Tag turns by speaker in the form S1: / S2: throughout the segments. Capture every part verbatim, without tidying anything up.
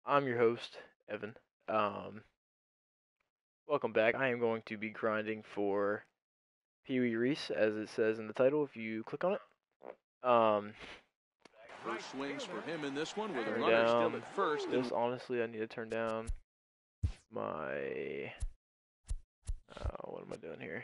S1: I'm your host, Evan. Um, welcome back. I am going to be grinding for Pee Wee Reese, as it says in the title if you click on it. Um,
S2: First swings for him in this one with a
S1: turn
S2: runner
S1: down
S2: still at first.
S1: this, honestly, I need to turn down my... Uh, what am I doing here?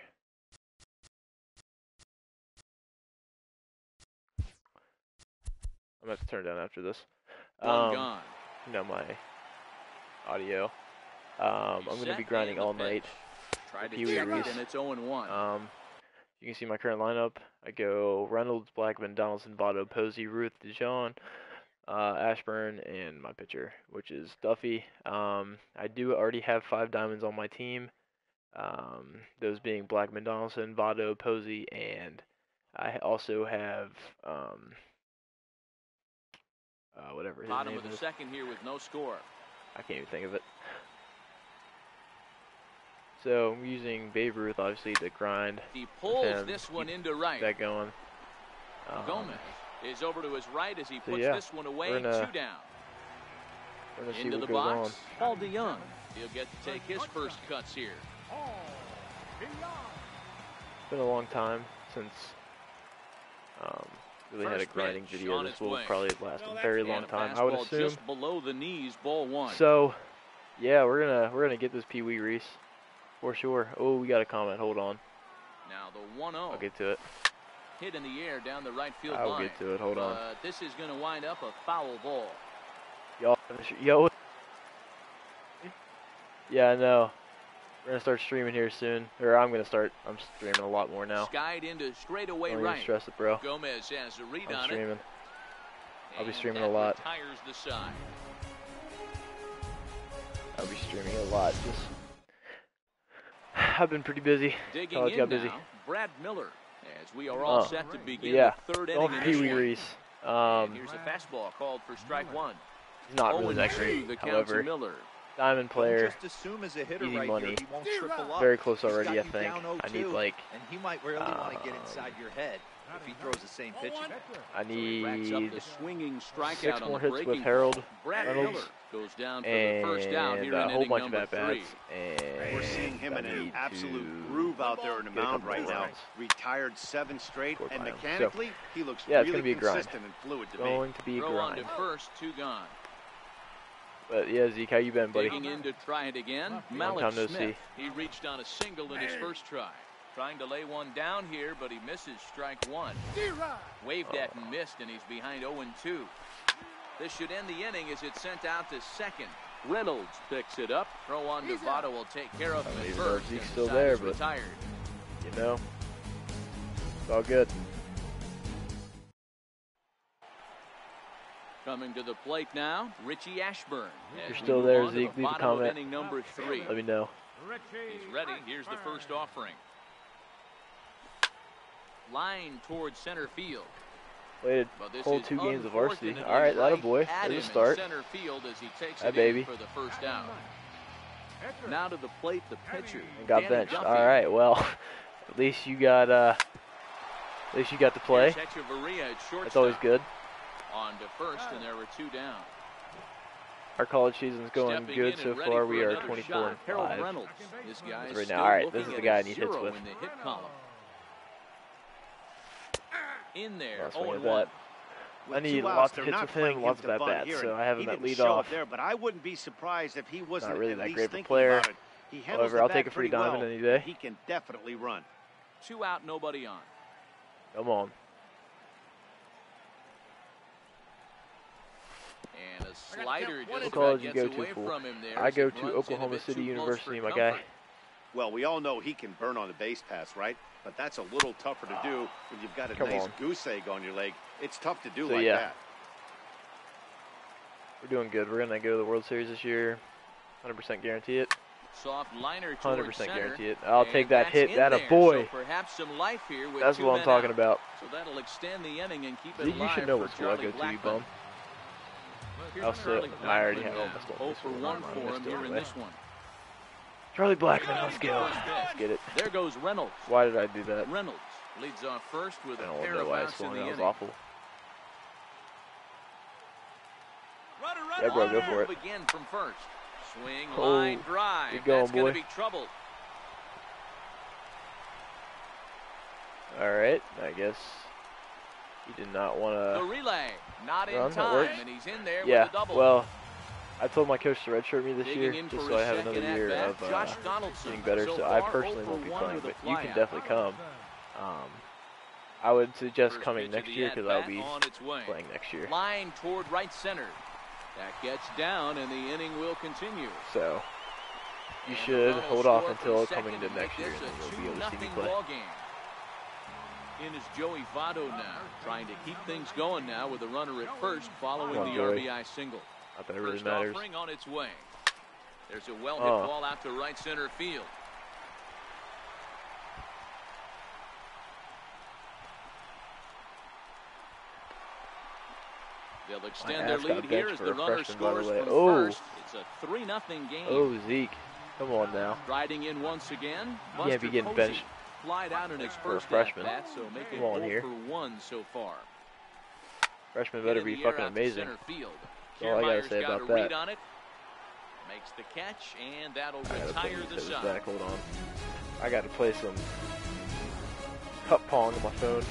S1: I'm going to have to turn it down after this.
S2: One
S1: Um,
S2: gone.
S1: You know, my audio. Um, I'm going to be grinding all night.
S2: Tried to
S1: Pee Wee
S2: check
S1: Reese.
S2: it, and it's oh and one.
S1: Um, you can see my current lineup. I go Reynolds, Blackman, Donaldson, Votto, Posey, Ruth, DeJean, uh, Ashburn, and my pitcher, which is Duffy. Um, I do already have five diamonds on my team. Um, those being Blackman, Donaldson, Votto, Posey, and I also have um, uh, whatever his
S2: Bottom
S1: name
S2: of the
S1: is.
S2: second here with no score.
S1: I can't even think of it. So I'm using Babe Ruth, obviously, to grind.
S2: He pulls
S1: and
S2: this one
S1: keep
S2: into right.
S1: that going. Um,
S2: Gomez is over to his right as he
S1: so
S2: puts
S1: yeah,
S2: this one away.
S1: we're gonna,
S2: two down.
S1: We're gonna see
S2: Into
S1: what
S2: the
S1: goes
S2: box,
S1: on.
S2: Paul DeYoung. He'll get to take his first cuts here.
S1: It's been a long time since um, really had a
S2: First
S1: grinding
S2: pitch
S1: video.
S2: on
S1: This
S2: its
S1: will
S2: way.
S1: probably last a very long
S2: And a
S1: time, I would
S2: fastball
S1: assume.
S2: just below the knees, ball one.
S1: So, yeah, we're gonna we're gonna get this Pee Wee Reese for sure. Oh, we got a comment. Hold on.
S2: Now the one oh.
S1: I'll get to it.
S2: Hit in the air down the right field
S1: I'll
S2: line.
S1: get to it. Hold on.
S2: But this is going to wind up a foul ball.
S1: Y'all, yo. Yeah, I know. We're gonna start streaming here soon, or I'm gonna start. I'm streaming a lot more now.
S2: Skied into straightaway
S1: Don't
S2: right.
S1: even stress it, bro.
S2: Gomez has a read
S1: I'm
S2: on
S1: streaming.
S2: it.
S1: I'll be
S2: And
S1: streaming
S2: that
S1: a lot.
S2: retires the side.
S1: I'll be streaming a lot. Just, I've been pretty busy.
S2: Digging
S1: College
S2: in
S1: got busy.
S2: now, Brad Miller, as we are all
S1: Oh.
S2: set to begin
S1: Yeah.
S2: the third
S1: Don't
S2: inning. in
S1: Pee
S2: this
S1: Wee
S2: one.
S1: Reese.
S2: And
S1: Um,
S2: here's a fastball called for strike one.
S1: he's not
S2: oh
S1: really that
S2: two,
S1: great.
S2: the count to
S1: However,
S2: Miller.
S1: diamond player,
S3: Just assume as a hitter
S1: easy
S3: right
S1: money.
S3: here, he won't triple up.
S1: Very close
S3: He's
S1: already,
S3: got
S1: I
S3: you
S1: think.
S3: down
S1: I need
S3: oh two,
S1: like,
S3: and he might really want to get
S1: um,
S3: inside your head if he throws the same pitch.
S1: I
S2: Racks up
S1: need
S2: the swinging strikeout
S1: six
S2: on
S1: more
S2: the
S1: hits with
S2: breaking
S1: Harold
S2: ball. Brad
S1: Reynolds
S2: Miller goes down for the first out
S1: and
S2: here
S1: a
S2: in
S1: whole
S2: inning
S1: bunch of
S2: number
S1: at
S2: three.
S1: bats. And
S4: We're seeing him
S1: I
S4: in an
S1: need
S4: absolute
S1: to
S4: groove out there in the
S1: get a
S4: mound
S1: couple
S4: right
S1: more
S4: now.
S1: runs.
S4: Retired seven straight,
S1: Scored
S4: and
S1: by him.
S4: mechanically, he looks
S1: yeah, it's
S4: really
S1: gonna be a grind.
S4: consistent and fluid to me.
S1: Going to be a
S2: Throw on
S1: grind.
S2: to first, two gone.
S1: But yeah, Zeke, how you been, buddy?
S2: Digging in to try it again.
S1: Long
S2: Malik
S1: time no
S2: Smith.
S1: see.
S2: He reached on a single in his first try. Trying to lay one down here, but he misses strike one. Waved at and missed, and he's behind oh and two. This should end the inning as it's sent out to second. Reynolds picks it up. Throw on to Votto will take care of him at
S1: Even though
S2: first.
S1: Zeke's
S2: and the
S1: still
S2: side
S1: there,
S2: is
S1: but-
S2: retired.
S1: You know, it's all good.
S2: Coming to the plate now, Richie Ashburn.
S1: If
S2: As
S1: you're
S2: we
S1: still
S2: move
S1: there,
S2: on to
S1: Zeke,
S2: the
S1: leave a
S2: bottom of
S1: comment.
S2: inning number three.
S1: Let me know.
S2: He's ready. Here's the first offering. Line towards center field.
S1: Waited
S2: But this
S1: whole
S2: is
S1: two games of varsity.
S2: unfortunately
S1: All right, that a
S2: right
S1: boy.
S2: at
S1: There's a
S2: him in
S1: start.
S2: Center field as he takes
S1: Hi,
S2: it
S1: baby.
S2: in for the first out. Now to the plate, the pitcher.
S1: And got
S2: Danny
S1: benched.
S2: Duffy.
S1: All right, well, at least you got uh, at least you got to play.
S2: Here's Echeverria at shortstop.
S1: That's always good.
S2: On to first, and there were two down.
S1: Our college season's going
S2: Stepping
S1: good
S2: in
S1: so
S2: and ready
S1: far.
S2: for
S1: We are
S2: another
S1: twenty-four
S2: shot,
S1: and
S2: Harold
S1: five.
S2: Reynolds. This guy is
S1: Right now.
S2: still
S1: All right,
S2: looking
S1: this is the
S2: at
S1: guy
S2: a
S1: I need hits
S2: zero
S1: with.
S2: in the hit column. In there,
S1: Last swing
S2: oh
S1: of
S2: and one.
S1: that. I
S4: With
S1: need
S4: two outs,
S1: lots of
S4: they're
S1: hits
S4: not
S1: with him,
S4: playing
S1: lots
S4: him
S1: of
S4: to
S1: at
S4: bunt
S1: bats.
S4: here.
S1: So I have
S4: He
S1: him at
S4: didn't
S1: lead
S4: show
S1: off.
S4: it there, but I wouldn't be surprised if he wasn't
S1: really
S4: at
S1: that
S4: least
S1: great of a
S4: thinking
S1: player.
S4: about it. He handles
S1: However,
S4: the
S1: I'll
S4: bat
S1: take a free
S4: pretty well.
S1: diamond any day.
S4: He can definitely run.
S2: Two out, nobody on.
S1: Come on.
S2: And a slider
S1: What
S2: just
S1: college
S2: about
S1: you
S2: gets
S1: go to,
S2: away
S1: fool?
S2: from him there.
S1: I
S2: as
S1: go
S2: it
S1: to
S2: runs in a
S1: Oklahoma
S2: bit
S1: City
S2: too close
S1: University,
S2: for
S1: my
S2: comfort.
S1: guy.
S4: Well, we all know he can burn on the base pass, right? But that's a little tougher to do when you've got a
S1: Come
S4: nice
S1: on.
S4: goose egg on your leg. It's tough to do
S1: So,
S4: like
S1: yeah.
S4: that.
S1: We're doing good. We're gonna go to the World Series this year. one hundred percent guarantee it.
S2: Soft liner
S1: one hundred
S2: towards
S1: percent
S2: center.
S1: guarantee it. I'll
S2: And
S1: take that
S2: that's
S1: hit.
S2: in
S1: That a
S2: there,
S1: boy.
S2: So perhaps some life here with
S1: That's
S2: two
S1: what I'm
S2: men
S1: talking
S2: out.
S1: about.
S2: So that'll extend the inning and keep it
S1: Zeke, you
S2: alive
S1: should know
S2: for
S1: what school I
S2: Charlie
S1: go to, you
S2: Blackman.
S1: bum.
S2: Here's
S1: Also,
S2: Charlie
S1: I already
S2: Blackman,
S1: have
S2: uh,
S1: almost
S2: oh
S1: this
S2: for
S1: one.
S2: one
S1: I
S2: for
S1: missed
S2: him
S1: it
S2: here in
S1: anyway.
S2: this one.
S1: Charlie Blackman, let's go.
S2: First pitch.
S1: Let's get it.
S2: There goes Reynolds.
S1: Why did I do that?
S2: Reynolds leads off first with
S1: I
S2: a pair
S1: don't know
S2: of
S1: why I
S2: outs in
S1: swung.
S2: the
S1: That was
S2: inning.
S1: awful.
S2: Runner
S1: Yeah, bro, go
S2: On
S1: for it.
S2: move again from first. Swing,
S1: Oh,
S2: line drive.
S1: good going,
S2: That's going
S1: boy.
S2: to be trouble.
S1: All right, I guess he did not want
S2: The
S1: to
S2: relay, not in
S1: run. That
S2: time,
S1: works.
S2: and he's in there
S1: Yeah,
S2: with a double.
S1: well, I told my coach to redshirt me this
S2: Digging
S1: year
S2: in
S1: just
S2: for
S1: so I
S2: his
S1: have another
S2: second
S1: year
S2: at-bat,
S1: of uh,
S2: Josh Donaldson.
S1: getting better.
S2: So
S1: So I
S2: far,
S1: personally
S2: oh
S1: won't be
S2: for one
S1: playing,
S2: with a
S1: but you can
S2: flyout.
S1: definitely come. Um, I would suggest
S2: First
S1: coming
S2: pitch of
S1: next
S2: the
S1: year because I'll
S2: at-bat
S1: be
S2: on its way.
S1: playing next year.
S2: Line toward right center. That gets down, and the inning will continue.
S1: So you
S2: And
S1: should
S2: the
S1: hold
S2: run will
S1: off
S2: score for
S1: until
S2: the
S1: coming
S2: second
S1: into
S2: to
S1: next
S2: make
S1: year, and
S2: this
S1: then
S2: a
S1: you'll be able to see me
S2: two
S1: play.
S2: nothing ball game. In is Joey Votto now, trying to keep things going now with a runner at first following
S1: Oh,
S2: the
S1: boy.
S2: R B I single.
S1: Not that it really
S2: First
S1: matters.
S2: offering on its way. There's a well-hit
S1: Oh.
S2: ball out to right center field. They'll extend their
S1: ass got
S2: lead here
S1: benched
S2: as
S1: for
S2: the
S1: a
S2: runner
S1: freshman, by the
S2: scores
S1: way.
S2: from
S1: Oh.
S2: first. It's a three nothing game.
S1: Oh, Zeke, come on now.
S2: Riding in once again.
S1: You can't be getting
S2: Posey
S1: benched
S2: flied out in his
S1: for a
S2: first
S1: freshman.
S2: at-bat, so make it
S1: Come on
S2: zero
S1: here.
S2: for one so far.
S1: Freshman
S2: Hit
S1: better
S2: in
S1: be
S2: the air
S1: fucking
S2: out to
S1: amazing.
S2: center field.
S1: That's all I gotta
S2: Kiermaier's
S1: say
S2: got
S1: about
S2: a read
S1: that.
S2: on it. Makes the catch, and that'll
S1: I gotta
S2: retire
S1: put
S2: the
S1: this
S2: side.
S1: back. Hold on. I gotta play some cup pong on my phone.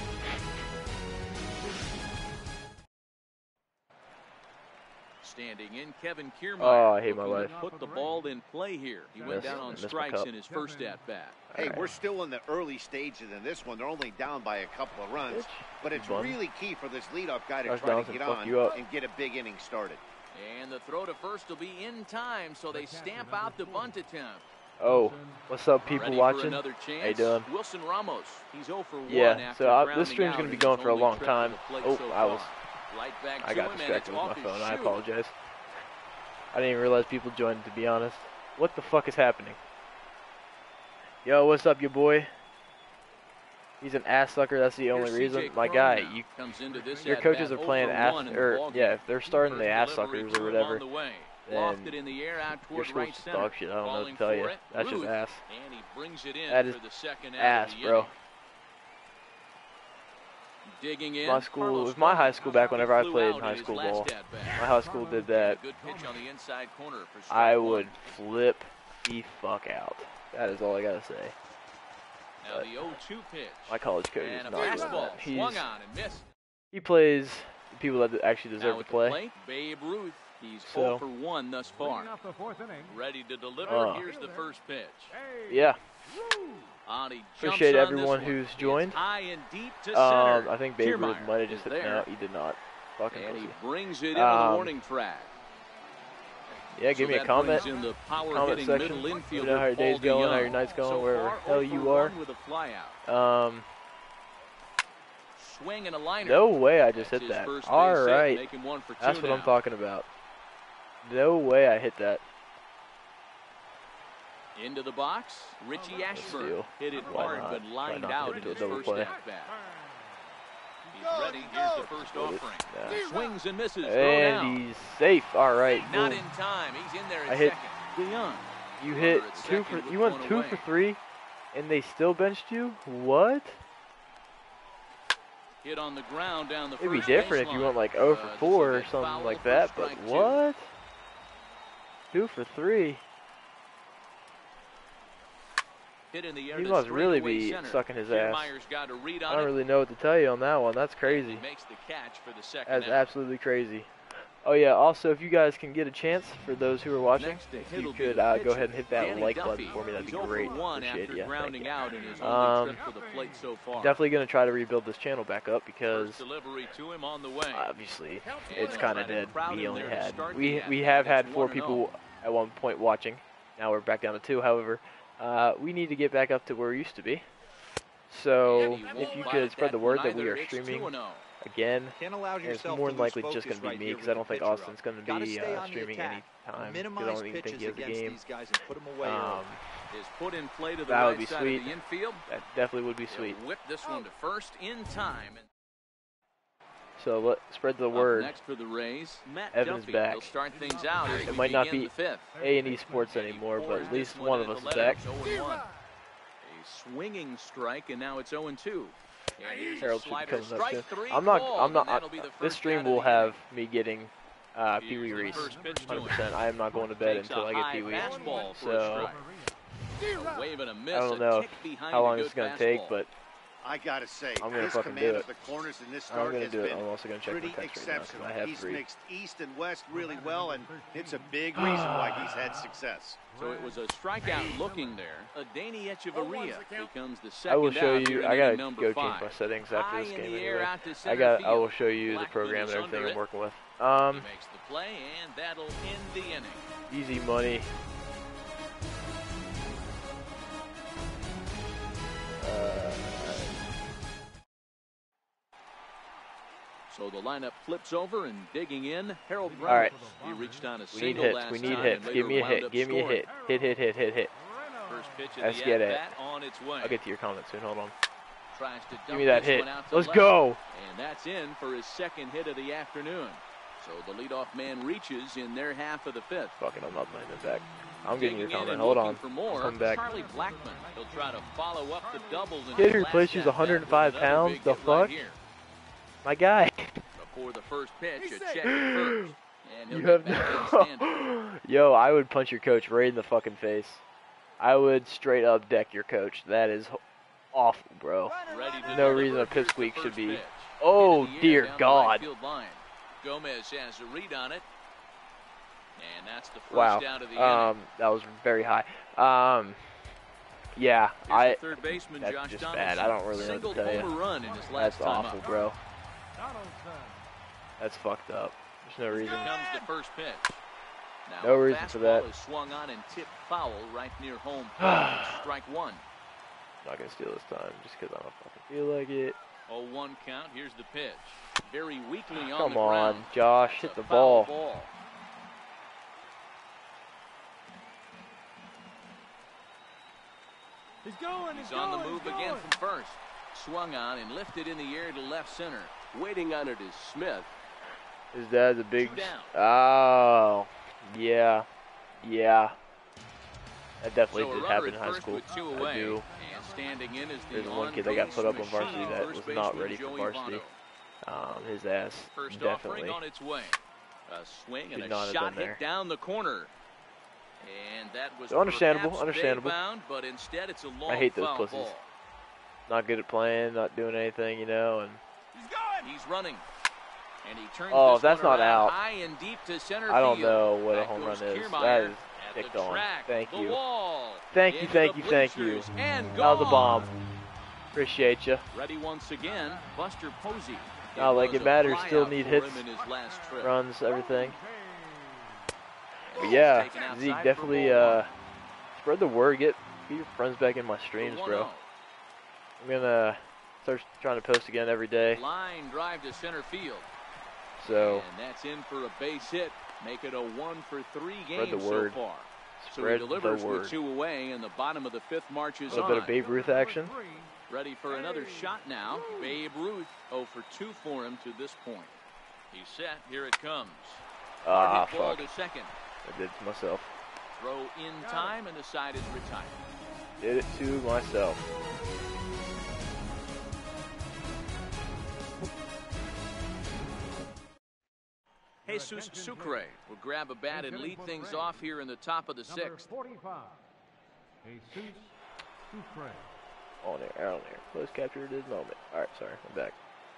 S2: Standing in, Kevin Kiermaier.
S1: Oh, I hate my
S2: looking to
S1: life.
S2: Put the ball in play here. He went
S1: Missed-
S2: down on
S1: missed my
S2: strikes
S1: cup.
S2: in his first at bat.
S4: Hey,
S1: Alright.
S4: we're still in the early stages in this one. They're only down by a couple of runs.
S1: Bitch.
S4: But it's
S1: Bum.
S4: really key for this leadoff guy to
S1: Josh
S4: try to
S1: Donaldson
S4: get
S1: fuck
S4: on
S1: you up.
S4: and get a big inning started.
S2: And the throw to first will be in time, so they stamp out the bunt attempt.
S1: Oh, what's up, people
S2: Ready
S1: watching?
S2: For another chance.
S1: How you doing?
S2: Wilson Ramos. He's zero for one
S1: Yeah,
S2: after
S1: so I,
S2: grounding
S1: this stream's
S2: out
S1: gonna be
S2: in
S1: going
S2: his
S1: for a
S2: only
S1: long
S2: trip to
S1: time.
S2: the plate
S1: Oh,
S2: so
S1: I was,
S2: far. Right back
S1: I
S2: to
S1: got
S2: him, and
S1: distracted
S2: it's
S1: with my
S2: off his
S1: phone. I
S2: shoe.
S1: apologize. I didn't even realize people joined, to be honest. What the fuck is happening? Yo, what's up, your boy? He's an ass sucker. That's the only
S2: Here's
S1: reason.
S2: C J
S1: My
S2: Cron
S1: guy,
S2: now.
S1: you,
S2: Comes into this
S1: your
S2: at
S1: coaches
S2: bat
S1: are playing
S2: zero for
S1: ass,
S2: one in the
S1: or
S2: ball
S1: yeah,
S2: game.
S1: if they're starting the
S2: First
S1: ass
S2: delivery
S1: suckers
S2: to
S1: or
S2: him
S1: whatever,
S2: on the way.
S1: then
S2: Lofted in the air out
S1: your
S2: toward
S1: school's
S2: right
S1: just
S2: center.
S1: dog shit. I don't know what
S2: Falling
S1: to tell you.
S2: for it,
S1: That's just
S2: Ruth.
S1: ass.
S2: And he brings it in
S1: That is
S2: for the second out
S1: ass,
S2: of the
S1: bro.
S2: inning. Digging in.
S1: My school,
S2: Carlos
S1: with my high
S2: Duncan.
S1: school back whenever I
S2: Flew
S1: played
S2: out
S1: in high
S2: his
S1: school
S2: last
S1: ball,
S2: at-bat.
S1: my high school did that.
S2: Good pitch on the inside corner for strike
S1: I
S2: one.
S1: would flip the fuck out. That is all I gotta say.
S2: Now
S1: But
S2: the oh two pitch.
S1: my college coach
S2: And
S1: is
S2: a
S1: not doing
S2: fastball
S1: that. He's
S2: swung on and missed.
S1: he plays the people that actually
S2: Now
S1: deserve to
S2: with the
S1: play.
S2: plate, Babe Ruth. He's
S1: So-
S2: zero for one thus far. Ready to deliver.
S1: Uh.
S2: Here's the first pitch.
S1: Yeah.
S2: On, he jumps
S1: Appreciate
S2: on
S1: everyone
S2: this one.
S1: who's
S2: It's
S1: joined.
S2: high and deep to
S1: Um,
S2: center.
S1: I think Babe Ruth
S2: Kiermaier
S1: might have
S2: is
S1: just hit me
S2: there.
S1: out. He did not. Fucking
S2: And he
S1: pussy.
S2: brings it in on the
S1: Um,
S2: warning track.
S1: Yeah, give
S2: So
S1: me a
S2: that
S1: comment.
S2: brings in the power
S1: Comment
S2: hitting
S1: section.
S2: middle
S1: Let me
S2: infielder,
S1: know how your day's
S2: Paul
S1: going, how
S2: DeYoung.
S1: your night's going,
S2: So
S1: wherever
S2: far,
S1: the hell
S2: zero for
S1: you are.
S2: one with a flyout.
S1: Um,
S2: Swing and a liner.
S1: no way I just
S2: That's
S1: hit
S2: his
S1: that.
S2: first base
S1: All
S2: hit,
S1: right.
S2: making one for two
S1: That's what
S2: now.
S1: I'm talking about. No way I hit that.
S2: Into the box, Richie Ashburn
S1: steal.
S2: hit it
S1: Why
S2: hard
S1: not?
S2: but
S1: Try
S2: lined
S1: not to
S2: out
S1: hit
S2: in
S1: into a
S2: his
S1: double
S2: first
S1: play.
S2: at bat. He's ready. Here's the first
S1: Got it.
S2: offering.
S1: Yeah.
S2: Swings and misses. Throw
S1: And
S2: down.
S1: he's safe. All right.
S2: Not
S1: Boom.
S2: in time. He's in there at
S1: I hit-
S2: second. DeYoung.
S1: You hit
S2: Runner at
S1: two for.
S2: second with
S1: You went
S2: one
S1: two
S2: away.
S1: for three, and they still benched you. What?
S2: Hit on the ground down the
S1: It'd be
S2: first
S1: different if
S2: baseline.
S1: you went like zero
S2: Uh,
S1: for
S2: this
S1: four
S2: will
S1: or
S2: get
S1: something
S2: foul
S1: like
S2: for
S1: that. But
S2: strike two.
S1: what? Two for three.
S2: Hit in the air
S1: He
S2: to
S1: must really
S2: straightaway
S1: be
S2: center.
S1: sucking his ass.
S2: Kiermaier's got a read
S1: I
S2: on
S1: don't
S2: it.
S1: really know what to tell you on that one. That's crazy.
S2: He makes the catch for the second
S1: That's
S2: out.
S1: absolutely crazy. Oh yeah. Also, if you guys can get a chance, for those who are watching,
S2: Next to
S1: if
S2: hit
S1: you
S2: will be
S1: could
S2: the
S1: uh, go
S2: pitcher,
S1: ahead and hit that
S2: Danny
S1: like
S2: Duffy.
S1: button for me. That'd
S2: He's
S1: be
S2: zero for
S1: great.
S2: one
S1: Appreciate
S2: after
S1: it. Yeah, thank
S2: grounding
S1: you.
S2: out in his only
S1: Um,
S2: trip to the plate so far.
S1: Definitely gonna try to rebuild this channel back up because
S2: First delivery to him on the way.
S1: obviously
S2: And
S1: it's
S2: they'll
S1: kind
S2: try
S1: of
S2: to
S1: dead.
S2: crowd
S1: We
S2: him
S1: only
S2: there to
S1: had
S2: start
S1: we
S2: the
S1: we
S2: at-bat.
S1: have had
S2: It's
S1: four
S2: one and
S1: people at one point watching. Now we're back down to two. However, uh, we need to get back up to where we used to be. So
S2: And he
S1: if
S2: won't
S1: you
S2: bite
S1: could
S2: at
S1: spread
S2: that
S1: the word
S2: one
S1: that we
S2: either.
S1: are
S2: It's
S1: streaming
S2: two and oh.
S1: again,
S3: Can't allow
S1: and it's
S3: yourself
S1: more
S3: to
S1: than
S3: lose
S1: likely just
S3: focus
S1: going to be
S3: right
S1: me
S3: here
S1: because
S3: with
S1: I
S3: the
S1: don't think
S3: pitcher
S1: Austin's
S3: up.
S1: going to
S3: Gotta
S1: be
S3: stay
S1: uh,
S3: on the
S1: streaming any
S3: attack.
S1: time. 'Cause I
S3: Minimize
S1: don't even think
S3: pitches
S1: he has a
S3: against
S1: game.
S3: these guys and put them away
S1: Um,
S3: early.
S2: Is put in play to the
S1: that would
S2: right
S1: be
S2: side
S1: sweet.
S2: of the infield.
S1: That definitely would be
S2: He'll
S1: sweet.
S2: whip this one to first in time. And
S1: So let spread the
S2: up
S1: word.
S2: next for the Rays, Matt
S1: Evan's
S2: Duffy.
S1: back.
S2: He'll start things out as
S1: It
S2: we
S1: might not
S2: begin
S1: be
S2: the fifth.
S1: A and E Sports anymore, but at least one of us is back.
S2: A swinging strike, and now it's zero and two. And here's a
S1: Harold should be
S2: slider,
S1: coming up
S2: strike
S1: soon.
S2: three
S1: I'm not.
S2: called,
S1: I'm
S2: and
S1: not.
S2: that'll be the
S1: this
S2: first
S1: stream
S2: out of
S1: will
S2: the
S1: have
S2: inning.
S1: me getting Uh, Pee Wee Reese, one hundred percent. I am not going to bed until I get Pee Wee. So
S2: Wave and a miss,
S1: I don't know how long it's going to take, but
S4: I gotta say,
S1: I'm gonna
S4: his
S1: fucking
S4: command
S1: do
S4: of
S1: it.
S4: the corners in this
S1: I'm
S4: start
S1: gonna
S4: has
S1: do it.
S4: been
S1: I'm also gonna check my
S4: pretty
S1: text right now
S4: exceptional.
S1: 'cause I have
S4: He's
S1: three.
S4: mixed east and west really well, and it's a big reason why he's had success.
S2: So it was a strikeout looking there. Adani Echeverria becomes the second
S1: I will show
S2: out
S1: you.
S2: here
S1: I
S2: in
S1: gotta
S2: inning
S1: go
S2: number
S1: change
S2: five.
S1: my settings after
S2: High
S1: this
S2: in
S1: game
S2: the air
S1: anyway.
S2: out to
S1: I
S2: center
S1: got. I will
S2: field.
S1: show you the
S2: Blackman
S1: program
S2: is
S1: and everything
S2: under
S1: I'm
S2: it.
S1: working with. Um,
S2: He makes the play, and that'll end the inning.
S1: easy money. Uh,
S2: So the lineup flips over and digging in. Harold
S1: All right.
S2: Reynolds. He reached on a
S1: we need
S2: single
S1: hits.
S2: last
S1: We need
S2: time
S1: hits.
S2: and later
S1: Give me a
S2: wound
S1: hit.
S2: up
S1: Give me a
S2: scoring.
S1: hit. Hit. Hit. Hit. Hit. Hit.
S2: First pitch of
S1: Let's
S2: the
S1: get it.
S2: at-bat on its way.
S1: I'll get to your comment soon. Hold on.
S2: Tries to
S1: Give
S2: dump
S1: me that
S2: this
S1: hit.
S2: one out to
S1: Let's
S2: left,
S1: go.
S2: And that's in for his second hit of the afternoon. So the leadoff man reaches in their half of the fifth.
S1: Fucking, I'm not playing it back. I'm getting your
S2: Digging in
S1: comment.
S2: and
S1: Hold
S2: looking
S1: on.
S2: for more.
S1: Come back.
S2: Charlie Blackman. He'll try to follow up the doubles. in
S1: Kid
S2: his
S1: who
S2: last
S1: plays, she's
S2: at-bat
S1: one hundred five
S2: with another
S1: pounds?
S2: big
S1: The
S2: hit right
S1: fuck?
S2: here.
S1: My guy.
S2: Before the first pitch, a check at first. And he'll
S1: You
S2: get
S1: have
S2: back in standing.
S1: no. Yo, I would punch your coach right in the fucking face. I would straight up deck your coach. That is awful, bro.
S2: Ready to
S1: No
S2: deliver.
S1: reason a
S2: Here's the
S1: pipsqueak should
S2: first
S1: be.
S2: pitch.
S1: Oh,
S2: Into the air
S1: dear
S2: down the
S1: God.
S2: right field line. Gomez has a read on it. And that's the first
S1: Wow.
S2: out of the
S1: Um, that was very high. Um, yeah,
S2: inning.
S1: I.
S2: Here's the third baseman,
S1: That's
S2: Josh
S1: just
S2: Donaldson.
S1: bad. I don't really know what to
S2: Singled
S1: tell you.
S2: home a run in his last
S1: That's
S2: time
S1: awful,
S2: up.
S1: bro. That's fucked up. There's no
S2: Here
S1: reason.
S2: comes the first pitch. Now
S1: No
S2: a
S1: reason for
S2: fastball
S1: that.
S2: is swung on and tipped foul right near home plate. Strike one.
S1: Not gonna steal this time just because I don't fucking feel like it.
S2: oh one count. Here's the pitch. Very weakly on
S1: Come
S2: the
S1: on,
S2: ground.
S1: Josh,
S2: It's
S1: hit
S2: a
S1: the
S2: foul
S1: ball.
S2: ball.
S5: He's going,
S2: He's on the move again from first. Swung on and lifted in the air to left center. Waiting on it is Smith.
S1: His dad's a big.
S2: Two down.
S1: Oh, yeah, yeah. That definitely
S2: So a
S1: did
S2: runner
S1: happen
S2: at
S1: in high
S2: first
S1: school.
S2: with two
S1: I
S2: away.
S1: do.
S2: And standing in is the
S1: There's one kid that got put up on
S2: on-base
S1: varsity
S2: machine,
S1: that
S2: first
S1: was not
S2: baseman
S1: ready for
S2: Joey
S1: varsity.
S2: Votto.
S1: Um, his ass
S2: First
S1: definitely.
S2: offering on its way. A swing and
S1: Should
S2: a
S1: not have
S2: shot
S1: been
S2: hit down the corner. And that was
S1: So understandable,
S2: perhaps
S1: understandable.
S2: bound, but instead it's a long
S1: I hate those
S2: foul
S1: pussies.
S2: ball.
S1: Not good at playing, not doing anything, you know. And
S2: He's going. He's running. And he turns
S1: Oh,
S2: this
S1: if that's
S2: one
S1: not
S2: around
S1: out,
S2: high and deep to center
S1: I don't
S2: field.
S1: know what a
S2: Back
S1: home run
S2: goes
S1: is.
S2: Kiermaier
S1: That is
S2: at
S1: kicked
S2: the
S1: on.
S2: track,
S1: Thank
S2: the
S1: you.
S2: wall,
S1: Thank you,
S2: into
S1: thank
S2: the
S1: you, thank you.
S2: bleachers, And
S1: That was a
S2: gone.
S1: bomb. Appreciate you.
S2: Ready once again, Buster Posey.
S1: Not like
S2: was
S1: it
S2: a
S1: matters. Still
S2: flyout
S1: need
S2: for
S1: hits,
S2: him in his last trip.
S1: runs, everything. But
S2: He's
S1: yeah,
S2: taken outside
S1: Zeke,
S2: for
S1: definitely
S2: ball
S1: uh,
S2: one.
S1: spread the word. Get get your friends back in my
S2: The
S1: streams,
S2: one
S1: bro.
S2: oh.
S1: I'm gonna start trying to post again every day.
S2: Line drive to center field.
S1: So
S2: And that's in for a base hit. Make it a one for three
S1: Spread
S2: games
S1: the word.
S2: so far. So
S1: spread
S2: he delivers
S1: the word.
S2: with two away, and the bottom of the fifth marches
S1: A little
S2: on.
S1: bit of Babe Ruth action.
S2: Ready for another shot now. Babe Ruth, oh for two for him to this point. He's set. Here it comes.
S1: Ah,
S2: Hard hit ball
S1: fuck.
S2: to second.
S1: I did it to myself.
S2: Throw in time, and the side is retired.
S1: Did it to myself.
S2: Jesus Sucre will grab a bat and lead things off here in the top of the sixth.
S5: forty-five. Jesus Sucre.
S1: On there, out on there. Close capture this moment. Alright, sorry, I'm back.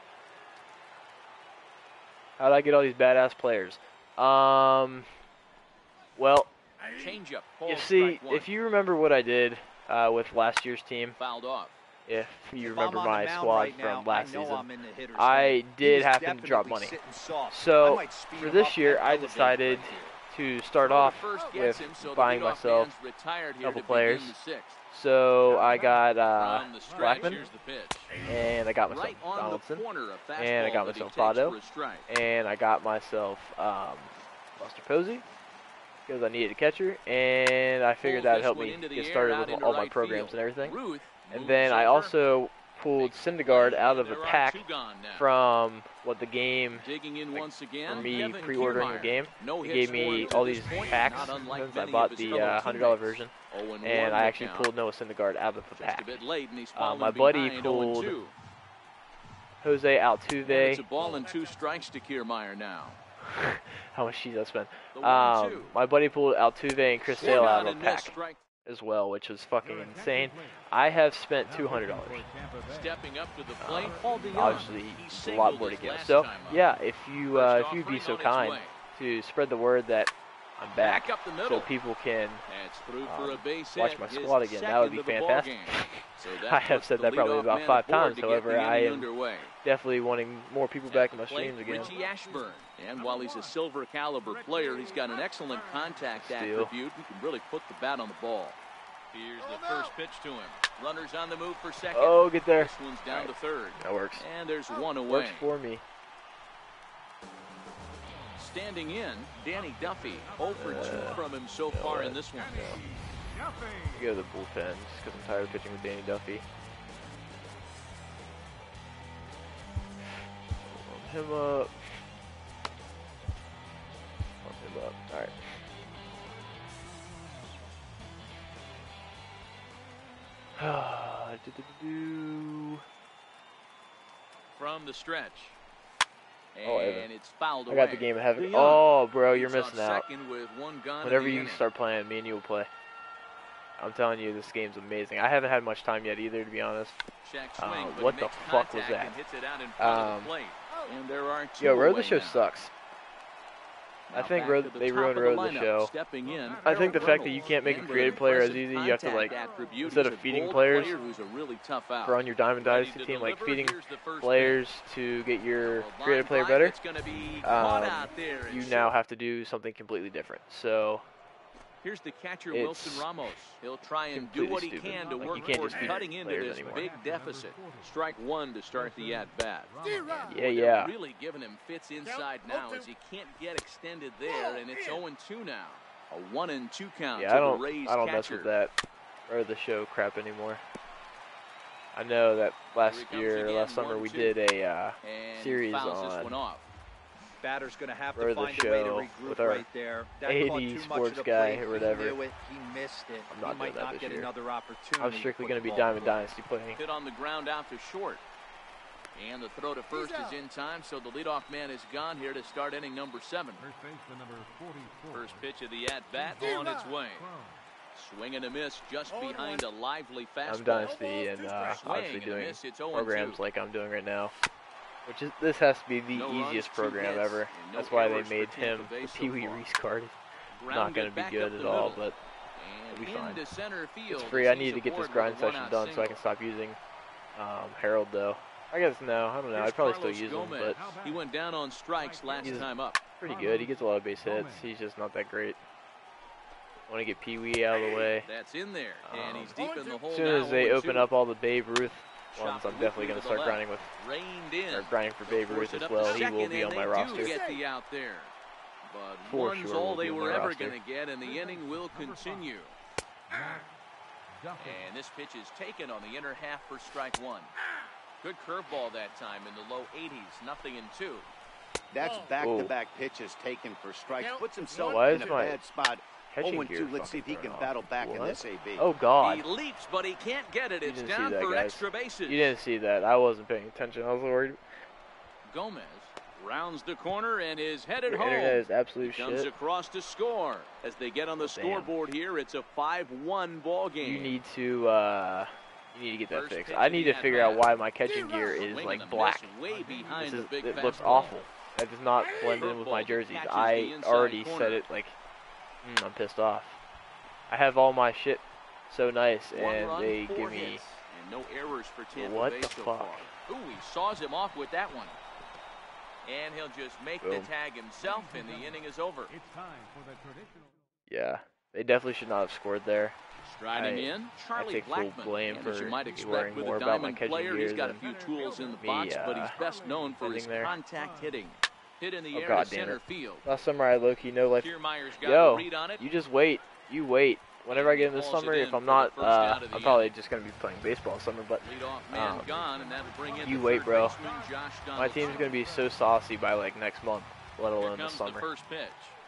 S1: How did I get all these badass players? Um, well,
S2: Change up.
S1: you see, if you remember what I did uh, with last year's team,
S2: fouled off.
S1: if you
S3: If
S1: remember
S3: I'm on
S1: my
S3: the mound
S1: squad
S3: right now,
S1: from last
S3: I know
S1: season,
S3: I'm in the hitter's
S1: I
S3: lane.
S1: did
S3: He's
S1: happen to drop
S3: definitely
S1: money.
S3: sitting soft. I
S1: So,
S3: might speed
S1: for
S3: him
S1: this
S3: up
S1: year,
S3: and
S1: I
S3: elevate
S1: decided
S3: right here.
S1: to start
S2: Throw to
S1: off
S2: first
S1: with
S2: gets him, so the
S1: buying
S2: leadoff
S1: myself
S2: man's retired
S1: a
S2: here
S1: couple
S2: to
S1: players.
S2: begin the sixth.
S1: So I got uh,
S2: From the stretch,
S1: Blackman,
S2: here's the pitch.
S1: and I got myself
S2: Right on
S1: Donaldson,
S2: the corner, a
S1: and I
S2: fastball
S1: got
S2: that he
S1: myself
S2: takes
S1: Votto,
S2: for a strike.
S1: and I got myself um, Buster Posey because I needed a catcher, and I figured
S2: Pulls
S1: that'd
S2: this
S1: help
S2: one
S1: me
S2: into the
S1: get
S2: air,
S1: started
S2: out
S1: with
S2: into
S1: all my
S2: right
S1: programs
S2: field.
S1: and everything.
S2: Ruth
S1: And
S2: moves
S1: then I
S2: over.
S1: also pulled Syndergaard out of the
S2: There are
S1: pack
S2: two gone now.
S1: from what the game
S2: Digging in once again.
S1: for me
S2: Kevin
S1: pre-ordering the
S2: Kiermaier.
S1: game.
S2: No
S1: They
S2: hits
S1: gave me
S2: for him to
S1: all
S2: this
S1: these
S2: point,
S1: packs
S2: not unlike
S1: since I
S2: many
S1: bought
S2: of his
S1: the
S2: fellow
S1: uh, one hundred dollar
S2: teammates.
S1: version,
S2: oh and one
S1: and I
S2: the
S1: actually
S2: count.
S1: pulled Noah Syndergaard out of the
S2: Just
S1: pack.
S2: a bit late, and he's
S1: Uh,
S2: falling
S1: my buddy
S2: behind oh and
S1: pulled
S2: two.
S1: Jose
S2: And
S1: Altuve,
S2: it's a ball and two strikes to Kiermaier now.
S1: how much cheese I spent.
S2: The
S1: Um,
S2: one two.
S1: my buddy pulled Altuve and Chris
S2: Swung
S1: Sale
S2: on
S1: out of a
S2: and missed,
S1: pack
S2: strike.
S1: as well, which was fucking insane. I have spent two hundred dollars.
S2: Stepping up to the plate.
S1: Um, obviously, it's a lot more to go. So, yeah, if you uh, if you'd be so kind to spread the word that I'm back,
S2: Back up the
S1: so
S2: middle.
S1: people can
S2: That's through for a
S1: um,
S2: base
S1: watch
S2: hit,
S1: my
S2: his
S1: squad again. That would be
S2: second of the
S1: fantastic.
S2: ballgame. So that
S1: I have
S2: puts
S1: said
S2: the
S1: that probably
S2: leadoff
S1: about
S2: man
S1: five
S2: aboard
S1: times.
S2: to get
S1: However,
S2: the
S1: I
S2: inning
S1: am
S2: underway.
S1: definitely wanting more people back in my
S2: At the plate,
S1: streams again.
S2: Richie Ashburn. And while he's a silver caliber player, he's got an excellent contact
S1: Steal.
S2: attribute. He can really put the bat on the ball. Here's the first pitch to him. Runners on the move for second.
S1: Oh, get there.
S2: This one's down to third.
S1: That works.
S2: And there's one away.
S1: Works for me.
S2: Standing in, Danny Duffy. oh for two
S1: Uh,
S2: from him so
S1: no
S2: far
S1: way.
S2: in this one.
S1: Go to the bullpen just because I'm tired of pitching with Danny Duffy. Warm him up. Warm him up. All right. Do-do-do-do.
S2: From the stretch.
S1: Oh,
S2: And
S1: Evan.
S2: it's fouled
S1: I
S2: away.
S1: got the game of heaven.
S2: DeYoung
S1: Oh, bro, you're
S2: leads off
S1: missing out.
S2: second with one gun in
S1: Whenever
S2: the
S1: you
S2: inning.
S1: start playing, me and you will play. I'm telling you, this game's amazing. I haven't had much time yet either, to be honest.
S2: Check
S1: Uh,
S2: swing, but
S1: what
S2: he
S1: the
S2: makes
S1: fuck was
S2: contact
S1: that?
S2: and hits it out in front of
S1: Um,
S2: the plate. And there are two
S1: Yo, Road
S2: away
S1: the Show
S2: now.
S1: sucks. I
S2: Now
S1: think
S2: back
S1: Road-
S2: to the
S1: they
S2: top
S1: ruined
S2: of the
S1: Road the
S2: lineup.
S1: Show.
S2: Stepping in,
S1: I think the
S2: Harold
S1: fact that you
S2: Reynolds.
S1: can't make a
S2: And with
S1: creative
S2: an
S1: player as
S2: impressive
S1: easy, you have to, like,
S2: contact attribute,
S1: instead
S2: he's
S1: of
S2: a
S1: feeding
S2: bold
S1: players
S2: player who's a really tough out.
S1: for on your Diamond
S2: Ready
S1: Dynasty
S2: to
S1: team, like
S2: deliver.
S1: feeding
S2: Here's the first
S1: players to get your
S2: pitch. A
S1: creative
S2: line
S1: player
S2: drive
S1: better,
S2: that's gonna be caught
S1: um,
S2: out there and
S1: you
S2: short.
S1: now have to do something completely different. So,
S2: Here's the catcher,
S1: It's
S2: Wilson Ramos. He'll try and do
S1: completely
S2: what he
S1: stupid.
S2: can to
S1: Like,
S2: work
S1: you can't
S2: towards
S1: just feed
S2: cutting into
S1: players
S2: this
S1: anymore.
S2: big deficit. Strike one to start the at-bat.
S1: yeah,
S2: They're
S1: yeah.
S2: really giving him fits inside now as he can't get extended there, and it's oh and two now. A one and two count
S1: Yeah,
S2: to
S1: I don't,
S2: the Rays
S1: I don't
S2: catcher.
S1: mess with that Road the Show crap anymore. I know that last
S2: Here he comes
S1: year,
S2: again,
S1: last summer,
S2: one,
S1: we
S2: two.
S1: did a uh,
S2: And he
S1: series
S2: fouls this
S1: on
S2: one off.
S3: Batter's going to have
S1: Road
S3: to
S1: the
S3: find a way to
S1: Show
S3: regroup
S1: with our
S3: right there. That
S1: A
S3: caught
S1: D
S3: too much
S1: sports
S3: of the
S1: guy
S3: plate.
S1: or
S3: He
S1: whatever.
S3: knew it. He missed it.
S1: I'm
S3: he
S1: not doing
S3: might
S1: that
S3: not
S1: this
S3: get
S1: year.
S3: another opportunity.
S1: I'm strictly
S3: put
S1: going to
S3: the
S1: be
S3: ball
S1: Diamond
S3: in play.
S1: Dynasty playing.
S2: Hit on the ground out to short. And the throw to first is in time, so the leadoff man is gone here to start inning number seven.
S5: First baseman number forty-four.
S2: First pitch of the at-bat on its way. Swing and a miss just behind a lively fastball.
S1: I'm Dynasty and uh,
S2: Swing
S1: obviously
S2: and a
S1: doing
S2: miss, it's oh and
S1: programs
S2: two.
S1: like I'm doing right now. Which is, this has to be the
S2: No runs,
S1: easiest
S2: two
S1: program
S2: hits,
S1: ever.
S2: and no
S1: That's why they
S2: errors for
S1: made him
S2: Tampa Bay
S1: the
S2: so
S1: Pee Wee
S2: far.
S1: Reese card. Not
S2: Grounded
S1: going to be
S2: back
S1: good
S2: up
S1: at
S2: the
S1: all,
S2: middle.
S1: but
S2: And
S1: it'll be fine.
S2: into center field
S1: it's free.
S2: as
S1: I
S2: he's
S1: need to get this
S2: aboard
S1: grind
S2: with a
S1: session
S2: one-out
S1: done so I
S2: single.
S1: can stop using um, Harold, though. I guess no, I don't know.
S2: Here's
S1: I'd probably
S2: Carlos
S1: still use
S2: Gomez.
S1: him, but
S2: He went down on strikes last
S1: He's-
S2: time up.
S1: pretty good. He gets a lot of base hits. He's just not that great. Want to get Pee Wee out of the way.
S2: That's in there, and he's
S1: Um,
S2: deep in the hole
S1: As soon
S2: now,
S1: as they
S2: oh and
S1: open
S2: two.
S1: up all the Babe Ruth ones,
S2: Chopped
S1: I'm definitely
S2: loopy
S1: going
S2: to
S1: to
S2: the
S1: start
S2: left.
S1: grinding with
S2: Reined in.
S1: or grinding for Babe
S2: Force
S1: Ruth
S2: it
S1: as
S2: up to
S1: well. He
S2: second,
S1: will be
S2: and
S1: on my
S2: they
S1: roster.
S2: do get the out there. But
S1: For
S2: one's
S1: sure
S2: all
S1: will
S2: they
S1: be on
S2: were
S1: my
S2: ever
S1: roster.
S2: going to get, and the inning will continue.
S5: Duffy.
S2: And this pitch is taken on the inner half for strike one. Good curveball that time in the low eighties, nothing in two.
S4: That's back-to-back pitches taken for strikes. Puts himself
S1: Why
S4: in
S1: is
S4: a
S1: my
S4: bad spot.
S1: catching
S4: oh and
S1: gear
S4: two. Let's see if he
S1: fucking
S4: can
S1: thrown
S4: battle
S1: off?
S4: back in
S1: What?
S4: this A B.
S1: Oh, God.
S2: He leaps, but he can't get it.
S1: You
S2: It's
S1: didn't see
S2: down
S1: that,
S2: for
S1: guys.
S2: extra bases.
S1: You didn't see that. I wasn't paying attention. I was worried.
S2: Gomez rounds the corner and is headed
S1: Your
S2: home.
S1: internet is absolute
S2: Comes
S1: shit.
S2: across to score. As they get on the
S1: Damn.
S2: scoreboard here, it's a five one ball game.
S1: You need to, uh, you need to get that
S2: First
S1: fixed.
S2: pitch
S1: I
S2: of
S1: need
S2: the
S1: to figure out
S2: at-bat.
S1: why my catching gear is
S2: Swing
S1: like
S2: and a
S1: black.
S2: miss way behind
S1: This is,
S2: the big
S1: it looks
S2: fastball.
S1: awful. That does not blend in with my
S2: Curveball
S1: jerseys.
S2: catches the
S1: I
S2: inside
S1: already
S2: corner.
S1: said it like, mm, I'm pissed off. I have all my shit so nice,
S2: One
S1: and
S2: run,
S1: they
S2: four
S1: give me
S2: hits, and no errors for Tampa
S1: What
S2: Bay
S1: the
S2: so
S1: fuck?
S2: far. Ooh, he saws him off with that one. And he'll just make the
S1: Boom.
S2: tag himself, and the inning is over.
S5: It's time for the traditional.
S1: yeah. They definitely should not have scored there.
S2: Striding
S1: I-
S2: in, Charlie
S1: take full
S2: Blackman.
S1: blame
S2: and as you
S1: for
S2: might
S1: me
S2: expect
S1: worrying
S2: with
S1: more
S2: a
S1: about my
S2: diamond
S1: catching
S2: player, he's
S1: gear
S2: got a
S1: than
S2: few tools in the
S1: me,
S2: box, but he's
S1: uh,
S2: best known for his
S1: sitting there.
S2: contact hitting. Hit in the
S1: Oh,
S2: air
S1: God
S2: to
S1: damn
S2: center
S1: it.
S2: field.
S1: Last summer I low-key no life.
S2: Kiermaier's got
S1: Yo,
S2: a read on it.
S1: you just wait. You wait. Whenever I get in the
S2: Hauls it
S1: summer,
S2: in
S1: if I'm
S2: for
S1: not,
S2: the first
S1: uh,
S2: out of the
S1: I'm probably
S2: inning.
S1: just going to be playing baseball summer, but
S2: Leadoff man
S1: um,
S2: gone, and that'll bring in
S1: you
S2: the
S1: wait,
S2: third
S1: bro.
S2: baseman, Josh
S1: my
S2: Donaldson.
S1: team's going to be so saucy by like next month, let
S2: Here
S1: alone the
S2: comes the
S1: summer.
S2: first pitch.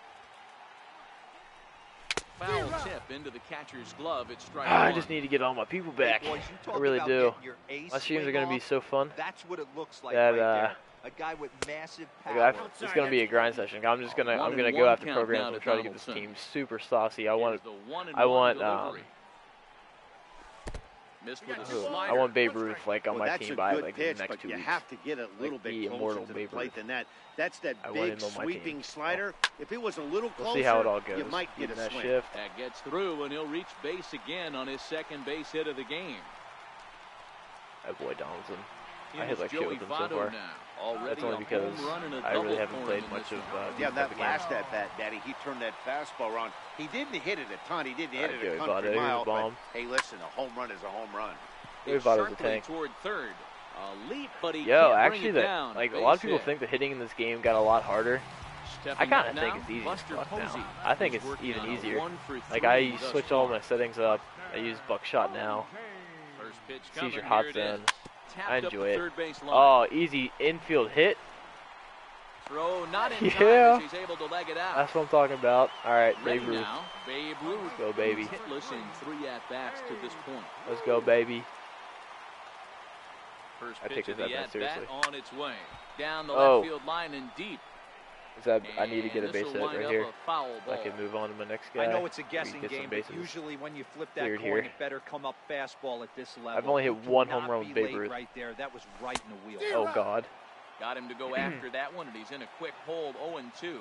S2: Foul tip into the catcher's glove. It's strike
S1: I
S2: one.
S1: just need to get all my people back.
S3: Hey, boys, you
S1: I
S3: talk
S1: really
S3: about
S1: do.
S3: getting your ace
S1: My streams are
S3: swing
S1: going to be
S3: off.
S1: so fun
S3: That's what it looks like
S1: that
S3: right
S1: uh,
S3: there. A guy with massive
S1: Like,
S3: power.
S1: I- it's gonna be a grind session. I'm just gonna
S2: One
S1: I'm gonna
S2: and
S1: go
S2: one
S1: after
S2: count
S1: programs
S2: now
S1: and
S2: to
S1: try to get this
S2: Donaldson.
S1: team super saucy. I want
S2: Here's the one and
S1: I
S2: one
S1: want um
S2: delivery. Missed with a
S1: Ooh,
S2: slider.
S1: I want Babe Ruth like on
S4: Well,
S1: my
S4: that's
S1: team
S4: a
S1: by
S4: good
S1: like
S4: pitch,
S1: the next
S4: but
S1: two
S4: you
S1: weeks.
S4: have to get a little
S1: Like the
S4: bit closer
S1: immortal
S4: to the
S1: Babe
S4: plate
S1: Ruth.
S4: than that. That's that
S1: I want
S4: big
S1: him on my
S4: sweeping
S1: team.
S4: slider. If it was a little
S1: We'll
S4: closer,
S1: see how it all goes.
S4: you might get
S1: Even
S4: a
S1: that
S4: swing.
S1: shift.
S2: That gets through, and he'll reach base again on his second base hit of the game.
S1: That boy Donaldson. I
S2: Here's
S1: hit like shit
S2: Joey
S1: with him so
S2: Votto
S1: far.
S2: now. Already
S1: That's only
S2: a
S1: because
S2: home run and a
S1: I really
S2: double
S1: haven't
S2: for him
S1: played
S2: in
S1: much
S2: this
S1: of
S2: one.
S1: uh,
S4: Yeah,
S1: these
S4: that
S1: type of
S4: last
S1: games.
S4: at bat, Daddy, he turned that fastball around. He didn't hit it a ton. He didn't hit
S1: Alright,
S4: it
S1: Joey
S4: a
S1: Votto,
S4: country
S1: here's
S4: mile.
S1: the bomb.
S4: But hey, listen, a home run is a home run.
S1: Joey
S2: It's
S1: Votto's a
S2: sharply
S1: tank.
S2: toward third. A leap, but he
S1: Yo,
S2: can't
S1: actually,
S2: bring it
S1: that
S2: down.
S1: like a
S2: Base
S1: lot of people
S2: hit.
S1: think that hitting in this game got a lot harder. I
S2: Stepping
S1: kind
S2: up
S1: of think
S2: now,
S1: it's easy as
S2: Buster
S1: fuck
S2: Posey.
S1: now. I think
S2: He's
S1: it's
S2: working
S1: even
S2: on a
S1: easier.
S2: one for
S1: Like
S2: three
S1: I
S2: thus
S1: switch all
S2: far.
S1: my settings up. I use buckshot now.
S2: First pitch
S1: Sees
S2: coming,
S1: your hot
S2: here it is.
S1: zone.
S2: Tapped
S1: I
S2: up
S1: enjoy
S2: the
S1: it.
S2: third base line.
S1: Oh, easy infield hit.
S2: Throw not in time
S1: Yeah.
S2: as he's able to leg it out.
S1: That's what I'm talking about. All right,
S2: Ready
S1: Babe Ruth.
S2: now, Babe Ruth.
S1: Let's go, baby.
S2: He's hitless in three at-bats to this point.
S1: Let's go, baby.
S2: First
S1: I
S2: pitch
S1: take
S2: of
S1: this
S2: the
S1: at-bat
S2: at-bat
S1: seriously.
S2: on its way. Down the
S1: Oh.
S2: left field line and deep.
S1: Is that I need to
S2: And
S1: get a base
S2: this'll
S1: hit
S2: wind
S1: right
S2: up
S1: here.
S2: a foul
S1: I
S2: ball.
S1: can move on to my next guy.
S3: I know it's a
S1: Maybe
S3: guessing
S1: get some
S3: game, but
S1: bases
S3: usually when you flip that
S1: cleared
S3: coin,
S1: here.
S3: it better come up fastball at this level.
S1: I've only hit
S3: You do
S1: one home
S3: not
S1: run with
S3: be
S1: Babe
S3: late
S1: Ruth.
S3: right there. That was right in the wheel.
S1: Oh God.
S2: Got him to go after that one, and he's in a quick hold, oh and two.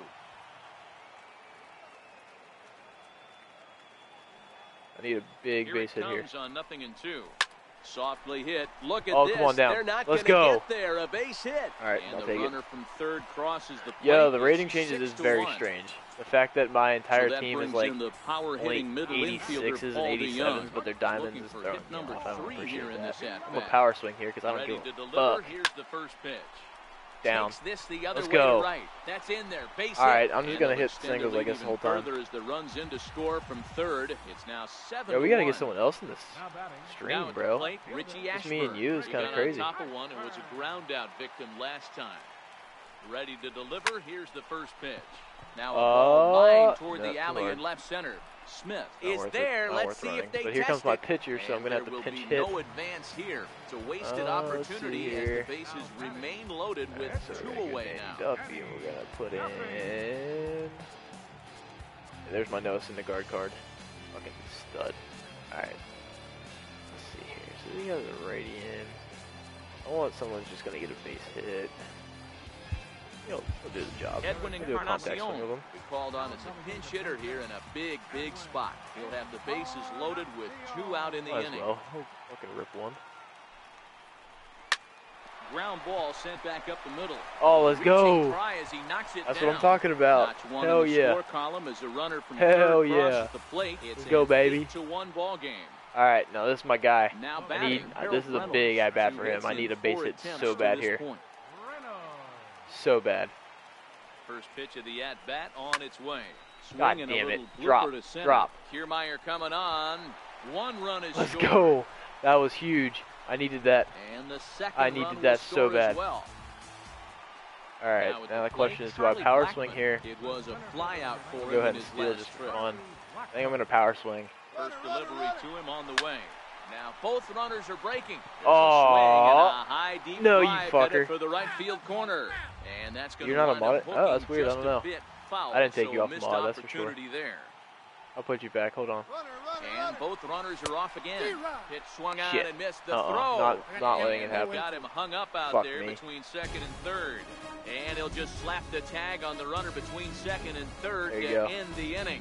S1: I need a big
S2: Here
S1: base
S2: it
S1: hit here.
S2: comes on nothing and two. Softly hit. Look at
S1: Oh,
S2: this.
S1: come on down.
S2: They're not
S1: Let's
S2: gonna
S1: go.
S2: get there. A base hit.
S1: All right,
S2: and
S1: I'll
S2: the
S1: take it.
S2: runner from third crosses the plate.
S1: Yo, the
S2: It's
S1: rating changes
S2: six
S1: is
S2: to
S1: very
S2: one.
S1: strange. The fact that my entire
S2: So that
S1: team is
S2: brings
S1: like
S2: in the power
S1: only
S2: hitting middle infielder
S1: eighty-sixes and
S2: Paul
S1: eighty-sevens,
S2: DeYoung.
S1: but their
S2: He's
S1: diamonds
S2: looking
S1: is
S2: for
S1: throwing
S2: hit
S1: me
S2: number
S1: off. I don't
S2: three
S1: appreciate
S2: here in
S1: that.
S2: this
S1: I'm a
S2: at-bat.
S1: power swing here because I don't
S2: Ready
S1: give
S2: to
S1: a
S2: deliver.
S1: fuck.
S2: Here's the first pitch.
S1: Down.
S2: Takes this the other
S1: Let's
S2: way
S1: go.
S2: to right. That's in there. Base
S1: All
S2: hit.
S1: right, I'm just
S2: And
S1: gonna
S2: they'll
S1: hit
S2: extend the
S1: singles, I
S2: lead
S1: guess, the
S2: even
S1: whole time.
S2: further as the runs in to score from third. It's now seven
S1: Yo, we
S2: to
S1: gotta
S2: one.
S1: get someone else in this
S2: Now
S1: stream,
S2: at the
S1: bro.
S2: plate, Richie
S1: Just me and
S2: Ashburn.
S1: you is
S2: He
S1: kind of
S2: got on
S1: crazy.
S2: top of one and was a ground out victim last time. Ready to deliver. Here's the first pitch. Now a ball
S1: Uh,
S2: lined toward
S1: no,
S2: the alley
S1: come on.
S2: in left center. Smith
S1: Not
S2: is
S1: worth it.
S2: there.
S1: Not
S2: Let's
S1: worth
S2: see
S1: running.
S2: if they
S1: But here
S2: test
S1: comes my
S2: it.
S1: pitcher, so I'm
S2: And
S1: gonna have
S2: there
S1: to
S2: will
S1: pinch
S2: be
S1: hit.
S2: no advance here. It's a wasted
S1: Uh, let's
S2: opportunity
S1: see
S2: as
S1: here.
S2: the bases remain loaded with
S1: That's a
S2: two
S1: very good
S2: away
S1: Danny
S2: now.
S1: Duffy, and we're gonna put in. There's my Noah Syndergaard card. Fucking stud. All right. Let's see here. So he has a radiant. I want someone who's just gonna get a base hit. He'll, he'll do the job.
S2: Edwin
S1: He'll do a contact swing with
S2: Encarnacion
S1: him.
S2: be called on as a pinch hitter here in a big, big spot. He'll have the bases loaded with two out in the
S1: Might as
S2: inning.
S1: well. He'll fucking rip one.
S2: Ground ball sent back up the middle.
S1: Oh, let's
S2: Reaching
S1: go.
S2: try as he knocks it
S1: That's
S2: down.
S1: what I'm talking about.
S2: Notch one
S1: Hell
S2: in the
S1: yeah.
S2: score column as a runner from
S1: Hell
S2: third
S1: yeah.
S2: crosses the plate. It's
S1: Let's go,
S2: an
S1: baby.
S2: eight to one ball game.
S1: All right, now this is my guy.
S2: Now
S1: I
S2: batting,
S1: need. uh,
S2: Harold
S1: this is a
S2: Reynolds,
S1: big at bat
S2: who
S1: for him.
S2: hits
S1: I
S2: in
S1: need a base
S2: four
S1: hit
S2: attempts
S1: so
S2: to
S1: bad
S2: this
S1: here.
S2: point.
S1: So bad.
S2: First pitch of the at bat on its way.
S1: God
S2: Swinging
S1: damn
S2: a
S1: it.
S2: little
S1: Drop,
S2: blooper to center.
S1: drop.
S2: Kiermaier coming on. One run is
S1: Let's
S2: short.
S1: go. That was huge. I needed that.
S2: And the second
S1: I needed
S2: run
S1: that
S2: will
S1: so
S2: score
S1: bad.
S2: As well.
S1: All right.
S2: Now, at
S1: Now
S2: the
S1: the question
S2: plate,
S1: is, do I
S2: Charlie
S1: power
S2: Blackmon.
S1: swing here?
S2: It was a fly out for him
S1: Go ahead
S2: in
S1: and
S2: his
S1: steal
S2: last
S1: just for
S2: trip.
S1: fun. I think I'm gonna power swing.
S2: First delivery to him on the way. Now both runners are breaking. There's
S1: Aw.
S2: a swing and a high deep
S1: No, you
S2: drive
S1: fucker.
S2: headed for the right field corner. And that's going
S1: You're
S2: to
S1: not a mod? Oh, that's weird. I
S2: Just
S1: don't know.
S2: a bit foul,
S1: I didn't take
S2: so
S1: you
S2: a
S1: off
S2: missed
S1: mod, that's for sure.
S2: opportunity there.
S1: I'll put you back. Hold on.
S2: And both runners are off again. Pitch swung out
S1: Shit.
S2: and missed the
S1: Uh-uh.
S2: throw.
S1: Not- not letting it
S2: And
S1: happen.
S2: they've got him hung up out
S1: Fuck
S2: there
S1: me.
S2: between second and third. And he'll just slap the tag on the runner between second and third
S1: There you
S2: to
S1: go.
S2: end the inning.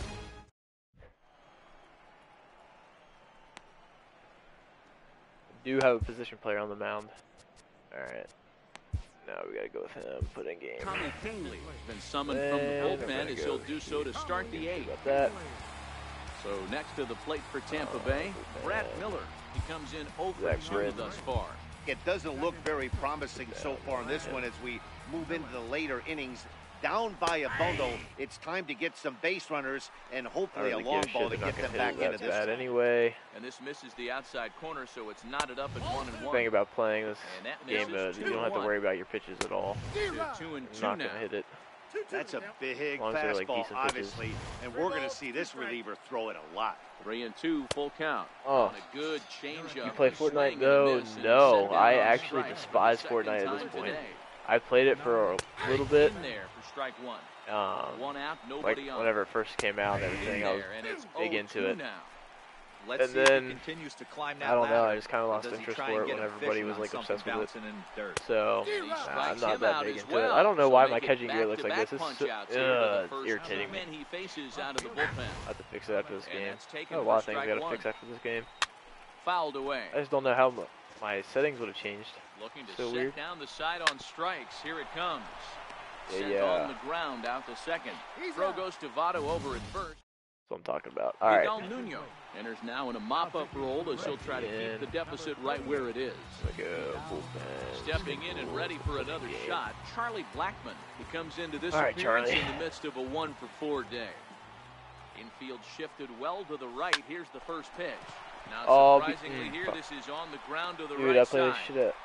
S1: Do have a position player on the mound. All right. Now we gotta go with him. Put in game.
S2: Tommy Pingley has been summoned
S1: And
S2: from
S1: I'm
S2: the
S1: gonna
S2: bullpen as
S1: go
S2: he'll do so to start the eighth.
S1: About that.
S2: So next to the plate for Tampa
S1: Oh,
S2: Bay,
S1: man.
S2: Brad Miller. He comes in oh for
S1: Zach
S2: two
S1: Britton.
S2: thus far.
S4: It doesn't look very promising so far in this one as we move into the later innings. Down by a bundle, it's time to get some base runners and
S1: I
S4: hopefully
S1: don't
S4: a
S1: really
S4: long
S1: give a
S4: ball
S1: shit.
S4: to
S1: They're not
S4: get
S1: gonna
S4: them back
S1: hit it.
S4: into
S1: That's
S4: this
S1: bad
S4: one.
S1: anyway.
S2: And this misses the outside corner, so it's knotted up at one and
S1: The
S2: one.
S1: thing about playing this
S2: And that
S1: game,
S2: misses
S1: uh,
S2: two
S1: you don't have to
S2: one.
S1: worry about your pitches at all.
S2: To two and
S1: I'm
S2: two
S1: not
S2: now.
S1: gonna hit it.
S4: That's a big
S1: As long as they're, like,
S4: fastball,
S1: decent pitches.
S4: obviously, and we're going to see this reliever throw it a lot.
S2: Three and two, full count.
S1: Oh.
S2: On a good changeup.
S1: You play
S2: Swing
S1: Fortnite?
S2: and a
S1: No,
S2: miss, and
S1: no.
S2: sent down
S1: I
S2: on
S1: actually
S2: strike for the
S1: despise
S2: second
S1: Fortnite at this
S2: time
S1: point.
S2: today.
S1: I played it for a little bit.
S2: In there for strike one.
S1: Um,
S2: One out,
S1: like
S2: nobody on.
S1: whenever it first came out and
S2: In
S1: everything, I was
S2: there, and it's
S1: big
S2: oh
S1: into
S2: two
S1: it.
S2: now.
S3: Let's
S1: And
S3: see
S1: then,
S3: if he continues to climb that
S1: I don't know,
S3: ladder,
S1: I just kind of
S3: or
S1: lost
S3: does he
S1: interest
S3: try
S1: for
S3: and
S1: it
S3: get
S1: when
S3: him
S1: everybody
S3: fishing
S1: was
S3: on
S1: like
S3: something
S1: obsessed with it.
S3: bouncing in dirt?
S1: So,
S2: He
S1: nah,
S2: strikes
S1: I'm not
S2: him
S1: that
S2: out
S1: big
S2: as
S1: into
S2: well.
S1: it. I don't know
S2: So
S1: why
S2: make
S1: my
S2: it
S1: catching gear looks like
S2: back-to-back
S1: this. It's
S2: punch
S1: so,
S2: outs here for the
S1: uh, it's
S2: first
S1: irritating
S2: two
S1: me.
S2: men he faces out of the bullpen.
S1: I have to fix it after this
S2: And
S1: game.
S2: that's taken
S1: There are a
S2: for
S1: lot of things I
S2: strike
S1: gotta
S2: one.
S1: fix after this game.
S2: Fouled away.
S1: I just don't know how m- my settings would have changed.
S2: Looking to
S1: So
S2: set
S1: weird.
S2: down the side on strikes. Here it comes.
S1: Yeah,
S2: Sent
S1: yeah.
S2: on the ground out to second. Throw goes to Votto over at first.
S1: That's what I'm talking about. All right.
S2: Miguel Nuno enters now in a mop-up role as he'll try to keep the deficit right where it is.
S1: Like a bullpen.
S2: Stepping in and ready for another shot, Charlie Blackmon. He comes into this
S1: All right,
S2: appearance
S1: Charlie.
S2: in the midst of a one for four day. Infield shifted well to the right. Here's the first pitch. Now,
S1: Oh,
S2: surprisingly,
S1: be-
S2: here this is on the ground to the
S1: Dude,
S2: right
S1: I played
S2: side.
S1: this shit up.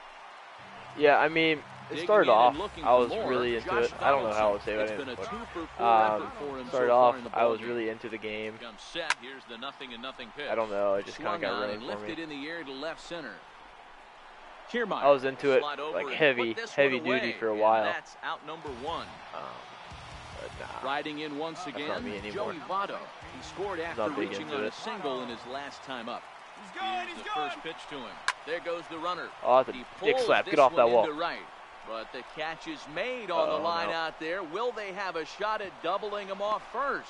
S1: Yeah, I mean, it
S2: Digging
S1: started
S2: in and
S1: off,
S2: looking
S1: I
S2: for
S1: was
S2: more,
S1: really into
S2: Josh
S1: it. I don't know how I would
S2: Donaldson.
S1: say that.
S2: It's been a two for four
S1: Um,
S2: effort for him
S1: started
S2: so
S1: off,
S2: far in the
S1: I was
S2: ballgame.
S1: really into the game.
S2: Comes set. Here's the nothing and nothing pitch.
S1: I don't know, it just kind of
S2: Swung
S1: got
S2: on
S1: running
S2: and
S1: for
S2: lifted
S1: me.
S2: in the air to left center. Kiermaier
S1: I was into it,
S2: slide over
S1: like
S2: and
S1: heavy,
S2: put this
S1: heavy
S2: one away,
S1: duty for a
S2: and
S1: while.
S2: That's out number one.
S1: Um, but nah.
S2: Riding in once
S1: That's
S2: again,
S1: not me anymore.
S2: Joey Votto. He scored after
S1: Not big
S2: reaching
S1: into
S2: on a
S1: it.
S2: single in his last time up. Here's the first pitch to him. There goes the runner.
S1: Oh, that's
S2: He
S1: a dick
S2: pulls
S1: slap.
S2: this
S1: Get off that
S2: one
S1: wall.
S2: into right. But the catch is made on
S1: Uh-oh,
S2: the line
S1: no.
S2: out there. Will they have a shot at doubling him off first?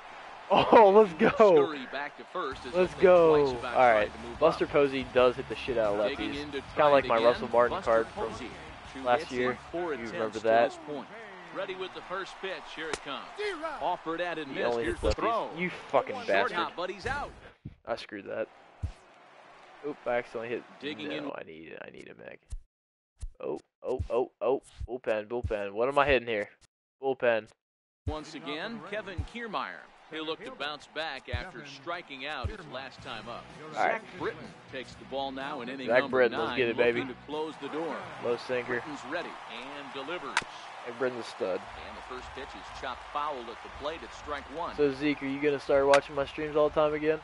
S1: Oh, let's go.
S2: Scurry back to first as
S1: Let's
S2: he'll think
S1: go.
S2: twice about
S1: All right.
S2: trying to move
S1: Buster
S2: up.
S1: Posey does hit the shit out of
S2: Digging
S1: lefties.
S2: in to
S1: Kind
S2: try
S1: of like
S2: it
S1: my
S2: again.
S1: Russell Martin
S2: Buster
S1: card from
S2: Posey. Two
S1: last
S2: hits
S1: year.
S2: and four
S1: You
S2: attempts
S1: remember
S2: to
S1: that?
S2: this point. Ready with the first pitch. Here it comes. Offered at and
S1: He
S2: missed.
S1: only
S2: Here's
S1: hits
S2: the
S1: lefties.
S2: throw.
S1: You fucking
S2: Short
S1: bastard.
S2: hop, but he's out.
S1: I screwed that. Oop, I accidentally hit.
S2: Digging
S1: no,
S2: in.
S1: I need I need a mag. Oh, oh, oh, oh. Bullpen, bullpen. What am I hitting here? Bullpen.
S2: Once again, Kevin Kiermaier. He'll look to bounce back after striking out his last time up.
S1: All right.
S2: Zach Britton takes the ball now in inning
S1: Zach
S2: number
S1: Britton,
S2: nine,
S1: let's get it,
S2: looking
S1: baby.
S2: to close the door.
S1: Low sinker.
S2: Britton's ready and delivers.
S1: And Britton's a stud.
S2: And the first pitch is chopped foul at the plate at strike one.
S1: So Zeke, are you gonna start watching my streams all the time again?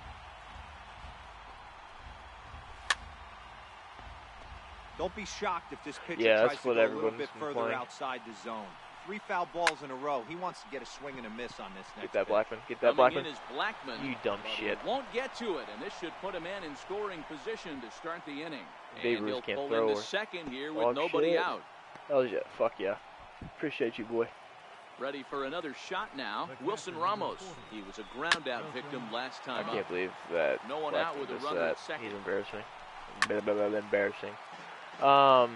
S3: Don't be shocked if this pitcher
S1: Yeah,
S3: tries
S1: that's
S3: to
S1: what
S3: go a little
S1: everyone's
S3: bit
S1: been
S3: further
S1: playing.
S3: outside the zone. Three foul balls in a row. He wants to get a swing and a miss on this next
S1: Get that
S3: pitch.
S1: Blackman. Get that
S2: Coming
S1: Blackman.
S2: in is Blackman.
S1: You dumb
S2: but
S1: shit.
S2: he won't get to it, and this should put a man in scoring position to start the inning.
S1: Babe
S2: and
S1: Ruth
S2: he'll
S1: can't
S2: pull
S1: throw
S2: into
S1: or
S2: second here with
S1: talk
S2: nobody
S1: shit.
S2: out.
S1: Oh yeah, fuck yeah. Appreciate you, boy.
S2: Ready for another shot now. Wilson Ramos. He was a ground out victim last
S1: I
S2: time
S1: can't
S2: up.
S1: believe that.
S2: No one
S1: Blackman
S2: out with a
S1: does
S2: runner
S1: that.
S2: at second.
S1: He's embarrassing. Blah, blah, blah, blah, embarrassing. Um.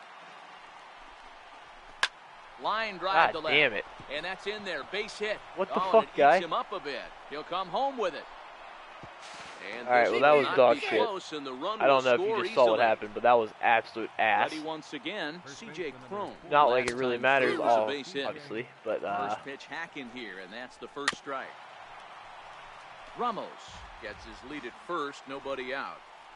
S2: Line drive
S1: God
S2: to left.
S1: damn it.
S2: And that's in there. Base hit.
S1: What the
S2: oh,
S1: fuck,
S2: and it
S1: guy?
S2: eats him up a bit. He'll come home with it. And
S1: All right,
S2: this
S1: well, that
S2: will
S1: was
S2: not
S1: dog
S2: be
S1: shit.
S2: close, and the run
S1: I don't
S2: will
S1: know if you
S2: score
S1: just saw what
S2: easily.
S1: happened, but that was absolute ass.
S2: Ready once again, C J Cron.
S1: Not like
S2: Last
S1: it really
S2: time
S1: matters,
S2: through was a
S1: all
S2: base hit.
S1: obviously, but uh,
S2: First pitch hack in here, and that's the first strike. Ramos gets his lead at first, nobody out.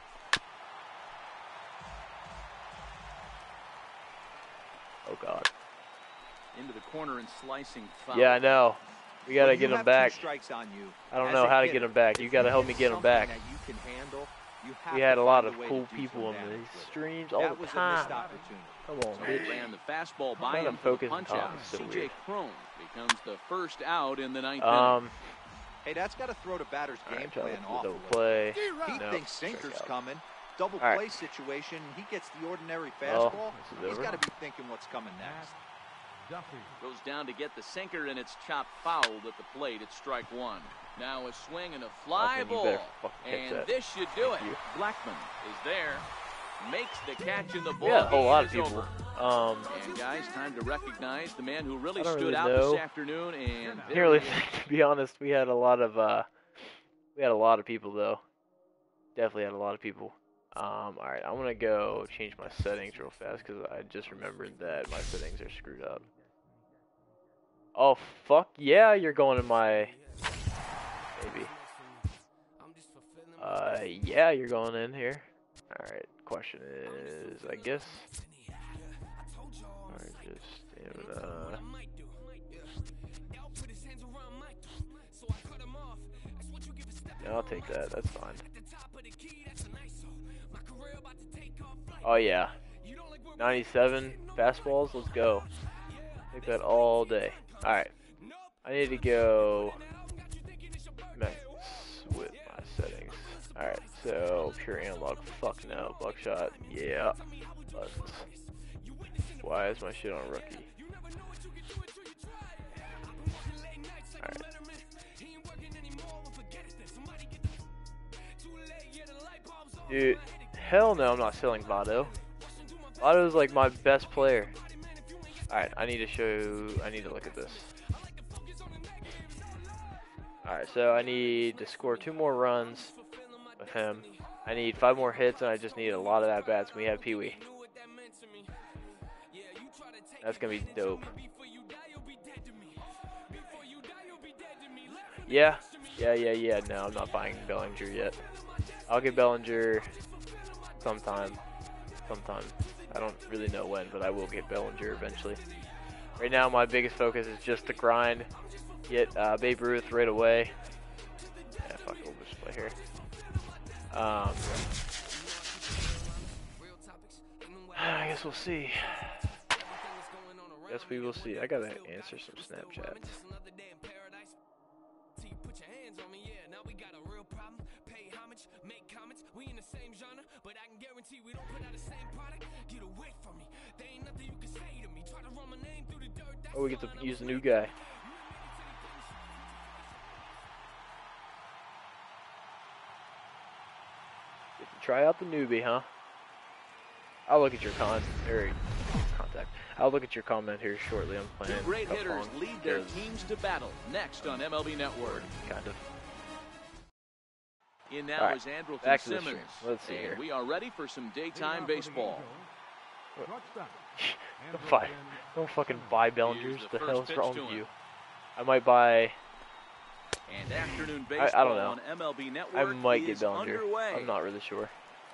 S1: oh god.
S2: Into the corner and slicing foul.
S1: Yeah, I know. We gotta
S3: When
S1: get
S3: you
S1: him
S3: have
S1: back.
S3: Two strikes on you,
S1: I don't
S3: as
S1: know
S3: a
S1: how to
S3: hitter,
S1: get him back. You
S3: if
S1: gotta
S3: you
S1: help
S3: hit
S1: me get him
S3: something
S1: back.
S3: that you can handle, you have
S1: We
S3: to
S1: had a lot
S3: find
S1: of
S3: way
S1: cool
S3: to do
S1: people
S3: some
S1: in
S3: damage
S1: these
S3: with it.
S1: streams all
S3: That
S1: the
S3: was a
S1: time.
S3: missed opportunity.
S1: Come on,
S2: So
S1: bitch.
S2: ran the fastball by
S1: Let
S2: him
S1: him
S2: for the
S1: focus.
S2: punch
S1: Oh,
S2: out.
S1: it's so
S2: C J
S1: weird.
S2: Cron becomes the first out in the ninth
S1: Um,
S3: Hey, that's got to throw the batter's
S1: all
S3: game
S1: right, try
S3: plan
S1: to
S3: off a
S1: double
S3: little.
S1: play.
S3: He
S1: No,
S3: thinks
S1: strike
S3: sinker's
S1: out.
S3: coming. Double
S1: All right.
S3: play situation. He gets the ordinary
S1: Well,
S3: fastball.
S1: this is
S3: He's
S1: over.
S3: got to be thinking what's coming next.
S5: Duffy.
S2: Goes down to get the sinker, and it's chopped fouled at the plate at strike one. Now a swing and a fly
S1: Blackman, you
S2: ball.
S1: better fucking catch
S2: And
S1: that.
S2: this should do it.
S1: Thank you.
S2: Blackman is there. Makes the catch in the ball.
S1: We had a whole
S2: game
S1: lot of
S2: is
S1: people.
S2: over.
S1: Um,
S2: And guys, time to recognize the man who really
S1: I don't
S2: stood
S1: really
S2: out
S1: know.
S2: this afternoon. And
S1: I
S2: there
S1: can't really
S2: he is.
S1: think, to be honest. We had a lot of uh, we had a lot of people though. Definitely had a lot of people. Um, all right, I'm gonna go change my settings real fast because I just remembered that my settings are screwed up. Oh fuck yeah, you're going in my maybe. Uh, yeah, you're going in here. All right. Question is, I guess. Or just stamina. Yeah, I'll take that. That's fine. Oh yeah. ninety-seven fastballs. Let's go. Take that all day. All right. I need to go max with my settings. All right. So pure analog. Fuck no. Buckshot. Yeah. Buttons. Why is my shit on rookie? All right. Dude, hell no, I'm not selling Votto. Votto's like my best player. Alright, I need to show, I need to look at this. Alright, so I need to score two more runs with him. I need five more hits, and I just need a lot of at-bats. We have Pee Wee. That's going to be dope. Yeah, yeah, yeah, yeah. No, I'm not buying Bellinger yet. I'll get Bellinger sometime. Sometime. I don't really know when, but I will get Bellinger eventually. Right now, my biggest focus is just to grind. Get uh, Babe Ruth right away. Yeah, fuck it, we'll just play here. Um, I guess we'll see. Guess we will see. I gotta answer some Snapchats. Oh, we get to use a new guy. Get to try out the newbie, huh? I'll look at your con or contact. I'll look at your comment here shortly. I'm playing.
S2: Two great hitters lead their teams to battle. Next on M L B Network.
S1: Kind of.
S2: In now
S1: right,
S2: is Andrelton
S1: back to the
S2: Simmons.
S1: stream. Let's see
S2: and
S1: here.
S2: we are ready for some daytime baseball.
S1: Don't buy, don't fucking buy Bellingers.
S2: the
S1: The
S2: first
S1: hell's
S2: pitch
S1: wrong
S2: to
S1: with
S2: him.
S1: you? I might buy.
S2: And afternoon
S1: I,
S2: baseball
S1: I don't know.
S2: on M L B Network
S1: I might get
S2: is
S1: Bellinger.
S2: underway.
S1: I'm not really sure.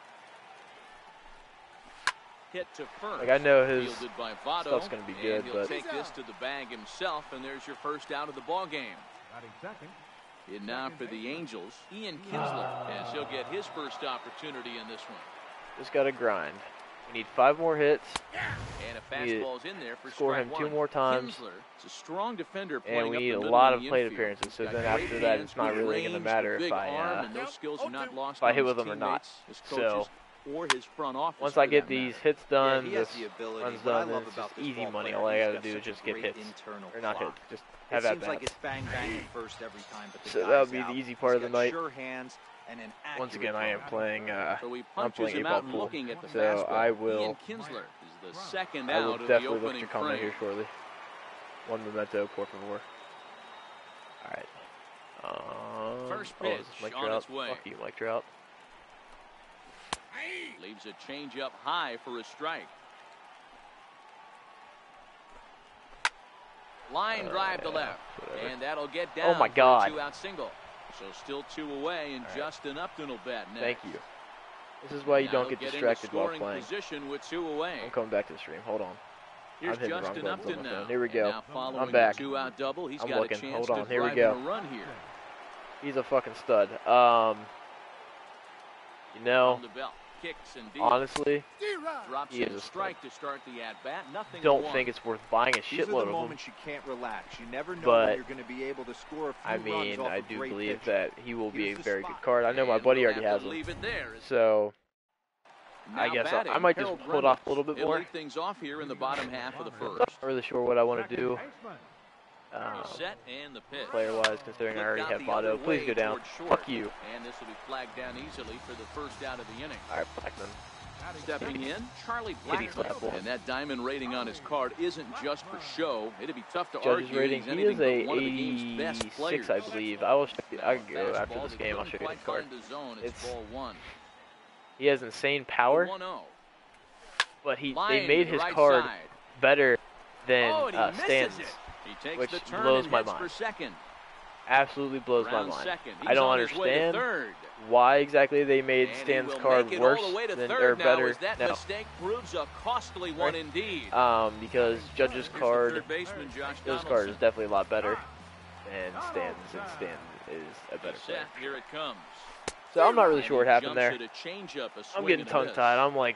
S2: Hit to first.
S1: Like I know his
S2: Fielded by Votto,
S1: stuff's gonna be good,
S2: and he'll
S1: but
S2: take this to the bag himself, and there's your first out of the ball game. In now for the Angels, Ian Kinsler, as he'll get his first opportunity in this one.
S1: just gotta grind. We need five more hits.
S2: And a fastball's in there for
S1: Score
S2: strike
S1: him
S2: one.
S1: two more times.
S2: Kinsler is a strong defender,
S1: And
S2: playing
S1: we
S2: up
S1: need
S2: the
S1: a
S2: middle
S1: lot
S2: of
S1: of
S2: the
S1: plate
S2: infield.
S1: appearances. So
S2: Got
S1: then
S2: great
S1: after that,
S2: hands,
S1: it's not
S2: good
S1: really
S2: range,
S1: gonna
S2: the
S1: matter
S2: big
S1: if I
S2: arm,
S1: uh,
S2: and those skills are not lost
S1: if I
S2: on
S1: hit
S2: his
S1: with them or not.
S2: teammates, his
S1: So
S2: coaches, or his front office.
S1: once
S2: for
S1: I get
S2: that
S1: these
S2: matter.
S1: hits done,
S3: yeah, he has
S1: this
S3: the ability.
S1: runs
S3: What I
S1: done,
S3: love
S1: then it's
S3: about
S1: just
S3: this
S1: easy
S3: ball
S1: money.
S3: player,
S1: All I
S3: he's
S1: gotta
S3: got
S1: do is
S3: such
S1: just
S3: a
S1: get
S3: great
S1: hits.
S3: internal
S1: Or not
S3: clock.
S1: hits, just
S3: It
S1: have at
S3: seems like
S1: bats.
S3: it's bang bang at first every time, but the
S1: So
S3: guy's
S1: that would be
S3: out.
S1: the easy part of
S3: He's
S1: the
S3: got
S1: night.
S3: Sure hands and an
S1: Once
S3: accurate
S1: again, I am
S3: throw.
S1: playing. Uh,
S2: So he
S1: I'm
S2: punches
S1: playing
S2: him
S1: eight ball
S2: out and
S1: pool.
S2: looking at the
S1: So
S2: fastball.
S1: I will.
S2: Ian Kinsler is the second
S1: I will
S2: out of the
S1: definitely look at
S2: opening
S1: your comment
S2: frame.
S1: here shortly. One memento, por favor. All right. Um,
S2: First
S1: oh, is
S2: pitch
S1: this Mike
S2: on
S1: Trout?
S2: its way.
S1: Fuck you, Mike Trout.
S2: Leaves a changeup high for a strike. Line drive to
S1: Uh,
S2: left,
S1: whatever.
S2: and that'll get down
S1: Oh my
S2: for
S1: God.
S2: a two-out single. So still two away, and
S1: All right.
S2: Justin Upton will bat next.
S1: Thank you. This is why you
S2: Now
S1: don't
S2: he'll
S1: get
S2: get into
S1: distracted while
S2: scoring
S1: playing.
S2: Position with two away.
S1: I'm coming back to the stream. Hold on.
S2: Here's
S1: I'm hitting the wrong
S2: Justin
S1: buttons on
S2: Upton
S1: my
S2: now.
S1: phone. Here we
S2: And
S1: go.
S2: now following
S1: I'm back.
S2: a two-out double, he's
S1: I'm
S2: got
S1: looking.
S2: a chance
S1: Hold on.
S2: to
S1: Here we
S2: drive
S1: go.
S2: in a run here.
S1: He's a fucking stud. Um, you know,
S2: From the belt, kicks and deals.
S1: honestly,
S2: Drops
S1: he
S2: in
S1: is
S2: a
S1: a
S2: strike to start the at-bat. Nothing
S1: don't
S2: one.
S1: think it's worth buying a
S3: These are
S1: shitload
S3: the
S1: of them.
S3: moments you can't relax. You never know
S1: But,
S3: when you're going to be able to score a few
S1: I
S3: runs
S1: mean,
S3: off
S1: I
S3: a
S1: do
S3: great
S1: believe
S3: pitcher.
S1: that he will be a
S3: Here's the
S1: very
S3: spot.
S1: good card. I know my
S2: And
S1: buddy
S2: we'll
S1: already
S2: have
S1: has
S2: to
S1: him.
S2: leave it there.
S1: So I
S2: Now
S1: guess I,
S2: batting,
S1: I might just
S2: Harold
S1: pull it off a
S2: Reynolds.
S1: little bit
S2: He'll
S1: more.
S2: lead things off here in the bottom half of the
S1: I'm
S2: first.
S1: not really sure what I want to do. Um,
S2: Set and the pitch.
S1: player-wise, considering I already
S2: Flipped
S1: have
S2: out the other
S1: Votto. Please
S2: way
S1: go down.
S2: towards short.
S1: Fuck you.
S2: And this will be flagged down easily for the first out of the inning.
S1: All right, Blackman.
S2: Stepping in, Charlie
S1: Kitty
S2: Blackman.
S1: slap.
S2: And that diamond rating on his card isn't just for show. It'd be tough to
S1: Judge's
S2: argue
S1: rating.
S2: he's
S1: He
S2: anything
S1: is
S2: but
S1: a
S2: one of the game's best
S1: eighty-six,
S2: players.
S1: I believe. I will. Show you, I
S2: Now,
S1: can go after
S2: fastball
S1: this
S2: that
S1: game. I'll
S2: couldn't
S1: show you
S2: quite
S1: his card.
S2: find the zone. It's
S1: It's-
S2: ball one.
S1: He has insane power,
S2: one oh.
S1: but he
S2: Line
S1: they made
S2: to the
S1: his
S2: right
S1: card
S2: side.
S1: better than
S2: Oh, and he
S1: uh,
S2: misses
S1: Stan's.
S2: it. He takes
S1: which
S2: the turn
S1: blows
S2: and
S1: my
S2: heads
S1: mind.
S2: for second.
S1: Absolutely blows
S2: Around
S1: my mind.
S2: second.
S1: I don't
S2: He's on his way to
S1: understand
S2: third.
S1: why exactly they made
S2: And he
S1: Stan's
S2: will
S1: card
S2: make it
S1: worse
S2: all the way to
S1: than
S2: third
S1: or
S2: now,
S1: better.
S2: as that
S1: No,
S2: mistake proves a costly one
S1: Right.
S2: indeed.
S1: um, because Judge's
S2: Here's the
S1: card,
S2: third baseman, Josh
S1: his
S2: Donaldson.
S1: card is definitely a lot better, and Stan's and Stan is a better
S2: He's
S1: player.
S2: set. Here it comes.
S1: So I'm not really
S2: And
S1: sure what
S2: he
S1: happened
S2: jumps
S1: there.
S2: at a changeup, a
S1: I'm
S2: swing
S1: getting
S2: and a
S1: tongue
S2: miss.
S1: tied. I'm like,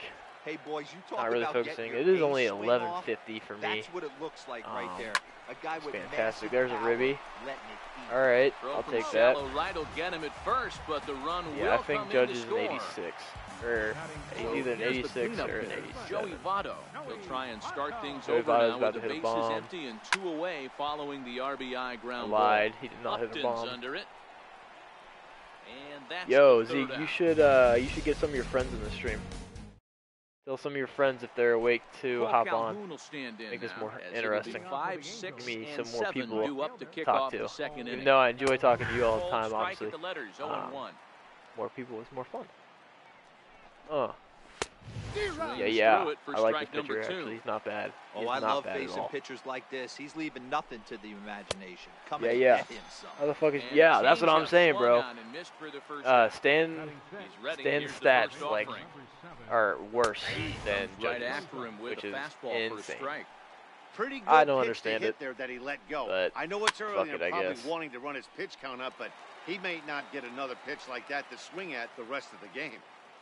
S3: Hey boys, you talk
S1: Not really
S3: about
S1: focusing.
S3: getting
S1: It
S3: your
S1: is only
S3: ace swing
S1: eleven
S3: off.
S1: fifty for me.
S3: That's what it looks like right
S1: Um,
S3: there. A guy with
S1: fantastic.
S3: massive
S1: There's a
S3: power,
S1: ribby.
S3: letting it eat.
S1: All right,
S2: Throw
S1: I'll
S2: from
S1: take that.
S2: shallow right will get him at first, but the run
S1: Yeah,
S2: will
S1: I think
S2: come
S1: Judge
S2: in to
S1: is an
S2: score.
S1: eighty-six. Or
S2: So
S1: either an
S2: here's the
S1: eighty-six
S2: cleanup
S1: or an
S2: hitter,
S1: eighty-seven.
S2: Joey Votto. He'll try and start things
S1: Joey
S2: over
S1: Votto's
S2: now
S1: about
S2: with
S1: to
S2: the
S1: hit a
S2: bases
S1: bomb.
S2: empty and two away following the R B I ground
S1: I lied.
S2: ball.
S1: He did not hit a
S2: Upton's
S1: bomb.
S2: under it. And that's
S1: Yo,
S2: the third
S1: Zeke, you
S2: out.
S1: should uh, you should get some of your friends in the stream. Tell some of your friends if they're awake to
S2: Cole
S1: hop
S2: Calhoun
S1: on.
S2: will stand in
S1: Make this
S2: now,
S1: more
S2: as it'll be
S1: interesting.
S2: Five, six,
S1: Give me
S2: and
S1: some more
S2: seven
S1: people
S2: due up to kick
S1: talk
S2: off
S1: to.
S2: the second
S1: Even
S2: inning.
S1: though I enjoy talking to you all the
S2: Cold
S1: time,
S2: strike
S1: obviously.
S2: at the letters, oh and
S1: Um,
S2: one.
S1: More people is more fun. Uh.
S2: Swings
S1: Yeah, yeah.
S2: through it for
S1: I like
S2: strike
S1: this pitcher,
S2: number two.
S1: actually. He's not bad. He's
S3: Oh, I
S1: not
S3: love
S1: bad at
S3: facing
S1: all.
S3: pitchers like this. He's leaving nothing to the imagination. Come
S1: Yeah,
S3: and
S1: yeah.
S3: get him some.
S1: How the fuck is...
S2: And
S1: Yeah, that's what I'm
S2: changeup
S1: saying,
S2: swung
S1: bro.
S2: on and missed for the first
S1: Uh,
S2: out.
S1: Stan...
S2: He's ready.
S1: Stan's
S2: Here's the
S1: stats,
S2: first
S1: like,
S2: offering.
S1: are worse than
S2: Right
S1: Judge's,
S2: after him with
S1: which
S2: a
S1: is
S2: fastball for a
S1: insane.
S2: strike.
S4: Pretty good
S1: I don't
S4: pitch
S1: understand
S4: to hit
S1: it,
S4: there that he let go.
S1: but
S4: I know it's early
S1: fuck
S4: and
S1: it, I
S4: probably
S1: guess.
S4: wanting to run his pitch count up, but he may not get another pitch like that to swing at the rest of the game.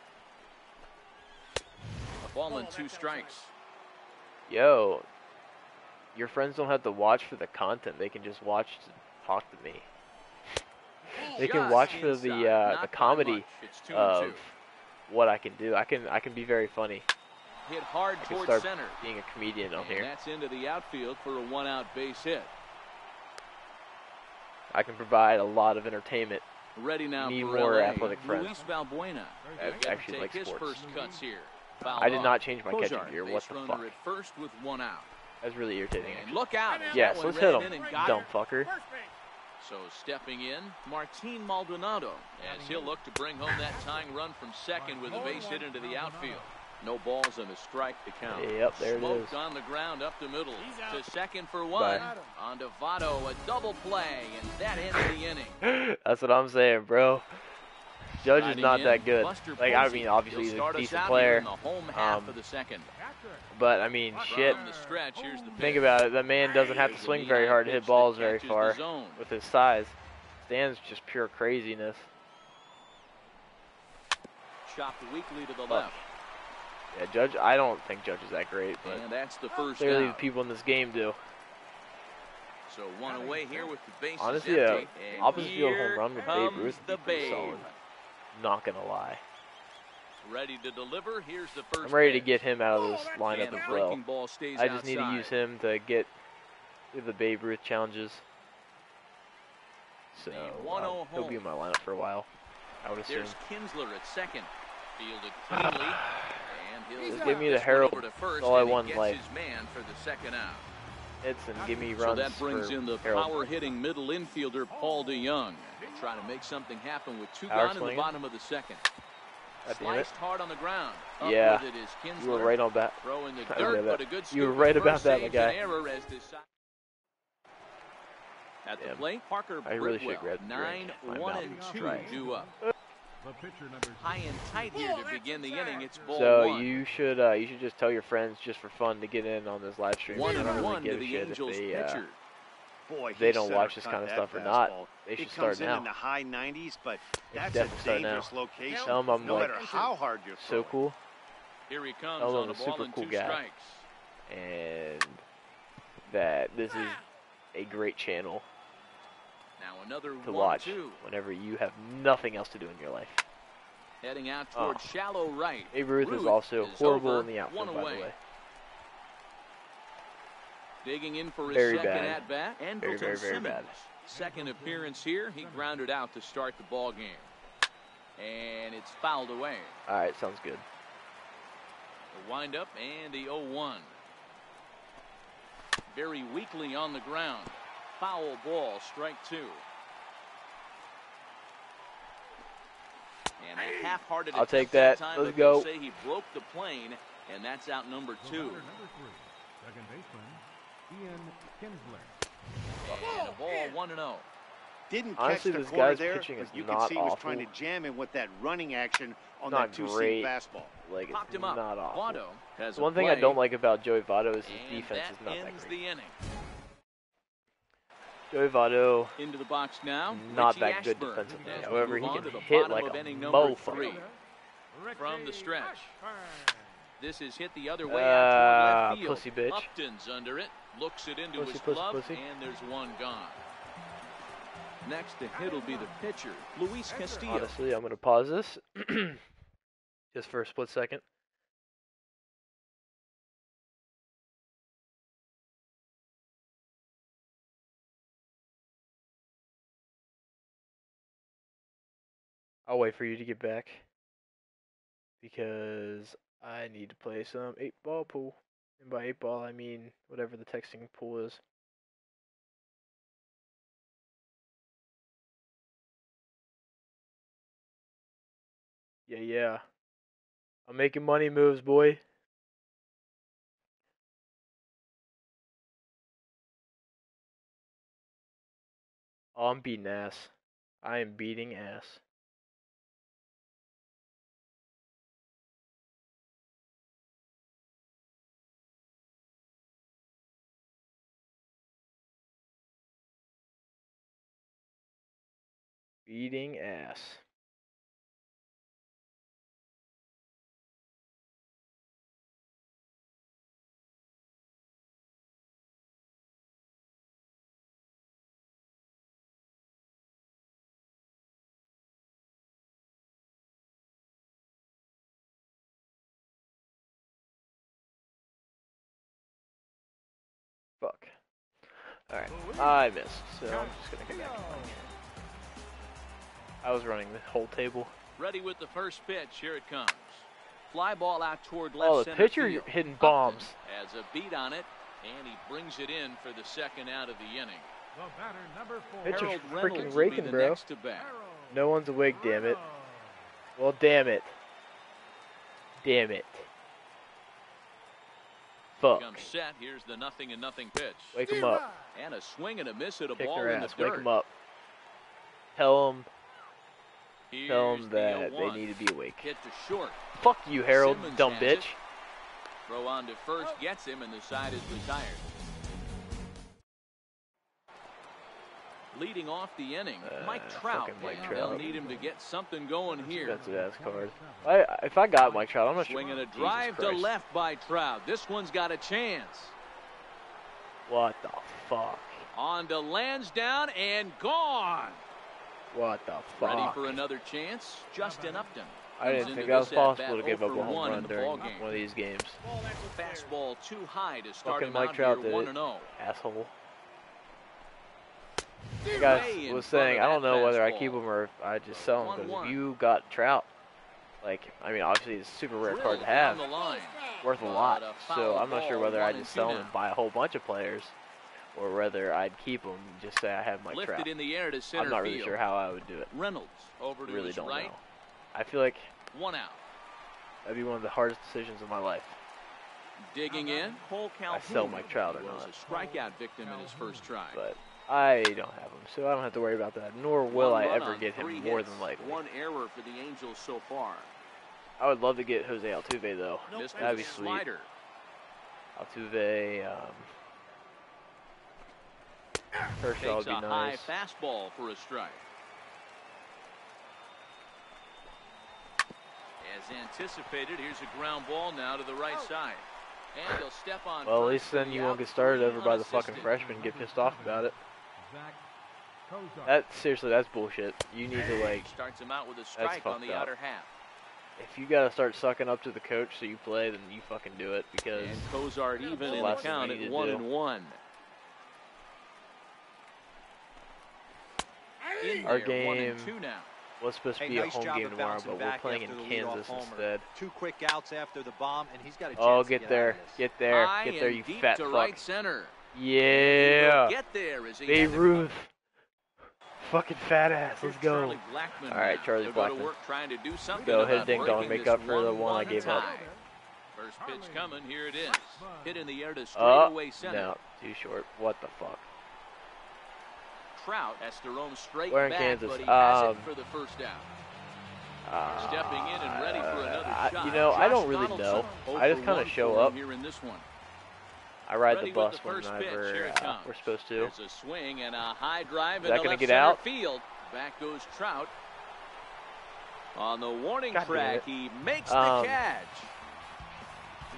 S2: A ball and two strikes.
S1: Yo, your friends don't have to watch for the content. They can just watch to talk to me. They can
S2: Just
S1: watch for
S2: inside,
S1: the uh,
S2: not
S1: the
S2: by
S1: comedy
S2: much. It's two and
S1: of
S2: two.
S1: what I can do. I can I can be very funny.
S2: Hit hard
S1: I can
S2: towards
S1: start
S2: center.
S1: being a comedian on
S2: And
S1: here.
S2: that's into the outfield for a one-out base hit.
S1: I can provide a lot of entertainment.
S2: Ready now
S1: Need
S2: for
S1: more
S2: L A.
S1: athletic friends.
S2: Luis Valbuena.
S1: I
S2: He'll get to
S1: actually
S2: take
S1: like
S2: his
S1: sports.
S2: first cuts here. Fouled
S1: I did
S2: off.
S1: not change my
S2: Kozar,
S1: catching gear. What
S2: base
S1: the
S2: runner
S1: fuck?
S2: at first with one out.
S1: That's really irritating.
S2: And
S1: Actually.
S2: look out.
S1: Yes,
S2: That one
S1: let's hit
S2: ran
S1: him,
S2: in and got
S1: dumb
S2: it.
S1: fucker.
S2: So stepping in, Martin Maldonado, as he'll look to bring home that tying run from second with a base hit into the outfield. No balls and a strike to count.
S1: Yep, there it
S2: Smoked
S1: is.
S2: on the ground up the middle. To second for one.
S1: Bye.
S2: On to Votto, a double play, and that ends the inning.
S1: That's what I'm saying, bro. Judge is
S2: Riding
S1: not
S2: in,
S1: that good.
S2: Buster
S1: Like, I
S2: Posey.
S1: mean, obviously
S2: He'll
S1: he's
S2: start
S1: a
S2: us
S1: decent
S2: out here
S1: player.
S2: in the home half
S1: Um,
S2: of the second.
S1: But, I mean, shit.
S2: From the stretch, here's the
S1: Think
S2: pitch.
S1: about it. That man doesn't have to
S2: Here's a
S1: swing very
S2: lead-off
S1: hard to
S2: pitch
S1: hit balls
S2: that
S1: very
S2: catches the
S1: far
S2: zone.
S1: with his size. Stan's just pure craziness.
S2: Chopped weakly to the
S1: Fuck.
S2: left.
S1: Yeah, Judge, I don't think Judge is that great, but
S2: And that's the first
S1: clearly the
S2: out.
S1: people in this game do.
S2: So one away here with the bases
S1: Honestly, a
S2: empty. And
S1: opposite field home
S2: here
S1: run with Babe
S2: comes
S1: Ruth
S2: the
S1: would be pretty
S2: Babe.
S1: solid. Not gonna lie.
S2: Ready to deliver. Here's the first.
S1: I'm ready to
S2: pitch.
S1: get him out of this
S2: And
S1: lineup
S2: the
S1: as well.
S2: breaking ball stays
S1: I just need to
S2: outside.
S1: use him to get through the Babe Ruth challenges. So
S2: The
S1: uh,
S2: one oh
S1: he'll be in
S2: home.
S1: my lineup for a while, I would assume.
S2: There's Kinsler at second. Fielded cleanly. And he'll
S1: Just
S2: put
S1: give me the
S2: this one
S1: Herald.
S2: over to first,
S1: That's all I
S2: and he
S1: want in
S2: gets
S1: life.
S2: his man for the second out.
S1: Hits and give me
S2: So
S1: runs
S2: that brings
S1: for
S2: in the
S1: Harold.
S2: power-hitting middle infielder Paul DeYoung. He'll try to make something happen with two
S1: Power
S2: gone in the
S1: swinging.
S2: bottom of the second.
S1: God damn it.
S2: Sliced hard on the ground. Up
S1: Yeah.
S2: with it is Kinsler.
S1: You were right on that.
S2: Throw in the
S1: I
S2: dirt,
S1: read
S2: but
S1: that.
S2: a good
S1: You were
S2: scoop
S1: right
S2: at
S1: about
S2: first
S1: that, my
S2: saves
S1: guy.
S2: an error as this side. At the
S1: Damn.
S2: plate, Parker
S1: I really should
S2: Britwell,
S1: grab the
S2: nine,
S1: drink. My
S2: one,
S1: mouth
S2: and
S1: is
S2: two
S1: dry.
S2: due up.
S5: The pitcher number
S2: High and tight here to begin the inning. It's ball
S1: So
S2: one.
S1: you should uh, you should just tell your friends just for fun to get in on this live stream.
S2: One
S1: I
S2: and
S1: don't really
S2: one
S1: give
S2: to
S1: a
S2: the
S1: shit if
S2: Angels
S1: they, uh,
S2: pitcher.
S4: Boy,
S1: they
S4: he
S1: don't
S4: center
S1: watch this
S4: cut
S1: kind of
S4: that
S1: stuff or not.
S4: fastball.
S1: They should
S4: it
S1: start
S4: comes in
S1: now.
S4: in the high nineties, but
S1: They
S4: that's
S1: should
S4: a
S1: definitely start now.
S4: dangerous location.
S1: Tell 'em I'm
S4: no
S1: like
S4: matter how hard you're
S1: so
S4: throwing.
S1: cool
S2: Here he comes
S1: Tell
S2: on
S1: him
S2: a
S1: a
S2: ball
S1: super
S2: and
S1: cool
S2: two
S1: guy.
S2: strikes.
S1: and that this is a great channel
S2: Now another
S1: to
S2: one,
S1: watch
S2: two.
S1: whenever you have nothing else to do in your life.
S2: Heading out
S1: Oh.
S2: towards shallow right.
S1: Babe Ruth is
S2: Ruth
S1: also
S2: is
S1: horrible
S2: over,
S1: in the outfield,
S2: one
S1: by
S2: away.
S1: the way.
S2: Digging in for his
S1: Very
S2: second
S1: bad.
S2: at bat.
S1: Very,
S2: Andrelton
S1: very, very
S2: Simmons.
S1: bad.
S2: Second appearance here. He grounded out to start the ball game. And it's fouled away.
S1: All right, sounds good.
S2: The windup and the oh one. Very weakly on the ground. Foul ball, strike two. And a half-hearted
S1: I'll take
S2: attempt
S1: that.
S2: time,
S1: Let's
S2: but they'll
S1: go.
S2: say he broke the plane, and that's out number
S5: The
S2: two.
S5: batter number three, second baseman, Ian Kinsler.
S2: And a ball one and oh.
S4: Didn't
S1: Honestly,
S4: catch the
S1: this
S4: corner
S1: guy's
S4: there,
S1: pitching is
S4: but you
S1: not
S4: could see he was
S1: awful.
S4: trying to jam him with that running action on
S1: Not
S4: that two-seam
S1: great.
S4: fastball.
S1: Like, it's
S2: Popped him up.
S1: not awful.
S2: Votto has
S1: The
S2: a
S1: one thing I
S2: play,
S1: don't like about Joey Votto is his
S2: and
S1: defense
S2: that
S1: is not that
S2: ends
S1: great.
S2: the inning.
S1: Joey Votto,
S2: Into the box now.
S1: not
S2: Richie
S1: that good
S2: Ashburn.
S1: defensively.
S2: As we
S1: However,
S2: move
S1: he
S2: on
S1: can
S2: to the
S1: hit
S2: bottom
S1: like
S2: of
S1: a
S2: inning number
S1: mofo.
S2: three. From the stretch. This is hit the other way
S1: Uh,
S2: out toward left field.
S1: pussy bitch.
S2: Upton's under it, looks it into
S1: Pussy,
S2: his
S1: pussy,
S2: glove,
S1: pussy.
S2: and there's one gone. Next to hit will be the pitcher, Luis Castillo.
S1: Honestly, I'm going to pause this just for a split second. I'll wait for you to get back because I need to play some eight ball pool. And by eight ball, I mean whatever the texting pool is. Yeah, yeah. I'm making money moves, boy. Oh, I'm beating ass. I am beating ass. Beating ass. Fuck. Alright, I missed, so I'm just gonna get back to playing. I was running the whole table.
S2: Ready with the first pitch. Here it comes. Fly ball out toward left
S1: Oh, the
S2: center
S1: pitcher
S2: field.
S1: hitting bombs.
S2: Upton has a beat on it, and he brings it in for the second out of the inning.
S5: The batter, number four.
S1: Pitcher's
S2: Harold
S1: freaking
S2: Reynolds will be
S1: raking,
S2: the
S1: bro.
S2: next to bat.
S1: No one's awake, damn it. Well, damn it. Damn it. Fuck.
S2: Comes set. Here's the nothing and nothing pitch.
S1: Wake him up.
S2: And a swing and a miss at a
S1: Kick
S2: ball
S1: their
S2: in the
S1: ass. Wake
S2: dirt.
S1: him up. Tell them,
S2: Here's
S1: tell them
S2: the
S1: that they
S2: oh one.
S1: need to be awake.
S2: Hit to short.
S1: Fuck you, Harold,
S2: Simmons
S1: dumb
S2: has
S1: bitch.
S2: it. Throw on to first gets him, and the side is retired. Leading off the inning,
S1: Uh,
S2: Mike Trout.
S1: fucking Mike
S2: And
S1: Trout.
S2: They'll need him to get something going here.
S1: Expensive ass card. I, if I got Mike Trout, I'm not sure.
S2: Swinging a
S1: Jesus
S2: drive to
S1: Christ.
S2: left by Trout. This one's got a chance.
S1: What the fuck?
S2: On to Lansdowne and gone.
S1: What the
S2: Ready
S1: fuck?
S2: for another chance. Justin Upton.
S1: I didn't
S2: comes
S1: think
S2: into
S1: that was
S2: this at-bat
S1: possible to give up
S2: oh
S1: a
S2: for
S1: home
S2: one in
S1: run
S2: the
S1: during
S2: ballgame.
S1: one of these games.
S2: Fastball too high to start
S1: Fucking
S2: him
S1: Mike
S2: out
S1: Trout
S2: here
S1: did
S2: one
S1: it.
S2: and oh.
S1: Asshole.
S2: Way
S1: Guys
S2: in
S1: was
S2: front
S1: saying,
S2: of
S1: I don't
S2: that
S1: know whether I
S2: fastball.
S1: keep him or if I just sell him
S2: one
S1: because
S2: one.
S1: if you got Trout, like, I mean, obviously it's a super rare card to
S2: Drilled
S1: have,
S2: down the line.
S1: worth a
S2: But
S1: lot.
S2: a
S1: So
S2: foul
S1: I'm not sure
S2: ball,
S1: whether I
S2: one
S1: just
S2: and
S1: sell
S2: two
S1: him and
S2: now.
S1: buy a whole bunch of players, or whether I'd keep him and just say I have Mike
S2: Lifted
S1: Trout.
S2: in the air to center
S1: I'm not
S2: field.
S1: really sure how I would do it.
S2: Reynolds over to
S1: Really
S2: his
S1: don't
S2: right.
S1: know. I feel like
S2: One out.
S1: that'd be one of the hardest decisions of my life.
S2: Digging in. Cole
S1: I
S2: Calhoun
S1: sell Mike Trout or
S2: was
S1: not.
S2: a strikeout victim in his first try.
S1: But I don't have him, so I don't have to worry about that. Nor will
S2: One
S1: I
S2: run
S1: ever
S2: on
S1: get him
S2: three
S1: more
S2: hits.
S1: than likely.
S2: One error for the Angels so far.
S1: I would love to get Jose Altuve though.
S2: Missed
S1: That'd
S2: with
S1: be
S2: a
S1: sweet.
S2: slider.
S1: Altuve, um, Kershaw would
S2: Takes
S1: be
S2: a
S1: nice.
S2: high fastball for a strike. As anticipated, here's a ground ball now to the right side. And he'll step on
S1: Well, at
S2: first
S1: least
S2: for
S1: then
S2: the
S1: you won't
S2: out,
S1: get started
S2: three
S1: over by the fucking
S2: unassisted.
S1: freshman and get pissed off about it.
S5: Zach Kozar.
S1: That seriously, that's bullshit. You need to like,
S2: Starts him out with a strike on
S1: fucked
S2: the
S1: up.
S2: outer half.
S1: if you gotta start sucking up to the coach so you play, then you fucking do it because
S2: And Kozart even
S1: the
S2: in the
S1: last thing
S2: count
S1: you need
S2: at
S1: to
S2: one
S1: do.
S2: and one. In
S1: Our
S2: there, one and
S1: game
S2: two now.
S1: was supposed to
S3: Hey,
S1: be
S3: nice
S1: a home
S3: job
S1: game
S3: of
S1: tomorrow,
S3: bouncing
S1: but we're
S3: back
S1: playing in
S3: after the leadoff
S1: Kansas
S3: homer.
S1: instead.
S3: Two quick outs after the bomb, and he's got a chance
S1: Oh,
S3: to
S1: get
S3: get
S1: there,
S3: out of this.
S1: get there,
S2: High
S1: get there,
S2: and
S1: you
S2: deep
S1: fat
S2: to
S1: fuck.
S2: right center.
S1: Yeah,
S2: Get there as he
S1: Babe
S2: has it.
S1: Ruth, fucking fat ass. Let's
S2: Here's
S1: go.
S2: Charlie Blackmon
S1: All right,
S2: now.
S1: Charlie
S2: They'll go to
S1: Blackmon.
S2: work trying to do something
S1: Go ahead,
S2: about
S1: ding dong,
S2: breaking
S1: make
S2: this
S1: up for the one I
S2: one-one
S1: gave
S2: tie.
S1: up.
S2: First pitch coming, here it is. Hit in the air to
S1: Oh,
S2: straightaway center.
S1: no, too short. What the fuck?
S2: Trout has to roam straight
S1: We're in
S2: back,
S1: Kansas.
S2: but he has
S1: Um,
S2: it for the first out.
S1: Uh,
S2: Stepping in and ready for another
S1: I-
S2: shot.
S1: You know, I don't
S2: Josh
S1: really
S2: Donaldson,
S1: know.
S2: oh
S1: I just
S2: for
S1: kind
S2: one
S1: of show
S2: for him
S1: up.
S2: here in this one.
S1: I ride
S2: Ready
S1: the
S2: with
S1: bus
S2: the first pitch.
S1: whenever
S2: Here it
S1: uh,
S2: comes.
S1: we're supposed to.
S2: There's a swing and a high drive
S1: Is that
S2: into
S1: gonna
S2: left
S1: get
S2: center
S1: out?
S2: field. Back goes Trout. On the warning
S1: God damn
S2: track,
S1: it.
S2: he makes
S1: Um,
S2: the catch.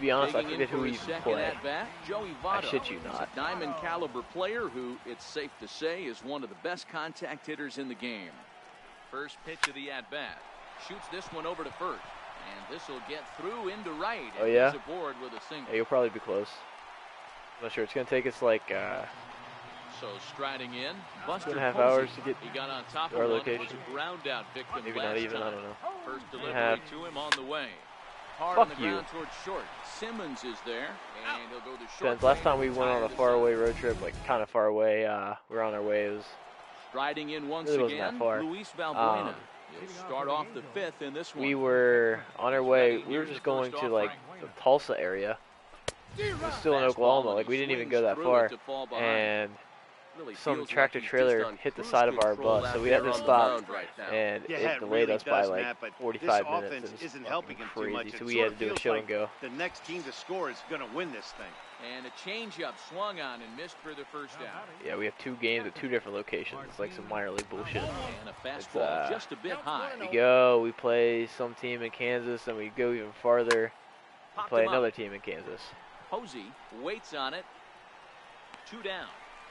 S1: be honest, I
S2: Taking in
S1: forget
S2: for
S1: who we
S2: his
S1: even
S2: second
S1: play.
S2: at-bat, Joey
S1: I
S2: Votto.
S1: shit you
S2: He's
S1: not.
S2: a diamond caliber player who, it's safe to say, is one of the best contact hitters in the game. First pitch of the at-bat. Shoots this one over to first. And this will get through into right. And
S1: Oh, yeah?
S2: he's aboard with a single.
S1: Yeah, you'll probably be close. I'm not sure. It's going to take us like uh,
S2: So striding in, Buster
S1: two and a half
S2: Posey.
S1: hours to get
S2: He got on top
S1: to our
S2: of one. It was
S1: location.
S2: a ground out victim
S1: Maybe
S2: last
S1: not even.
S2: time.
S1: I don't know.
S2: First
S1: and a
S2: delivery
S1: half.
S2: to him on the way. Hard
S1: Fuck
S2: on the
S1: you.
S2: ground towards short. Simmons is there, and he'll go to short.
S1: Depends. Last time we
S2: and
S1: went on a
S2: retire the
S1: faraway
S2: side.
S1: road trip, like kind of far away. Uh, we were on our way. It was
S2: Striding in once
S1: really wasn't
S2: again,
S1: that far.
S2: Luis Valbuena.
S1: Um,
S2: He'll start off the fifth in this one.
S1: we were on our way.
S2: ready.
S1: We were
S2: Here's
S1: just
S2: the
S1: going
S2: first
S1: to like
S2: offering.
S1: the Tulsa area. It was still in
S2: Fastball,
S1: Oklahoma.
S2: and
S1: Like we
S2: he
S1: didn't even
S2: swings
S1: go that
S2: through
S1: far.
S2: it to fall behind.
S1: And
S2: Really
S1: some
S2: feels
S1: tractor
S2: like he's
S1: trailer
S2: just on
S1: hit the
S2: cruise
S1: side of our
S2: control
S1: bus,
S2: out
S1: so we
S2: there
S1: had to
S2: on the
S1: stop.
S2: mound right now.
S1: And
S4: Yeah,
S1: it
S4: it
S1: delayed
S4: really
S1: us by
S4: does,
S1: like
S4: Matt, but
S1: forty-five
S4: this
S1: minutes.
S4: offense
S1: It was
S4: isn't
S1: fucking
S4: helping him too
S1: crazy.
S4: much.
S1: So
S4: It
S1: we
S4: sort
S1: had
S4: of
S1: to do a
S4: feels
S1: show
S4: like
S1: and go.
S4: the next team to score is going to win this thing.
S2: And a changeup swung on and missed for the first out.
S1: Yeah, we have two games at two different locations. It's like some minor league bullshit.
S2: And a fastball
S1: uh,
S2: just a bit high.
S1: We go, we play some team in Kansas, and we go even farther. We
S2: Popped
S1: play
S2: him up.
S1: another team in Kansas.
S2: Posey waits on it. Two down.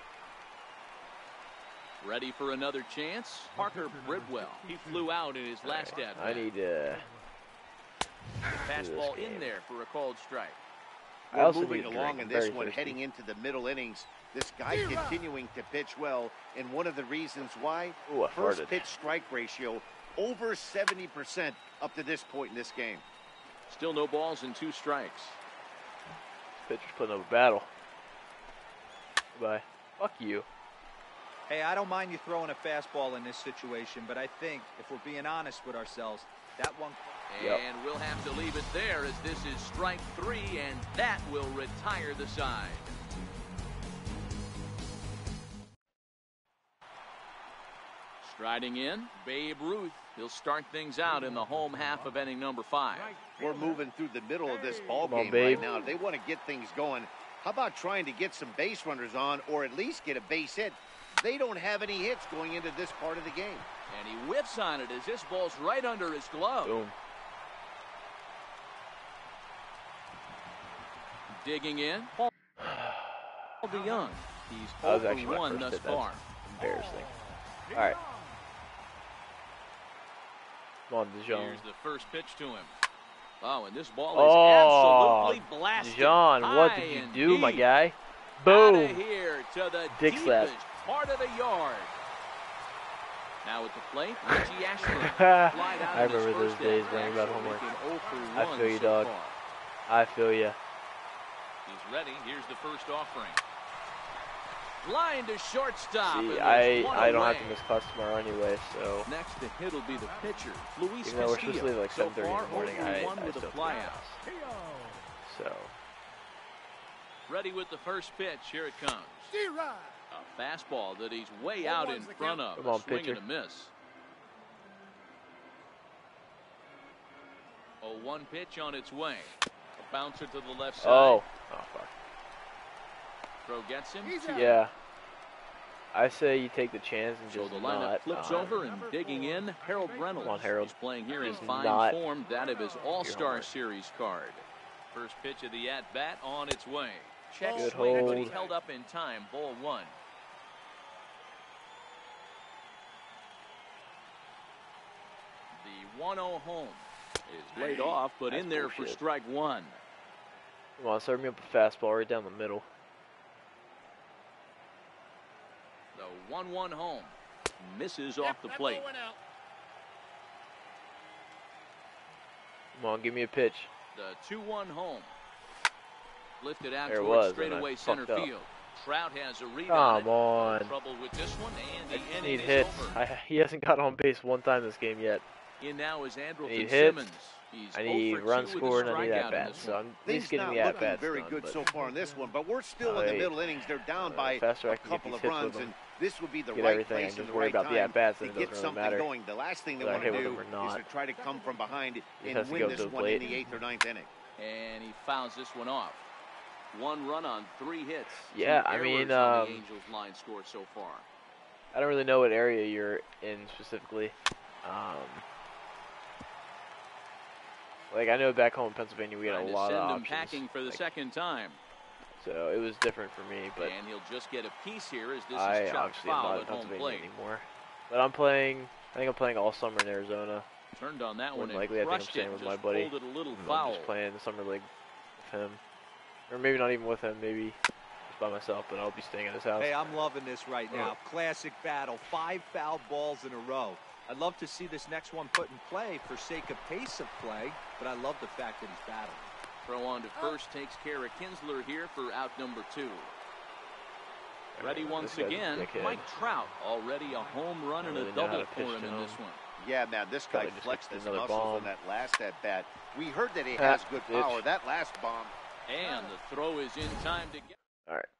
S2: Ready for another chance. Parker Bridwell. He flew out in his last
S1: Right.
S2: at
S1: I need to.
S2: fastball
S1: this
S2: in
S1: game.
S2: there for a called strike.
S1: I
S4: We're
S1: also
S4: moving
S1: need a
S4: along
S1: drink.
S4: in
S1: I'm
S4: this
S1: very
S4: one,
S1: thirsty.
S4: heading into the middle innings. This guy continuing to pitch well, and one of the reasons why,
S1: Ooh, I
S4: first
S1: farted.
S4: pitch strike ratio over seventy percent up to this point in this game.
S2: Still no balls and two strikes.
S1: Pitcher's putting up a battle. Goodbye. Fuck you.
S3: Hey, I don't mind you throwing a fastball in this situation, but I think if we're being honest with ourselves, that one.
S1: Yep.
S2: And we'll have to leave it there as this is strike three, and that will retire the side. Striding in, Babe Ruth. He'll start things out in the home half of inning number five.
S4: We're moving through the middle of this ball
S1: Come on,
S4: game
S1: babe.
S4: right now. They want to get things going. How about trying to get some base runners on, or at least get a base hit? They don't have any hits going into this part of the game.
S2: And he whiffs on it as this ball's right under his glove.
S1: Boom.
S2: Digging in, Paul DeYoung. He's
S1: That was
S2: zero
S1: actually
S2: for
S1: my
S2: one
S1: first
S2: thus
S1: hit. That's
S2: far.
S1: embarrassing. All right. Come on, Dijon.
S2: Here's the first pitch to him. Oh, and this ball
S1: Oh,
S2: is absolutely blasted.
S1: Dijon, what did
S2: high
S1: you
S2: and
S1: do, my
S2: deep.
S1: guy?
S2: Outta
S1: Boom.
S2: here to the
S1: Dick slap.
S2: deepest part of the yard. Now at the plate, Richie Ashburn.
S1: I
S2: Flied out in his
S1: remember those
S2: first
S1: days
S2: at-bat,
S1: learning about
S2: so
S1: homework.
S2: making oh for
S1: I
S2: one
S1: feel you,
S2: so
S1: dog.
S2: far.
S1: I feel ya.
S2: He's ready. Here's the first offering. Line to shortstop. and
S1: See,
S2: there's
S1: I
S2: one
S1: I don't
S2: away.
S1: have to miss class tomorrow anyway, so
S2: Next to hit will be the pitcher, Luis
S1: even though we're supposed to
S2: Castillo.
S1: leave at like
S2: So
S1: seven thirty in
S2: far,
S1: the morning,
S2: oh for
S1: I,
S2: one
S1: I
S2: with
S1: still
S2: a
S1: have to go to
S2: flyout.
S1: class. So
S2: Ready with the first pitch. Here it comes. A fastball that he's way out in front of.
S1: Come on,
S2: a swing
S1: pitcher.
S2: and a miss. Oh, one pitch on its way. A bouncer to the left side.
S1: oh oh fuck
S2: Throw gets him. Two.
S1: yeah. I say you take the chance and
S2: So
S1: just
S2: the lineup
S1: not.
S2: flips
S1: um,
S2: over and digging in, Harold Reynolds.
S1: Come on, Harold.
S2: He's playing here in
S1: Just
S2: fine
S1: not
S2: form, that of his All-Star
S1: homework.
S2: Series card. First pitch of the at-bat on its way. Check
S1: Good
S2: swing, but he
S1: hold.
S2: held up in time. Ball one. The one oh home is laid off, but
S1: That's
S2: in there for
S1: bullshit.
S2: strike one.
S1: Come on, serve me up a fastball right down the middle.
S2: The one one home misses off the plate.
S1: Come on, give me a pitch.
S2: The two one home. Lifted out
S1: There it
S2: towards
S1: was, and
S2: straightaway
S1: I
S2: center
S1: fucked up.
S2: field. Trout has a read on
S1: Come
S2: it.
S1: on.
S2: Trouble with this one, and
S1: I
S2: the
S1: just
S2: inning
S1: need
S2: is
S1: hits.
S2: over.
S1: I, he hasn't got on base one time this game yet.
S2: In now is Andrelton
S1: need hits.
S2: Simmons. He's
S1: I
S2: oh
S1: need
S2: for
S1: run
S2: two with a
S1: score and I need
S2: strikeout
S1: at
S2: in
S1: bats.
S2: this
S1: So
S2: one.
S1: I'm at
S4: Things
S1: least getting
S4: not
S1: the at
S4: looking
S1: bats
S4: very
S1: done,
S4: good
S1: but
S4: so far in this one, but we're still
S1: Oh,
S4: in the
S1: hey.
S4: middle innings. They're down
S1: Uh,
S4: by
S1: faster I
S4: a
S1: can get
S4: couple
S1: these
S4: of
S1: hits
S4: runs,
S1: with them.
S4: and this would be the
S1: Get
S4: right
S1: everything
S4: place
S1: and
S4: and
S1: just
S4: the
S1: worry
S4: right
S1: about the
S4: time
S1: at-bats,
S4: to
S1: and it
S4: get
S1: doesn't really
S4: something
S1: matter
S4: going. The last thing they
S1: whether I
S4: want to
S1: hit with
S4: do
S1: them or
S4: is
S1: not.
S4: to try to come from behind and
S1: has to
S4: win
S1: go
S4: this
S1: to the
S4: one in
S1: plate.
S4: the eighth or ninth inning.
S2: And he fouls this one off. One run on three hits.
S1: Yeah,
S2: Two
S1: I mean,
S2: errors on
S1: um,
S2: the Angels line score so far.
S1: I don't really know what area you're in specifically. Um, Like, I know back home in Pennsylvania we had
S2: Trying
S1: a
S2: to
S1: lot of
S2: send him
S1: options.
S2: packing for the
S1: like,
S2: second time.
S1: So it was different for me, but
S2: And he'll just get a piece here as this
S1: I
S2: is chopped
S1: obviously am
S2: foul
S1: not
S2: at
S1: in
S2: home
S1: Pennsylvania
S2: plate.
S1: anymore. But I'm playing, I think I'm playing all summer in Arizona.
S2: Turned on that
S1: More
S2: one
S1: than
S2: and
S1: likely, I think I'm
S2: crushed
S1: staying
S2: it.
S1: with
S2: Just
S1: my buddy.
S2: pulled it a little
S1: I'm
S2: foul.
S1: just playing the summer league with him. Or maybe not even with him, maybe just by myself, but I'll be staying at his house.
S3: Hey, I'm loving this right now. Classic battle. Five foul balls in a row. I'd love to see this next one put in play for sake of pace of play, but I love the fact that he's battling.
S2: Throw on to first takes care of Kinsler here for out number two. Ready once again, Mike Trout. Already a home run and a double for him in this one.
S4: Yeah, man, this guy
S1: Probably just
S4: flexed
S1: hit
S4: his
S1: another
S4: muscles
S1: bomb.
S4: on that last at bat. We heard that he
S1: Ah,
S4: has good
S1: bitch.
S4: power. That last bomb.
S2: And the throw is in time to get.
S1: All right.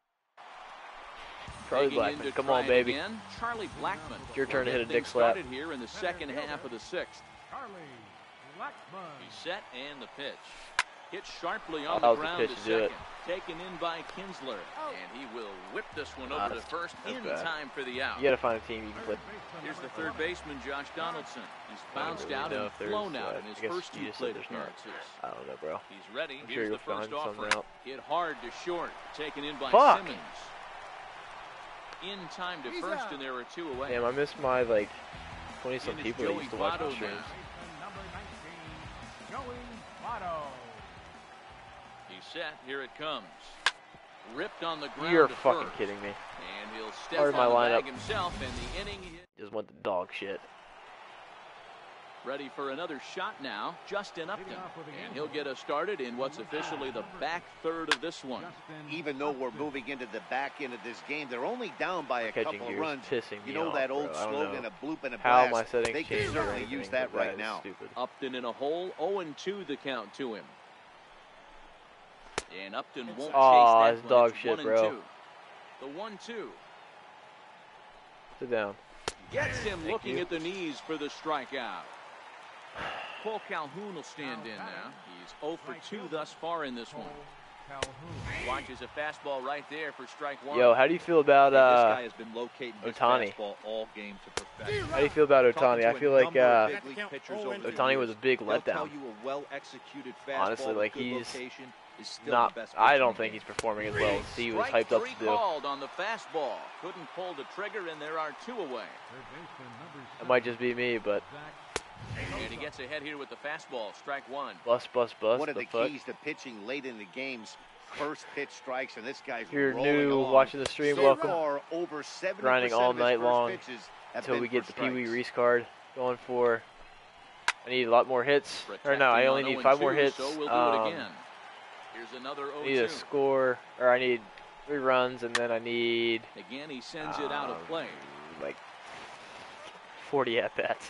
S1: Charlie
S2: Digging in
S1: Blackman,
S2: to
S1: come
S2: try
S1: on,
S2: it
S1: baby.
S2: Again. Charlie Blackman.
S1: It's your turn to hit a
S2: Things
S1: dick slap.
S2: started here in the second half of the sixth.
S5: Charlie Blackman.
S2: He's set and the pitch. Hit sharply on
S1: That
S2: the
S1: was the
S2: ground
S1: pitch
S2: to
S1: to do it.
S2: second. Taken in by Kinsler. And he will whip this one
S1: Ah,
S2: over to
S1: that's-
S2: first
S1: that's
S2: in
S1: bad.
S2: time for the out.
S1: You gotta find a team you can play.
S2: Here's the third baseman, Josh Donaldson. He's
S1: I don't
S2: bounced
S1: really
S2: out
S1: know
S2: and
S1: if there's,
S2: flown out
S1: uh,
S2: in his
S1: I guess
S2: first
S1: you
S2: two
S1: just said
S2: plate
S1: there's not.
S2: appearances.
S1: I don't know, bro.
S2: He's ready.
S1: I'm sure
S2: Here's
S1: you'll
S2: the first
S1: find something
S2: offering.
S1: out.
S2: Hit hard to short. Taken in by
S1: Fuck.
S2: Simmons. In time to first, and there are two away.
S1: Damn, I missed my, like, twenty-some
S2: In is
S1: people that
S2: Joey
S1: used to watch
S2: Votto
S1: my streams.
S2: now.
S5: Number nineteen, Joey Votto.
S2: He's set. Here it comes. Ripped on the ground
S1: You're
S2: to
S1: fucking
S2: first.
S1: kidding me.
S2: And he'll step
S1: Part of my
S2: on the
S1: lineup.
S2: bag himself, and the inning hit.
S1: Just went the dog shit.
S2: Ready for another shot now, Justin Upton. And he'll get us started in what's officially the back third of this one.
S4: Even though we're moving into the back end of this game, they're only down by a
S1: Catching
S4: couple of
S1: gear
S4: runs.
S1: is pissing me
S4: You know
S1: off,
S4: that
S1: bro.
S4: old
S1: I don't
S4: slogan,
S1: know
S4: a bloop and a
S1: how
S4: blast.
S1: my settings
S4: They can
S1: changed or
S4: certainly
S1: anything,
S4: use that
S1: but
S4: right
S1: is
S4: now.
S1: Stupid.
S2: Upton in a hole, oh and two the count to him. And Upton won't
S1: Aw,
S2: chase
S1: it's
S2: that
S1: dog
S2: one. It's
S1: shit,
S2: one and
S1: bro.
S2: two. The one two.
S1: Sit down.
S2: Gets him
S1: Thank
S2: looking
S1: you.
S2: at the knees for the strikeout. Cole Calhoun will stand in now. He's oh for two thus far in this one.
S5: Calhoun.
S2: Watches a fastball right there for strike one.
S1: Yo, how do you feel about
S3: Hey, this
S1: uh?
S3: guy has been locating his
S1: Ohtani.
S3: fastball all game to perfection.
S1: How do you feel about
S3: Talking
S1: Ohtani? I
S3: to a
S1: feel like
S3: number of
S1: uh,
S3: big league pitchers over the
S1: Ohtani was a
S3: years,
S1: big
S3: they'll
S1: letdown.
S3: tell you a well-executed fastball
S1: Honestly,
S3: with
S1: like,
S3: good
S1: he's
S3: location is still
S1: not.
S3: the best
S1: I
S3: pitch in
S1: don't
S3: the
S1: think
S3: game.
S1: he's performing as well as he was
S2: Strike
S1: hyped up
S2: three
S1: to do.
S2: called on the fastball. Couldn't pull the trigger, and there are two away.
S5: Third baseman, number
S1: It might just be me, but
S5: Zach
S2: And he gets ahead here with the fastball. Strike one.
S1: bust, bust, bust.
S4: One of
S1: the
S4: the
S1: fuck?
S4: keys to pitching late in the games, first pitch strikes, and this guy's
S1: If you're
S4: rolling
S1: new
S4: along.
S1: watching the stream,
S4: so
S1: welcome.
S4: far, over seventy percent
S1: Grinding all
S4: of his
S1: night
S4: first
S1: long
S4: pitches have
S1: until
S4: been
S1: we get
S4: for
S1: the Pee Wee
S4: strikes.
S1: Reese card going for. I need a lot more hits. Or no, I
S2: Protecting
S1: only
S2: on
S1: need
S2: oh and
S1: five more
S2: two,
S1: hits.
S2: So we'll do
S1: um,
S2: it again. Here's another
S1: I need
S2: oh
S1: a score, or I need three runs, and then I need
S2: two. Again, he sends it out of
S1: um,
S2: play.
S1: like forty at bats.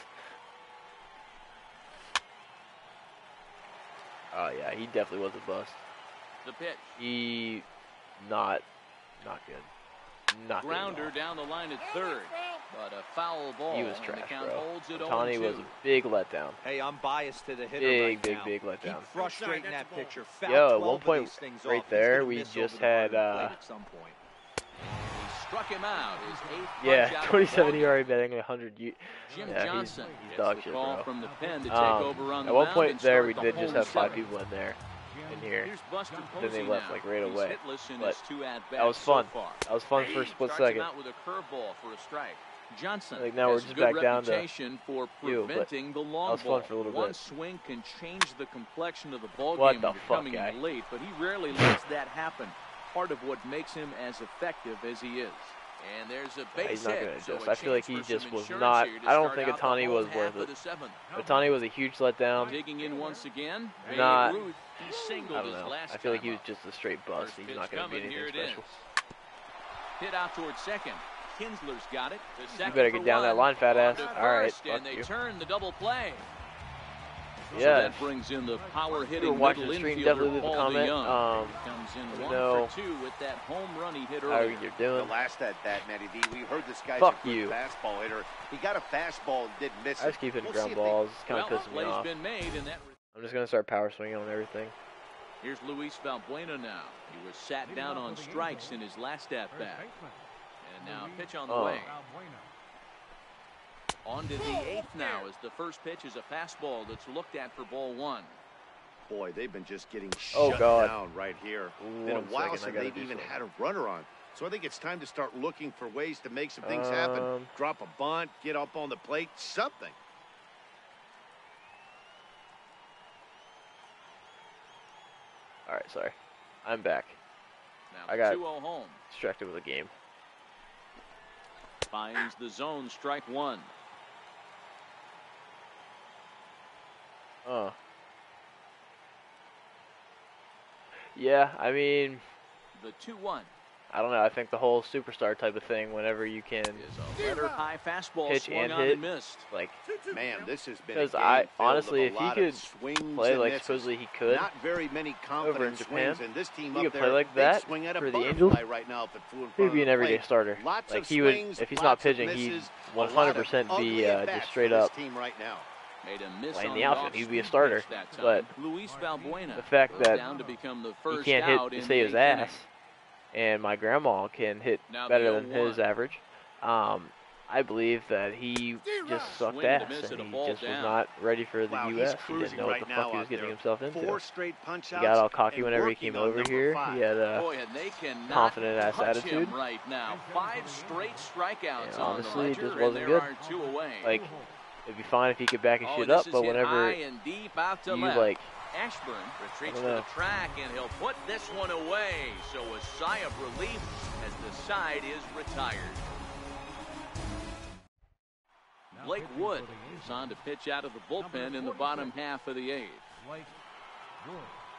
S1: Oh yeah, he definitely was a bust.
S2: The pitch.
S1: He not not good. Not
S2: Grounder
S1: good.
S2: down the line at third. But a foul ball.
S1: He was
S2: and
S1: trash,
S2: the count
S1: bro.
S2: holds it
S1: Ohtani
S2: oh
S1: was
S2: and
S1: a
S2: two.
S1: big letdown.
S3: Hey, I'm biased to the hitter
S1: Big,
S3: right
S1: big,
S3: now.
S1: big letdown.
S3: Keep frustrating that pitcher. Foul
S1: Yo, at
S3: twelve
S1: one
S3: of
S1: point,
S3: these things
S1: right
S3: off. He's
S1: there,
S3: gonna
S1: we
S3: miss
S1: just
S3: over the
S1: had,
S3: bottom of the
S1: uh,
S3: plate at some point.
S2: He struck him out. His eighth punch
S1: Yeah,
S2: out of the
S1: twenty-seven
S2: ballgame.
S1: E R A betting one hundred. U-
S2: Jim
S1: yeah,
S2: Johnson
S1: he's, he's
S2: gets
S1: dog
S2: the
S1: shit,
S2: call
S1: bro.
S2: from the pen to take
S1: Um,
S2: over on the
S1: at one
S2: mound
S1: point
S2: and
S1: there,
S2: start
S1: we
S2: the
S1: did
S2: home
S1: just have five
S2: seventh.
S1: people in there, in here.
S2: Here's Buster
S1: Then they
S2: Posey
S1: left,
S2: now.
S1: like, right
S2: He's
S1: away.
S2: hitless in
S1: But
S2: his two at-bats
S1: that was fun.
S2: So far.
S1: That was fun for a split
S2: Starts
S1: second.
S2: him out with a curveball for a strike. Johnson
S1: Like, now we're
S2: has
S1: just
S2: a good
S1: back down to
S2: reputation for
S1: you, but
S2: preventing the long
S1: that was fun
S2: ball.
S1: for a little
S2: One
S1: bit.
S2: swing can change the complexion of the ball
S1: What
S2: game
S1: the
S2: when you're
S1: fuck,
S2: coming
S1: guy?
S2: in late, but he rarely lets that happen. Part of what makes him as effective as he is. And there's a base
S1: he's not
S2: hit,
S1: gonna
S2: so
S1: adjust.
S2: a
S1: I feel like
S2: chance
S1: he
S2: for
S1: just
S2: some
S1: was
S2: insurance
S1: not.
S2: here to
S1: I don't
S2: start
S1: think
S2: out the
S1: Ohtani
S2: home
S1: was
S2: half
S1: worth
S2: of
S1: it.
S2: the seventh.
S1: Ohtani was a huge letdown.
S2: Digging in once again. Babe
S1: Not-
S2: Ruth, he singled
S1: I don't
S2: his
S1: know.
S2: last
S1: I feel like
S2: time
S1: he was
S2: up.
S1: just a straight bust.
S2: First
S1: He's
S2: pitch
S1: not going to be
S2: coming, here
S1: anything
S2: it
S1: special.
S2: is. Hit out towards second. Kinsler's got it. The
S1: You
S2: second
S1: better
S2: for
S1: get down that
S2: one.
S1: line, fat
S2: On
S1: ass.
S2: to
S1: All right,
S2: first,
S1: fuck
S2: and they
S1: you.
S2: turn the double play. So
S1: Yeah.
S2: that brings in the power
S1: If you
S2: hitting
S1: were watching
S2: middle
S1: the stream,
S2: infielder
S1: definitely leave a
S2: Paul
S1: comment.
S2: DeYoung.
S1: Um,
S2: Comes in
S1: let me
S2: one
S1: know
S2: for two with that home run he hit
S1: how
S2: earlier.
S1: you're
S4: The
S1: doing.
S4: last at bat, Matty D, we heard this guy's
S1: Fuck
S4: a good
S1: you.
S4: fastball hitter. He got a fastball and didn't miss
S1: I
S4: it.
S1: just keep hitting
S4: We'll
S1: ground
S4: see if they-
S1: balls. It's kind
S2: Well,
S1: of pissing me
S2: play's
S1: off.
S2: been made, and that.
S1: I'm just going to start power swinging on everything.
S2: Here's Luis Valbuena now. He was sat down on strikes in his last at
S5: Third
S2: bat,
S5: baseman,
S2: and now pitch on the
S1: Oh.
S2: way.
S5: Valbuena.
S2: On to the eighth now as the first pitch is a fastball that's looked at for ball one.
S4: Boy, they've been just getting
S1: Oh,
S4: shut
S1: God.
S4: down right here.
S1: One
S4: Been a while
S1: second, I
S4: since
S1: gotta
S4: they've
S1: do
S4: even
S1: something.
S4: had a runner on. So I think it's time to start looking for ways to make some things
S1: Um,
S4: happen. Drop a bunt, get up on the plate, something.
S1: All right, sorry. I'm back.
S2: Now
S1: I got-
S2: two oh home.
S1: Distracted with a game.
S2: Finds the zone, strike one.
S1: Oh. Yeah, I mean,
S2: The two one
S1: I don't know. I think the whole superstar type of thing, whenever you can,
S2: is a letter high fastball
S1: Pitch
S2: swung
S1: and
S2: on
S1: hit.
S2: and missed.
S1: like,
S4: Man, this has been a
S1: because
S4: game
S1: I
S4: filled
S1: honestly,
S4: with
S1: if
S4: a
S1: he
S4: lot
S1: could
S4: of swings
S1: play
S4: and
S1: like
S4: misses.
S1: supposedly he could,
S4: Not very many
S1: over in
S4: confident
S1: Japan,
S4: swings, and this team
S1: he
S4: up
S1: could
S4: there,
S1: play like
S4: they
S1: that
S4: swing at a
S1: for the
S4: butterfly
S1: Angels,
S4: right now if it flew in
S1: he'd
S4: front
S1: be
S4: of
S1: an
S4: the
S1: everyday
S4: plate.
S1: starter.
S4: Lots
S1: Like
S4: of
S1: he would,
S4: swings,
S1: if he's
S4: lots
S1: not
S4: of
S1: pitching, he'd
S4: misses, a
S1: one
S4: lot
S1: hundred
S4: of
S1: percent be
S4: ugly
S1: uh,
S4: at-bats
S1: just
S4: for
S1: straight
S4: this
S1: up
S4: team right now.
S2: Made a miss
S1: playing
S2: on
S1: the
S2: the
S1: outfield. He'd be a
S2: off-speed
S1: starter,
S2: pitch that time.
S1: but
S2: Luis Valbuena
S1: the fact
S2: goes
S1: that
S2: down to become the
S1: he
S2: first
S1: can't
S2: out
S1: hit
S2: in
S1: to save
S2: the
S1: his
S2: eighth inning.
S1: ass, and my grandma can hit
S2: Now
S1: better
S2: the
S1: than his
S2: oh one.
S1: average. Um, I believe that he just sucked
S2: Swing and a
S1: ass,
S2: miss
S1: and
S2: and a
S1: he
S2: ball
S1: just was
S2: down.
S1: not ready for the
S4: Wow,
S1: U
S4: he's
S1: S. He didn't
S4: cruising
S1: know what
S4: right
S1: the fuck
S4: now
S1: he was
S4: out
S1: getting
S4: there.
S1: himself into.
S4: Four straight punch
S1: He
S4: outs
S1: got all cocky
S4: and
S1: whenever he
S4: working
S1: came
S4: on
S1: over
S4: number
S1: here.
S4: five.
S1: He had a
S2: Boy, and they cannot
S1: confident ass
S2: touch
S1: attitude.
S2: him right now. Five straight strikeouts
S1: And
S2: on
S1: honestly, it
S2: the
S1: just
S2: ledger, and
S1: wasn't
S2: there
S1: good.
S2: are two away.
S1: like, it'd be fine if he could back his
S2: oh,
S1: shit
S2: this
S1: up,
S2: is
S1: but
S2: hit
S1: whenever
S2: high and deep out to
S1: you
S2: left.
S1: like,
S2: Ashburn retreats
S1: I
S2: to
S1: don't
S2: the
S1: know.
S2: track, and he'll put this one away. So a sigh of relief as the side is retired.
S5: Now
S2: Blake
S5: pitching
S2: Wood
S5: for the
S2: is on to pitch out of the bullpen in the bottom half of the eighth.
S5: Blake Wood.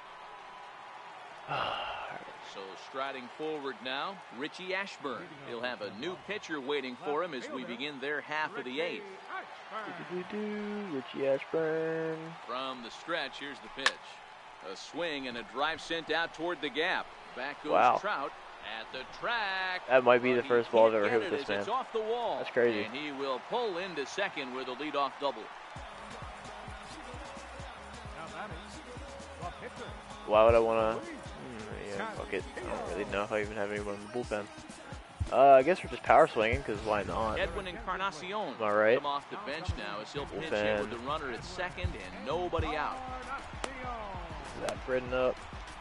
S2: So striding forward now, Richie Ashburn. He'll have a new pitcher waiting for him as we begin their half of the eighth.
S1: do-do-do, Richie Ashburn.
S2: From the stretch, here's the pitch. A swing and a drive sent out toward the gap. Back goes
S1: Wow.
S2: Trout at the track.
S1: That might be
S2: but
S1: the
S2: he
S1: first ball I've
S2: can't
S1: ever hit
S2: get
S1: with
S2: it
S1: this
S2: as it's
S1: man.
S2: off the wall.
S1: That's crazy.
S2: And he will pull into second with a leadoff double.
S5: Now batting, the pitcher.
S1: Why would I want to? Yeah, fuck it. I don't really know if I even have anyone in the bullpen. Uh, I guess we're just power swinging, because why not?
S2: Edwin Encarnacion
S1: All right.
S2: come off the bench now as he'll pitch
S1: Bullpen.
S2: in with the runner at second and nobody out.
S1: Is that Britton up?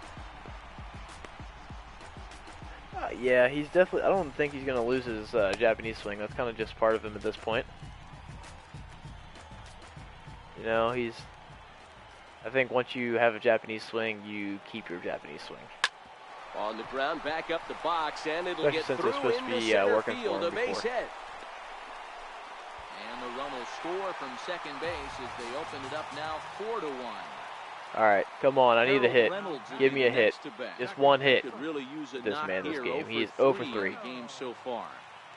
S1: Uh, yeah, he's definitely. I don't think he's gonna lose his uh, Japanese swing. That's kind of just part of him at this point. You know, he's. I think once you have a Japanese swing, you keep your Japanese swing.
S2: On the ground, back up the box, and it'll
S1: Especially
S2: get
S1: since
S2: through
S1: it's supposed to
S2: into
S1: be, uh,
S2: center
S1: working for
S2: field,
S1: him
S2: a base
S1: before.
S2: hit. And the run will score from second base as they open it up now four to one.
S1: All right, come on. I need a
S2: Harold
S1: hit.
S2: Reynolds will
S1: Give
S2: be
S1: me a
S2: the
S1: hit.
S2: next to bat.
S1: Just one hit.
S2: Could really use a
S1: This
S2: knock
S1: man this
S2: here.
S1: game.
S2: oh
S1: He is
S2: for
S1: zero for
S2: three
S1: three.
S2: in the game so far.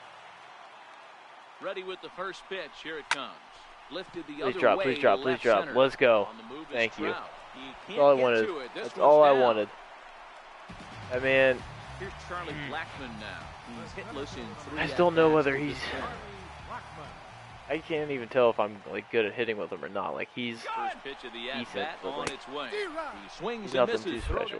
S2: Ready with the first pitch. Here it comes. Lifted the
S1: Please
S2: other
S1: drop,
S2: way
S1: please
S2: to
S1: drop, please
S2: left
S1: drop.
S2: center.
S1: Let's go.
S2: On the move is
S1: Thank you.
S2: Trout. He
S1: That's
S2: can't
S1: all I
S2: get
S1: wanted.
S2: to it. This
S1: That's
S2: one's
S1: all I
S2: down.
S1: wanted. I mean,
S2: Here's Charlie Blackmon now. He's hitless in three
S1: I just don't know
S2: at-bats
S1: whether
S2: with
S1: he's.
S2: this hitter.
S1: I can't even tell if I'm like good at hitting with him or not. Like he's
S2: First pitch of the
S1: decent,
S2: at-bat
S1: but
S2: on
S1: like
S2: its way. He swings
S1: he's
S2: and
S1: nothing too
S2: misses.
S1: special.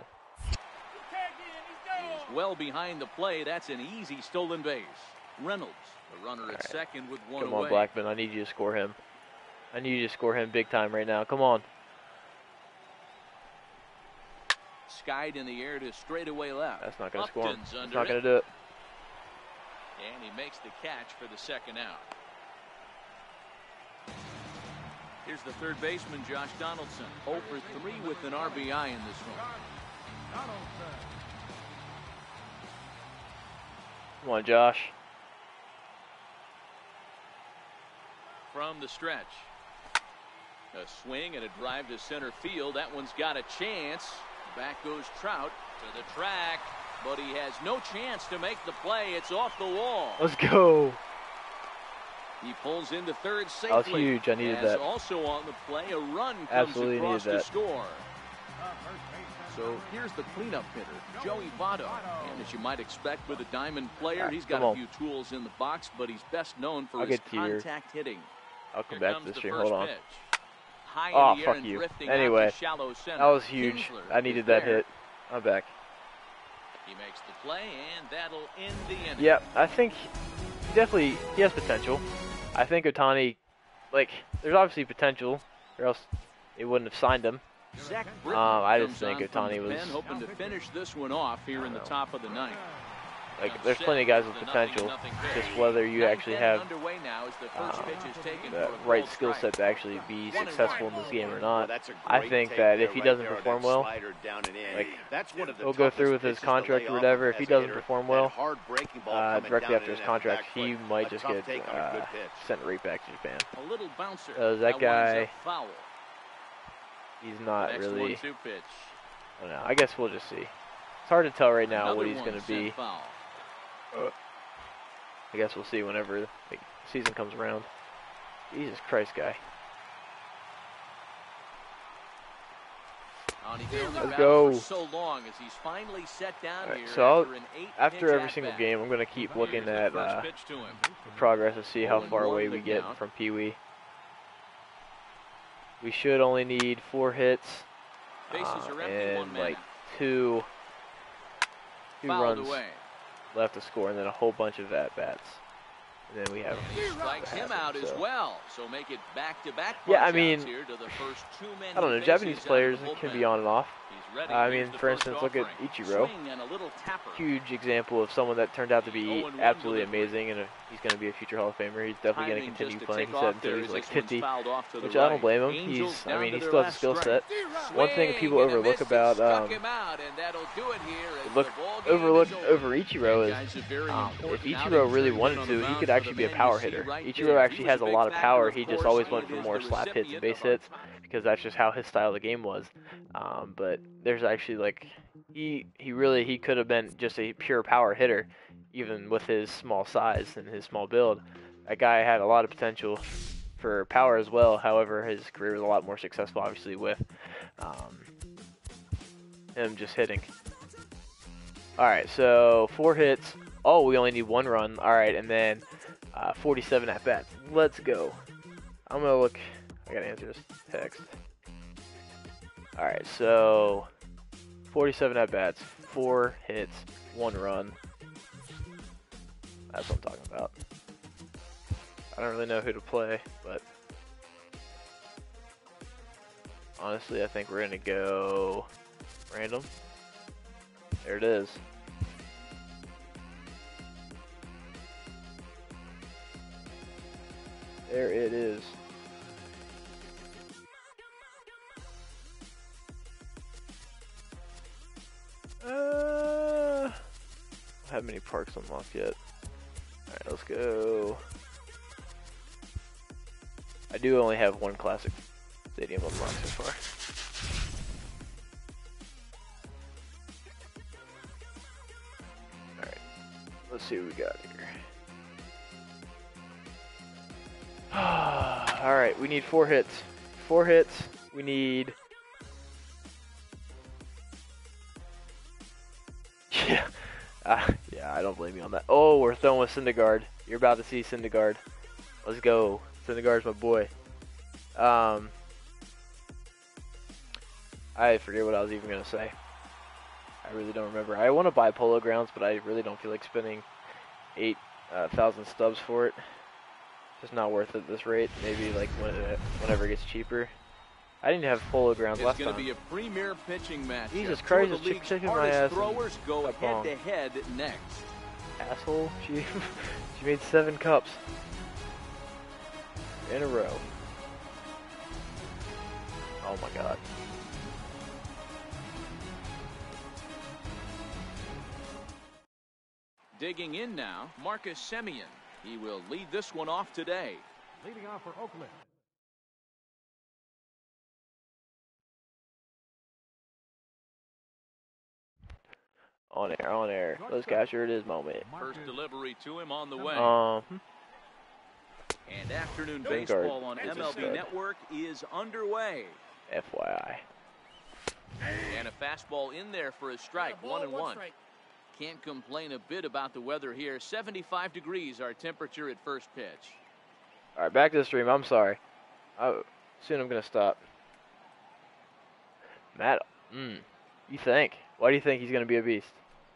S2: He's well behind the play. That's an easy stolen base. Reynolds, the runner at
S1: right.
S2: second with one
S1: Come
S2: away.
S1: on, Blackman. I need you to score him. I need you to score him big time right now. Come on.
S2: Skied in the air to straightaway left.
S1: That's not gonna score him.
S2: Upton's
S1: That's
S2: under
S1: not gonna
S2: it.
S1: do it.
S2: And he makes the catch for the second out. Here's the third baseman, Josh Donaldson. oh for three with an R B I in this one.
S1: Come on, Josh.
S2: From the stretch. A swing and a drive to center field. That one's got a chance. Back goes Trout to the track, but he has no chance to make the play. It's off the wall.
S1: Let's go.
S2: He pulls into third safely.
S1: That was huge. I needed
S2: As
S1: that.
S2: Also on the play, a run comes
S1: Absolutely
S2: across
S1: needed
S2: to
S1: that.
S2: score. So here's the cleanup hitter, Joey Votto. And as you might expect with a diamond player,
S1: Right,
S2: he's got
S1: come
S2: a
S1: on.
S2: few tools in the box, but he's best known for
S1: I'll
S2: his
S1: get to your-
S2: contact hitting.
S1: I'll come
S2: Here
S1: back
S2: comes
S1: to this
S2: the
S1: stream.
S2: first
S1: Hold on.
S2: pitch. High
S1: Oh,
S2: in the air
S1: fuck
S2: and
S1: you.
S2: drifting out
S1: Anyway,
S2: to shallow center.
S1: that was huge.
S2: Kinsler
S1: I
S2: is
S1: needed that
S2: there.
S1: hit. I'm back.
S2: He makes the play, and that'll end the inning.
S1: Yep, I think he definitely he has potential. I think Ohtani, like, there's obviously potential, or else they wouldn't have signed him.
S2: Zach
S1: Um, I just
S2: Britton
S1: think
S2: comes on
S1: Ohtani
S2: from the
S1: was
S2: pen, hoping to finish this one off here in the top of the ninth.
S1: like. There's plenty of guys with potential. Just whether you actually have um, the right skill set to actually be successful in this game or not. I think that if he doesn't perform well, like he'll go through with his contract or whatever. If he doesn't perform well, uh, directly after his contract, he might just get uh, sent right back to Japan.
S2: A little bouncer.
S1: Uh, that guy,
S2: foul.
S1: he's not
S2: Next
S1: really.
S2: one, two pitch.
S1: I don't know. I guess we'll just see. It's hard to tell right now
S2: Another
S1: what he's
S2: one
S1: going to be.
S2: sent foul.
S1: I guess we'll see whenever the season comes around. Jesus Christ, guy. Let's go.
S2: So long as he's finally set down
S1: Right,
S2: here
S1: so
S2: after, an eight
S1: after every
S2: pitch
S1: single
S2: at-bat.
S1: game, I'm going to keep looking
S2: Here's the
S1: at
S2: first
S1: uh,
S2: pitch to him.
S1: the progress to see how
S2: oh
S1: far
S2: one
S1: away
S2: the
S1: we get
S2: count.
S1: from Pee Wee. We should only need four hits
S2: Bases
S1: uh,
S2: are empty, one
S1: and
S2: man
S1: like
S2: out.
S1: two, two
S2: Fouled
S1: runs
S2: away.
S1: left to score, and then a whole bunch of at-bats. And then we have.
S2: And he strikes him out
S1: so.
S2: as well. So make it back-to-back
S1: Yeah, I
S2: punch-outs
S1: mean,
S2: here to the first two men
S1: I don't
S2: he
S1: know.
S2: faces
S1: Japanese
S2: out of
S1: players
S2: the
S1: can
S2: bullpen.
S1: be on and off.
S2: He's ready.
S1: I
S2: Here's
S1: mean,
S2: the
S1: for
S2: first
S1: instance, look at
S2: offering.
S1: Ichiro.
S2: Swing and a little tapper.
S1: Huge example of someone that turned out to be
S2: oh one
S1: absolutely
S2: delivery.
S1: amazing, and a, he's going to be a future Hall of Famer. He's definitely going to
S2: Timing
S1: continue
S2: just to
S1: playing.
S2: tick
S1: He said
S2: off
S1: until
S2: there
S1: he's
S2: as
S1: like
S2: this one's
S1: fifty,
S2: fouled off to the
S1: which I don't
S2: right.
S1: blame him.
S2: Angels
S1: He's, I
S2: down
S1: mean,
S2: to
S1: he
S2: their
S1: still has a
S2: last
S1: skill
S2: strike.
S1: set. One thing that people
S2: Swing and a
S1: overlook
S2: miss.
S1: about
S2: Struck
S1: um,
S2: him out, and that'll do it here as
S1: look
S2: the ball game
S1: overlook
S2: is over.
S1: over Ichiro
S2: Guys, a very
S1: is um, if
S2: important
S1: Ichiro
S2: outing
S1: really
S2: for
S1: wanted
S2: on
S1: to,
S2: the
S1: he
S2: mound
S1: could
S2: for
S1: actually
S2: the
S1: be a
S2: man
S1: power
S2: you see
S1: hitter.
S2: right
S1: Ichiro
S2: there.
S1: actually
S2: He was
S1: has
S2: a
S1: a
S2: big
S1: lot of
S2: factor,
S1: power.
S2: of
S1: He just
S2: course,
S1: always
S2: and
S1: went
S2: it
S1: for
S2: is
S1: more
S2: the
S1: slap hits and
S2: recipient
S1: base
S2: of our
S1: hits because that's just how his style of game was. Um, but there's actually like he he really he could have been just a pure power hitter, even with his small size and his small build. That guy had a lot of potential for power as well. However, his career was a lot more successful, obviously, with um, him just hitting. All right, so four hits. Oh, we only need one run. All right, and then uh, forty-seven at bats. Let's go. I'm gonna look. I gotta answer this text. All right, so forty-seven at bats, four hits, one run. That's what I'm talking about. I don't really know who to play, but honestly, I think we're gonna go random. There it is. There it is. Uh, I don't have many parks unlocked yet. Alright, let's go. I do only have one classic stadium unlocked so far. Alright, let's see what we got here. Alright, we need four hits. Four hits. We need... Yeah. Uh, yeah, I don't blame you on that. Oh, we're throwing with Syndergaard. You're about to see Syndergaard. Let's go. Syndergaard's my boy. Um, I forget what I was even going to say. I really don't remember. I want to buy Polo Grounds, but I really don't feel like spending eight thousand uh, stubs for it. Just not worth it at this rate. Maybe like when it, whenever it gets cheaper. I didn't have Polo Grounds last time.
S2: It's going to be a premier pitching match.
S1: Jesus Christ, this chick kicking my ass.
S2: Throwers go
S1: head
S2: head to head next.
S1: Asshole. She, she made seven cups in a row. Oh my god.
S2: Digging in now, Marcus Semien. He will lead this one off today.
S5: Leading off for Oakland.
S1: On air, on air. Let's capture it is moment.
S2: First delivery to him on the way.
S1: Um,
S2: and afternoon
S1: Vanguard
S2: baseball on
S1: is a
S2: M L B
S1: stud.
S2: Network is underway.
S1: F Y I.
S2: And a fastball in there for a strike, one and one. Can't complain a bit about the weather here. seventy-five degrees our temperature at first pitch.
S1: All right, back to the stream. I'm sorry. I, soon I'm gonna stop. Matt, mm, you think? Why do you think he's gonna be a beast?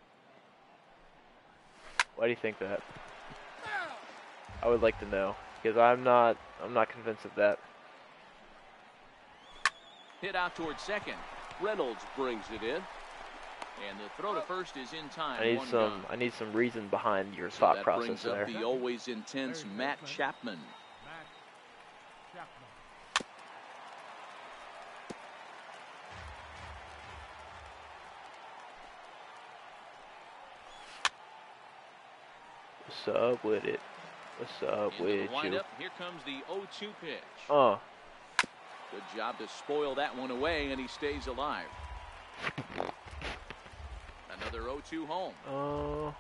S1: Why do you think that? I would like to know because I'm not. I'm not convinced of that.
S2: Hit out towards second. Reynolds brings it in. And the throw to first is in time.
S1: I need
S2: One
S1: some.
S2: gone.
S1: I need some reason behind your
S2: So
S1: thought
S2: that
S1: process
S2: brings
S1: there.
S2: up the always intense Matt Chapman.
S5: Matt Chapman.
S1: What's up with it? What's up
S2: Into
S1: with
S2: the
S1: you?
S2: windup. Here comes the oh two pitch.
S1: Uh.
S2: Good job to spoil that one away, and he stays alive. Another oh two home.
S1: Uh.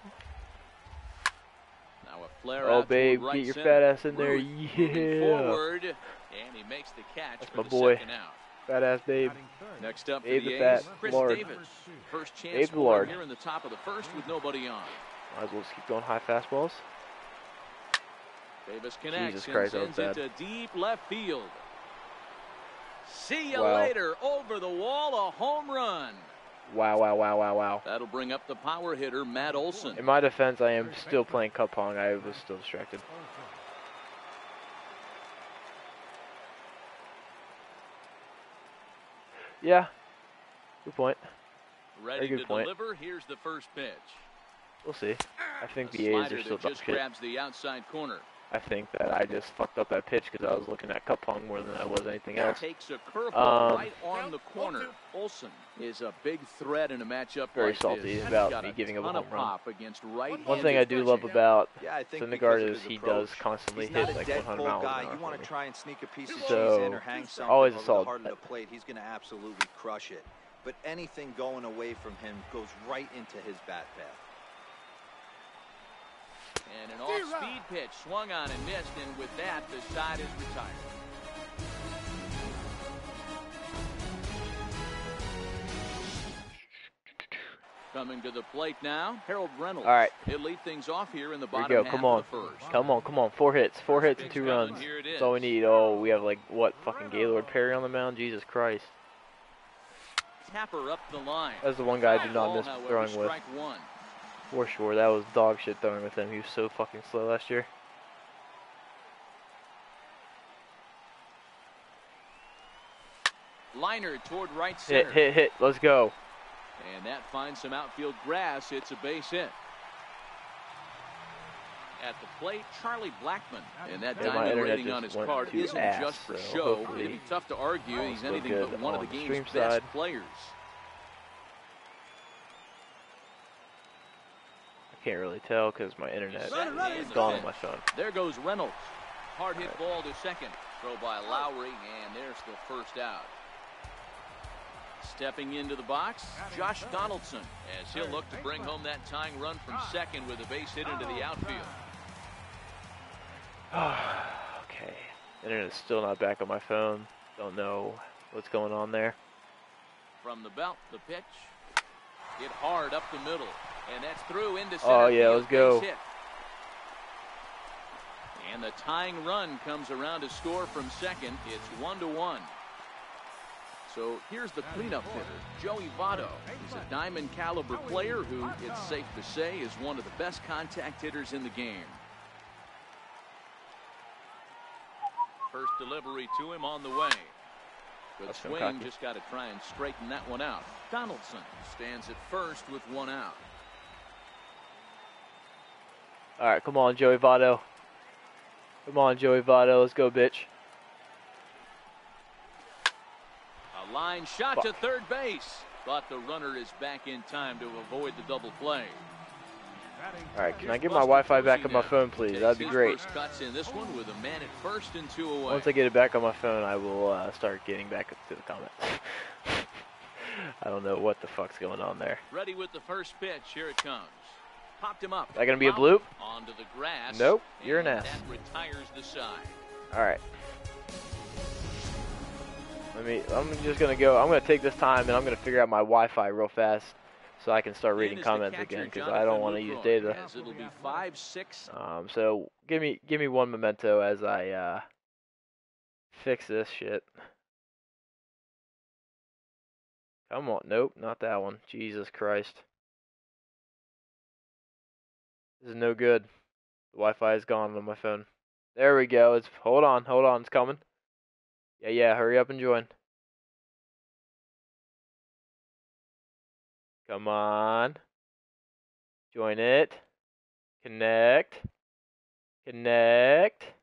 S2: Now a flare
S1: Oh,
S2: out
S1: babe,
S2: toward right
S1: get your
S2: center.
S1: fat ass in there,
S2: Ruth moving
S1: yeah.
S2: forward, and he makes the catch
S1: That's
S2: for
S1: my
S2: the
S1: boy.
S2: second out.
S1: Fat ass babe.
S5: Batting third.
S2: Next up for
S1: Babe
S2: the
S1: the
S2: A's,
S1: fat
S2: Chris
S1: lord.
S2: Davis. First chance
S1: Babe the
S2: for him
S1: lord.
S2: here in the top of the first with nobody on.
S1: Might as well just keep going high fastballs.
S2: Davis connects
S1: Jesus
S2: and
S1: Christ, that was
S2: sends it
S1: bad.
S2: to deep left field. See you
S1: Wow.
S2: later. Over the wall, a home run.
S1: Wow, wow, wow, wow, wow.
S2: That'll bring up the power hitter, Matt Olson.
S1: In my defense, I am still playing cup pong. I was still distracted. Yeah. Good point.
S2: Ready
S1: good
S2: to
S1: point.
S2: deliver. Here's the first pitch.
S1: We'll see. I think
S2: A
S1: the A's
S2: slider
S1: are still
S2: that
S1: dog
S2: just
S1: shit.
S2: grabs the outside corner.
S1: I think that I just fucked up that pitch because I was looking at cup pong more than I was anything else.
S2: Takes a curveball
S1: Um,
S2: right on the corner. Olson is a big threat in a matchup
S1: Very
S2: like
S1: salty
S2: this.
S1: about
S2: He's got
S1: me
S2: a
S1: giving up a
S2: ton
S1: home
S2: of
S1: run.
S2: pop against right-handed
S1: One thing I do love
S2: pitching.
S1: about
S3: Yeah, I think
S1: Syndergaard
S3: because of
S1: is
S3: his
S1: he
S3: approach,
S1: does constantly
S3: he's not
S1: hit
S3: a
S1: like
S3: dead
S1: one hundred
S3: pull
S1: miles
S3: guy.
S1: an hour
S3: You want
S1: for
S3: to
S1: me.
S3: try and sneak a piece of
S1: So,
S3: cheese in or hang something
S1: always a
S3: over the
S1: solid
S3: heart of
S1: bet.
S3: the plate. He's going to absolutely crush it. But anything going away from him goes right into his bat path.
S2: And an off-speed pitch swung on and missed, and with that, the side is retired. Coming to the plate now, Harold Reynolds.
S1: All right.
S2: He'll lead things off here in the
S1: Here we
S2: bottom
S1: go.
S2: half
S1: Come on.
S2: of the first.
S1: Come on, come on. Four hits. Four hits and two
S2: Pitch coming.
S1: runs.
S2: Here it
S1: That's
S2: is.
S1: all we need. Oh, we have like, what, fucking Gaylord Perry on the mound? Jesus Christ.
S2: Tapper up the line.
S1: That's the one guy I do not
S2: Ball,
S1: miss
S2: however,
S1: throwing with.
S2: strike one.
S1: For sure. That was dog shit throwing with him. He was so fucking slow last year.
S2: Liner toward right
S1: Hit,
S2: center.
S1: hit, hit. Let's go.
S2: And that finds some outfield grass. It's a base hit. At the plate, Charlie Blackmon. And that
S1: Yeah, my
S2: diamond
S1: internet
S2: rating on
S1: just
S2: his
S1: went
S2: card
S1: to
S2: isn't
S1: ass,
S2: just for
S1: so
S2: show.
S1: hopefully
S2: It'd be tough to argue
S1: all's
S2: he's
S1: still
S2: anything
S1: good
S2: but one of
S1: on
S2: the
S1: the
S2: game's
S1: stream
S2: best
S1: side.
S2: players.
S1: I can't really tell because my internet
S2: Set
S1: is
S2: and the
S1: gone on
S2: pitch.
S1: my phone.
S2: There goes Reynolds. Hard hit
S1: Right.
S2: ball to second. Throw by Lowry, and there's the first out. Stepping into the box, Josh Donaldson, as he'll look to bring home that tying run from second with a base hit into the outfield.
S1: Okay. Internet's still not back on my phone. Don't know what's going on there.
S2: From the belt, the pitch. Hit hard up the middle, and that's through into center
S1: Oh, yeah,
S2: field,
S1: let's go.
S2: base hit. And the tying run comes around to score from second. It's one to one. So here's the cleanup hitter, Joey Votto. He's a diamond caliber player who, it's safe to say, is one of the best contact hitters in the game. First delivery to him on the way. Good
S1: That's
S2: swing,
S1: cocky.
S2: just got to try and straighten that one out. Donaldson stands at first with one out.
S1: All right, come on, Joey Votto. Come on, Joey Votto. Let's go, bitch.
S2: A line shot
S1: Fuck.
S2: to third base, but the runner is back in time to avoid the double play.
S5: Batting
S1: All right, can I
S2: Here's
S1: get my
S2: Buster
S1: Wi-Fi back
S2: Posey
S1: on my
S2: now.
S1: phone, please?
S2: Takes
S1: That'd be
S2: his
S1: great.
S2: First cuts in this one with a man at first and two away.
S1: Once I get it back on my phone, I will uh, start getting back to the comments. I don't know what the fuck's going on there.
S2: Ready with the first pitch. Here it comes. Popped him up.
S1: Is that gonna be a
S2: Fouled
S1: bloop?
S2: Onto the grass.
S1: Nope, you're an
S2: and
S1: ass.
S2: That retires the side.
S1: All right. Let me. I'm just gonna go. I'm gonna take this time and I'm gonna figure out my Wi-Fi real fast, so I can start reading
S2: In is the
S1: comments
S2: catcher,
S1: again because I
S2: Jonathan
S1: don't want to use
S2: Lucroy,
S1: data.
S2: As it'll be five six.
S1: Um. So give me give me one memento as I uh fix this shit. Come on. Nope, not that one. Jesus Christ. This is no good. The Wi-Fi is gone on my phone. There we go. It's hold on, hold on. It's coming. Yeah, yeah. Hurry up and join. Come on. Join it. Connect. Connect.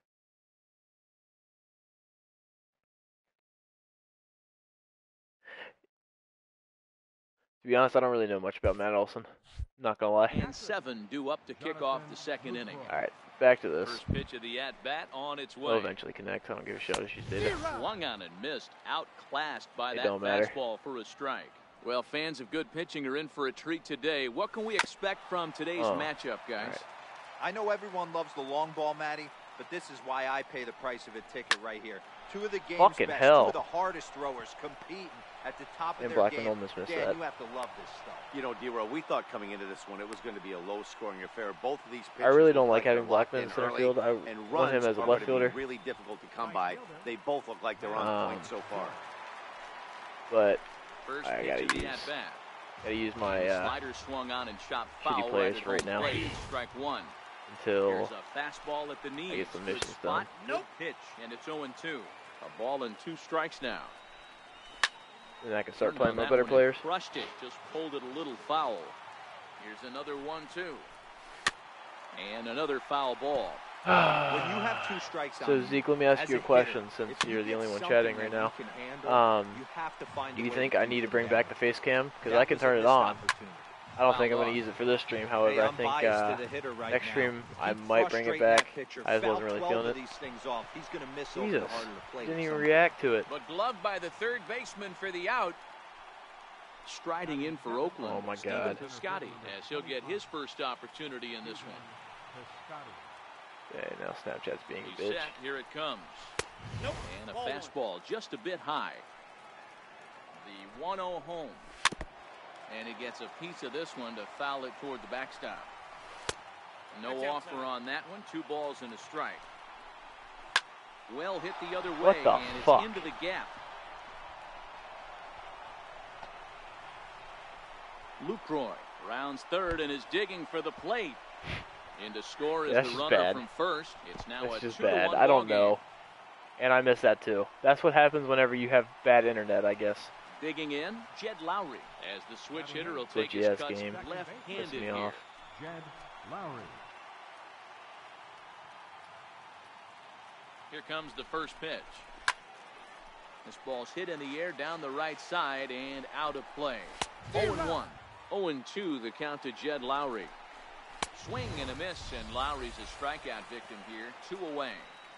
S1: To be honest, I don't really know much about Matt Olson. Not gonna lie.
S2: And seven due up to kick off the second inning.
S1: All right, back to this.
S2: First pitch of the at-bat on its way.
S1: We'll eventually connect. I don't give a shit if she's did it.
S2: Swung on and missed. Outclassed by
S1: It
S2: that
S1: don't matter.
S2: fastball for a strike. Well, fans of good pitching are in for a treat today. What can we expect from today's
S1: Oh.
S2: matchup, guys?
S1: Right.
S3: I know everyone loves the long ball, Matty, but this is why I pay the price of a ticket right here. Two of the game's
S1: Fucking
S3: best,
S1: hell.
S3: two of the hardest throwers competing at the top of
S1: And
S3: their
S1: Blackman
S3: game.
S1: almost missed
S3: Dan,
S1: that.
S3: you have to love this stuff.
S4: You know, D-Row, we thought coming into this one it was going to be a low-scoring affair. Both of these pitchers
S1: I really don't
S4: look
S1: like having
S4: they're locked
S1: Blackman in
S4: in
S1: center
S4: early,
S1: field. I
S4: and
S1: want him
S4: runs
S1: as a
S4: are
S1: left
S4: going to
S1: fielder.
S4: be really difficult to come by. They both look like they're on
S1: Um,
S4: point so far.
S1: But
S2: First
S1: I
S2: pitch
S1: gotta
S2: of the
S1: use-
S2: at-bat.
S1: gotta use my uh,
S2: Slider swung on and shot foul
S1: players
S2: at
S1: right
S2: home
S1: now.
S2: plate. Strike one.
S1: until
S2: Here's a fastball at the knees.
S1: I get some
S2: Good
S1: missions
S2: spot.
S1: done.
S2: Nope. Pitch, and it's oh and two. A ball and two strikes now.
S1: then I can start
S2: Turned
S1: playing
S2: on
S1: my
S2: that
S1: better
S2: one and
S1: players.
S2: Crushed it. Just pulled it a little foul. Here's another one two. And another foul ball.
S3: When you have two strikes
S1: So
S3: on
S1: Zeke, let me ask
S3: as
S1: you a
S3: a hitter,
S1: question since
S3: if you
S1: you're the
S3: get
S1: only one
S3: something
S1: chatting
S3: that
S1: right
S3: you
S1: now.
S3: can handle,
S1: Um,
S3: you have to find
S1: do
S3: a
S1: you
S3: way
S1: think
S3: to
S1: I
S3: keep
S1: need to
S3: it
S1: bring back the
S3: down.
S1: face cam? Because
S3: That
S1: I can
S3: was a
S1: turn it
S3: missed
S1: on.
S3: opportunity.
S1: I don't
S2: Foul
S1: think I'm going
S2: ball.
S1: to use it for this stream.
S3: Hey,
S1: However, I
S3: I'm
S1: think
S3: biased
S1: uh,
S3: to the hitter right
S1: next
S3: now.
S1: stream I
S3: Keep
S1: might bring it
S3: frustrating
S1: back.
S3: that pitcher.
S1: I just
S3: Foul
S1: wasn't really
S3: twelve
S1: feeling
S3: of
S1: it.
S3: these things off. He's going to miss over
S1: Jesus,
S3: the heart of the plate.
S1: didn't
S3: at
S1: even
S3: some
S1: react to it.
S2: But gloved by the third baseman for the out. Striding in for Oakland.
S1: Oh, my
S2: Steven
S1: God.
S2: Piscotty, as he'll get his first opportunity in this one.
S1: Okay, now Snapchat's being a
S2: He's
S1: bitch.
S2: set. Here it comes.
S3: Nope.
S2: And a
S3: Ball one.
S2: fastball just a bit high. The one oh home. And he gets a piece of this one to foul it toward the backstop. No
S3: That's
S2: offer
S3: outside.
S2: on that one. Two balls and a strike. Well hit the other way.
S1: What the
S2: and
S1: fuck?
S2: it's into the gap. Lucroy rounds third and is digging for the plate. In to score is
S1: That's
S2: the
S1: just
S2: runner
S1: bad.
S2: from first. It's now
S1: That's
S2: a
S1: just
S2: two to
S1: bad.
S2: one
S1: I don't
S2: ball game.
S1: know. And I miss that too. That's what happens whenever you have bad internet, I guess.
S2: Digging in, Jed Lowry, as the switch hitter will take
S1: Glitchy
S2: his
S1: ass
S2: cuts
S1: game.
S2: left-handed
S1: Pissed me
S2: here.
S1: off.
S5: Jed Lowry.
S2: Here comes the first pitch. This ball's hit in the air down the right side and out of play. oh and one. oh and two the count to Jed Lowry. Swing and a miss, and Lowry's a strikeout victim here. Two away.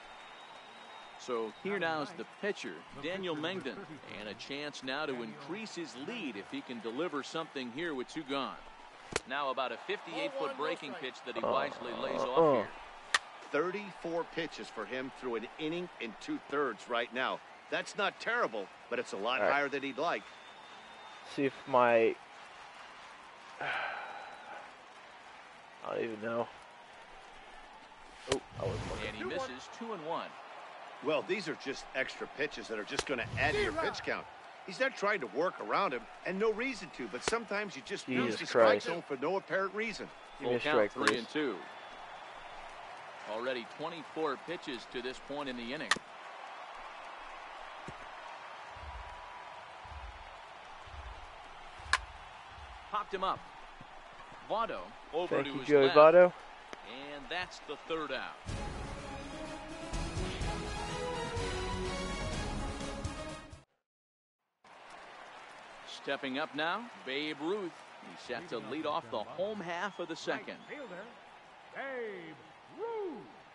S2: So here now is the pitcher, Daniel Mengden, and a chance now to increase his lead if he can deliver something here with two gone. Now about a fifty-eight foot breaking pitch that he wisely lays
S1: Uh,
S2: off
S1: uh.
S2: here.
S4: thirty-four pitches for him through an inning and two-thirds right now. That's not terrible, but it's a lot
S1: All right.
S4: higher than he'd like.
S1: See if my... I don't even know. Oh, I was looking.
S2: And he misses two and one.
S4: Well, these are just extra pitches that are just going to add to your pitch count. He's not trying to work around him, and no reason to, but sometimes you just lose
S1: Jesus
S4: the strike
S1: Christ.
S4: zone for no apparent reason.
S1: Give me
S2: Full
S1: a
S2: count,
S1: strike,
S2: three
S1: please.
S2: and two. Already twenty-four pitches to this point in the inning. Popped him up. Votto over
S1: Thank
S2: to
S1: you,
S2: his
S1: Joey
S2: left.
S1: Votto.
S2: And that's the third out. Stepping up now, Babe Ruth. He's set to lead off the home half of the second.
S5: Right fielder, Babe Ruth.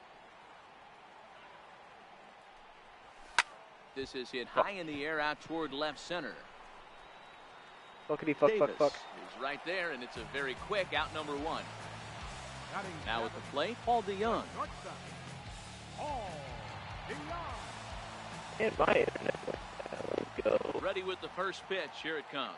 S2: This is hit high in the air out toward left center.
S1: Fuckity fuck
S2: Davis
S1: fuck fuck.
S2: is right there, and it's a very quick out number one.
S5: Batting
S2: Now at the
S5: seventh,
S2: plate, Paul DeYoung.
S5: shortstop, Paul DeYoung.
S1: And my internet went down. Let's go.
S2: Ready with the first pitch. Here it comes.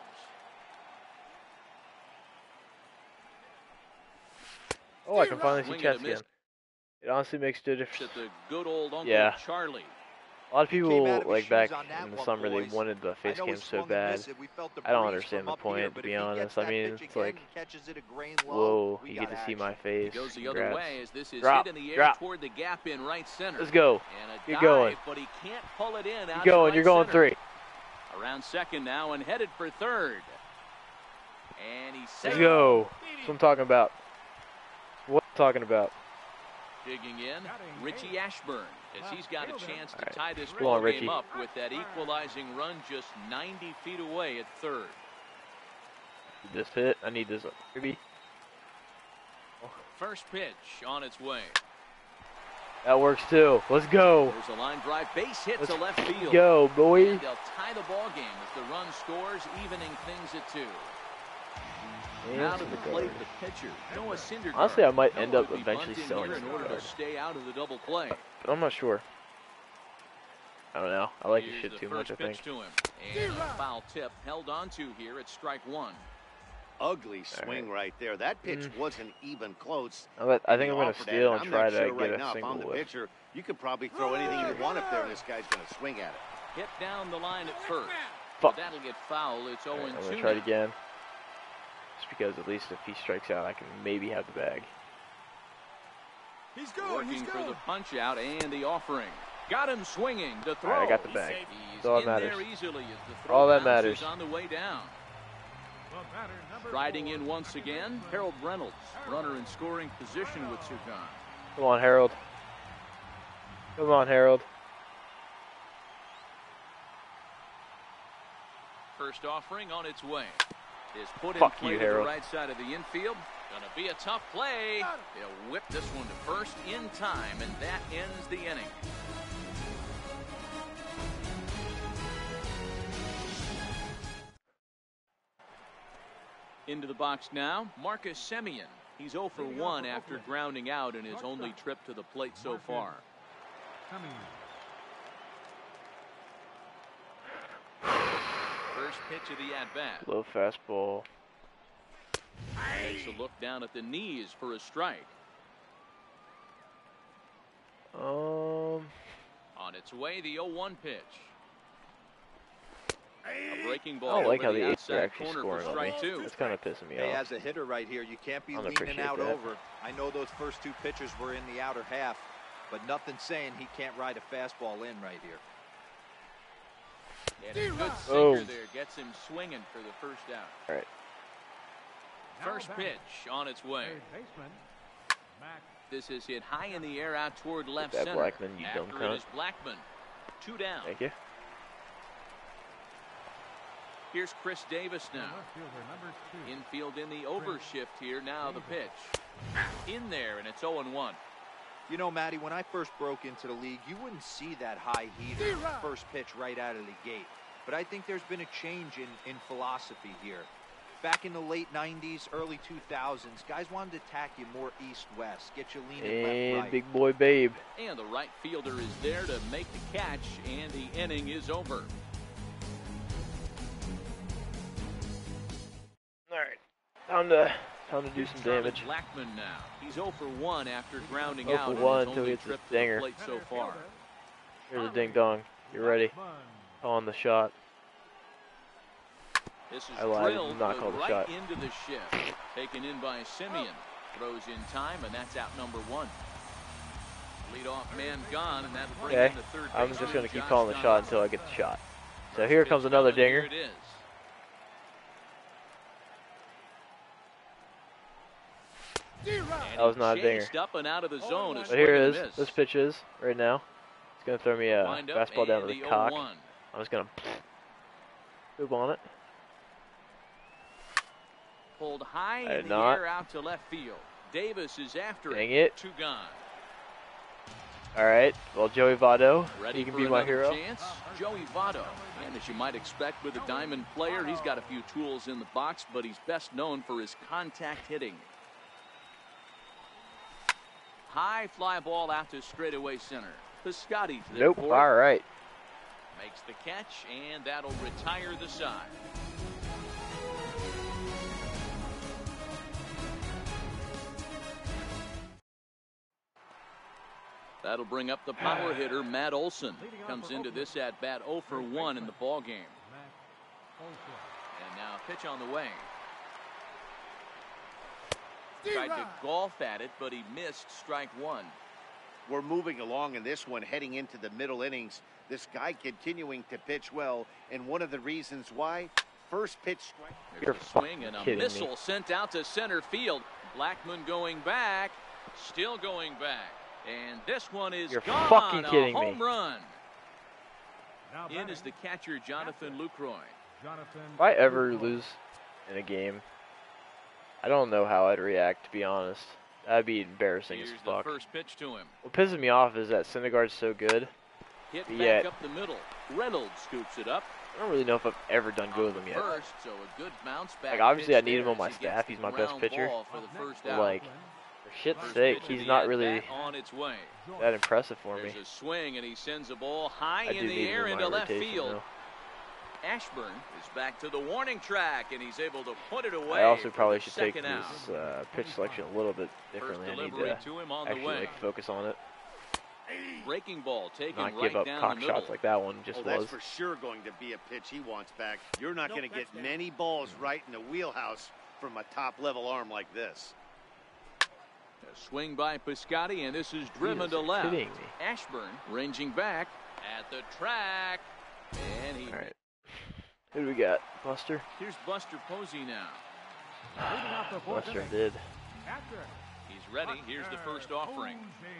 S1: Oh, I can finally see
S2: Swing and a
S1: chest
S2: miss.
S1: again. It honestly makes no
S2: At
S1: difference.
S2: the good old Uncle
S1: Yeah.
S2: Charlie.
S1: A lot of
S3: Came
S1: people,
S3: out of his
S1: like
S3: shoes
S1: back
S3: on that
S1: in the
S3: one,
S1: summer,
S3: boys.
S1: they wanted the
S3: I
S1: face
S3: know he
S1: cam so
S3: swung and
S1: bad.
S3: missed it. We felt the
S1: I don't
S3: breeze
S1: understand
S3: from
S1: the
S3: up here,
S1: point,
S3: but
S1: to be
S3: if he
S1: honest.
S3: gets
S1: I
S3: that
S1: mean,
S3: pitch
S1: it's
S3: again
S1: like,
S3: and catches it a grain low,
S1: whoa,
S3: we
S1: you get
S3: got
S1: to see
S3: action.
S1: my face.
S2: He goes the
S1: Congrats.
S2: other way as this is
S1: Drop,
S2: hit in the air
S1: drop.
S2: toward the gap in right center.
S1: Let's go.
S2: And a
S1: You're
S2: dive,
S1: going.
S2: but he can't pull it in.
S1: You're
S2: out
S1: going,
S2: to
S1: you're
S2: right
S1: going
S2: center.
S1: three.
S2: Around second now and headed for third. And he's
S1: Let's
S2: safe.
S1: go. That's what I'm talking about. What I'm talking about.
S2: Digging in, Richie Ashburn, as he's got a chance to
S1: Right.
S2: tie this
S1: Come on,
S2: ball
S1: Richie.
S2: game up with that equalizing run just ninety feet away at third.
S1: This hit. I need this. Maybe.
S2: First pitch on its way.
S1: That works too. Let's go.
S2: There's a line drive, base hit
S1: Let's
S2: to left field.
S1: go, boy.
S2: And they'll tie the ball game as the run scores, evening things at two. Now to the plate, the pitcher, Noah Syndergaard.
S1: Honestly, I might end
S2: Noah
S1: up
S2: would be
S1: eventually
S2: bunting
S1: selling
S2: here in order to
S1: Syndergaard.
S2: stay out of the double play.
S1: But I'm not sure. I don't know. I like this
S2: Here's
S1: shit
S2: the
S1: too much, I
S2: first pitch
S1: think.
S2: to him. And a foul tip held onto here at strike one.
S4: Ugly swing right. right there. That pitch
S1: Mm.
S4: wasn't even close.
S1: I bet- I think
S4: He
S1: I'm going to
S4: offered at
S1: steal
S4: it.
S1: and
S4: I'm
S1: try
S4: not
S1: to
S4: sure
S1: get
S4: right
S1: a
S4: now if
S1: single
S4: I'm the
S1: whiff.
S4: pitcher, you could probably throw anything you want up there, and this guy's going to swing at it.
S2: Hit down the line at first.
S1: Fuck.
S2: But that'll get foul. It's
S1: All
S2: oh
S1: right,
S2: and
S1: I'm
S2: two.
S1: going to try it again. Just because at least if he strikes out, I can maybe have the bag.
S5: He's going.
S2: Working
S5: He's
S2: for
S5: going.
S2: the punch out and the offering. Got him swinging. The throw.
S1: All right, I got the bag.
S2: He's
S1: That's all that
S2: in
S1: matters.
S2: there easily as the throw
S1: All that
S2: bounces
S1: matters.
S2: on the way down.
S5: The batter, number
S2: Riding
S5: four.
S2: in once again, Harold Reynolds, runner in scoring position with two gone.
S1: Come on, Harold. Come on, Harold.
S2: First offering on its way. Is put in
S1: Fuck
S2: play
S1: you,
S2: to the
S1: Harold.
S2: right side of the infield. Gonna be a tough play. He'll whip this one to first in time, and that ends the inning. Into the box now, Marcus Semien. He's oh for one after grounding out in his only trip to the plate so far.
S5: Coming.
S2: First pitch of the at-bat.
S1: Low fastball.
S2: Takes a look down at the knees for a strike.
S1: Um,
S2: On its way, the oh one pitch. A breaking ball
S1: I don't like
S2: over
S1: how
S2: the
S1: the A's are
S2: outside
S1: actually
S2: corner
S1: scoring
S2: for
S1: on me.
S2: strike two.
S1: That's kind of pissing me
S3: Hey,
S1: off.
S3: as a hitter right here, you can't be
S1: I don't
S3: leaning
S1: appreciate
S3: out
S1: that.
S3: over. I know those first two pitches were in the outer half, but nothing saying he can't ride a fastball in right here.
S2: And a good
S1: Oh.
S2: sinker there gets him swinging for the first out.
S1: All right.
S2: First
S5: Now
S2: pitch on its way.
S5: Third baseman, Mac.
S2: This is hit high in the air out toward left
S1: that
S2: center.
S1: Blackman, you dumb
S2: After it
S1: cunt.
S2: is Blackman. Two down.
S1: Thank you.
S2: Here's Chris Davis now.
S5: Left fielder, number two.
S2: Infield in the overshift here. Now the pitch. In there, and it's oh and one.
S3: You know, Matty, when I first broke into the league, you wouldn't see that high heater first pitch right out of the gate. But I think there's been a change in, in philosophy here. Back in the late nineties, early two thousands, guys wanted to attack you more east-west, get you leaning
S1: And
S3: left-right.
S1: big boy Babe.
S2: And the right fielder is there to make the catch, and the inning is over.
S1: All right. Time to time to do
S2: Here's
S1: some
S2: Charlie
S1: damage.
S2: Blackman now. He's oh for one after grounding
S1: oh
S2: out
S1: for
S2: in
S1: one
S2: his
S1: until
S2: only
S1: he hits
S2: trip
S1: this
S2: to the
S1: dinger.
S2: plate so far.
S1: Here's a ding dong. You ready?
S5: Blackman.
S1: On the shot.
S2: This is
S1: I lied. I did
S2: drilled
S1: not
S2: but
S1: call the
S2: right
S1: shot.
S2: into the shift. Taken in by Semien. Throws in time, and that's out number one. Leadoff man gone, and that'll bring
S1: Okay.
S2: in the third
S1: I'm
S2: baseman,
S1: just gonna keep
S2: Josh
S1: calling the shot
S2: Donaldson.
S1: until I get the shot. So
S2: First
S1: here
S2: pitch
S1: comes another
S2: coming, here
S1: dinger.
S2: it is. And
S1: That was
S2: he
S1: not a dinger.
S2: chased up and out of the zone. A
S1: But
S2: swing
S1: here
S2: and
S1: it
S2: a
S1: is.
S2: miss.
S1: This pitch is right now. It's gonna throw me a
S2: Wind up
S1: fastball down to
S2: and
S1: the
S2: the
S1: cock.
S2: oh one.
S1: I'm just gonna poop on it.
S2: Pulled high
S1: I
S2: in
S1: did
S2: the
S1: not.
S2: air out to left field. Davis is after
S1: Dang
S2: it.
S1: it.
S2: Two gone.
S1: All right. Well, Joey Votto,
S2: Ready
S1: he can
S2: for
S1: be my
S2: another
S1: hero.
S2: chance. Joey Votto. And as you might expect with a diamond player, he's got a few tools in the box, but he's best known for his contact hitting. High fly ball out to straightaway center. Piscotty's there
S1: Nope.
S2: for it.
S1: All right.
S2: Makes the catch, and that'll retire the side. That'll bring up the power hitter, Matt Olson. Comes into this at bat oh for one in the ball game.
S5: Mac Olson.
S2: And now a pitch on the way. Tried to golf at it, but he missed strike one.
S4: We're moving along in this one, heading into the middle innings. This guy continuing to pitch well, and one of the reasons why, first pitch strike.
S2: There's
S1: You're
S2: a swing and a
S1: kidding me.
S2: missile sent out to center field. Blackman going back, still going back, and this one is
S1: You're
S2: gone.
S1: fucking kidding
S2: a
S1: me.
S2: home run.
S5: Now
S2: In
S5: batting,
S2: is the catcher, Jonathan Lucroy.
S5: Jonathan.
S1: If I ever
S5: Lucroy.
S1: lose in a game, I don't know how I'd react, to be honest. That'd be embarrassing
S2: Here's
S1: as
S2: the
S1: fuck.
S2: first pitch to him.
S1: What pisses me off is that Syndergaard's so good.
S2: Hit back
S1: Yet-
S2: up the middle. Reynolds scoops it up.
S1: I don't really know if I've ever done good with him yet.
S2: First, so a good bounce back.
S1: Like, obviously
S2: pitch
S1: I need him
S2: there
S1: on my
S2: as he
S1: staff.
S2: gets
S1: He's
S2: the
S1: my best
S2: ground
S1: pitcher.
S2: ball for the first
S1: But,
S2: out.
S1: like, for shit's
S2: First
S1: sake,
S2: pitch of
S1: he's
S2: the
S1: not really
S2: at-bat on its way.
S1: that impressive for me.
S2: There's a swing, and he sends a ball high
S1: I do
S2: in the
S1: need
S2: air
S1: him in
S2: into
S1: my
S2: left
S1: rotation,
S2: field.
S1: though.
S2: Ashburn is back to the warning track, and he's able to put it away.
S1: I also
S2: for
S1: probably
S2: the
S1: should take
S2: second out.
S1: this uh, pitch selection a little bit
S2: First
S1: differently. I need
S2: delivery
S1: to
S2: to him on the
S1: actually
S2: way.
S1: like, focus on it,
S2: Breaking ball taken
S1: not
S2: right
S1: give up
S2: down
S1: cock
S2: the middle.
S1: shots like that one just
S4: Oh, that's
S1: was.
S4: for sure going to be a pitch he wants back. You're not going to get many balls right in the wheelhouse from a top-level arm like this.
S2: A swing by Piscotty, and this is driven
S1: Jesus,
S2: to left.
S1: kidding me.
S2: Ashburn ranging back at the track, and he.
S1: All right, who do we got? Buster.
S2: Here's Buster Posey now.
S5: Leading off the fourth
S1: Buster
S5: inning,
S1: did.
S5: catcher,
S2: He's ready. Here's the first offering.
S5: Posey.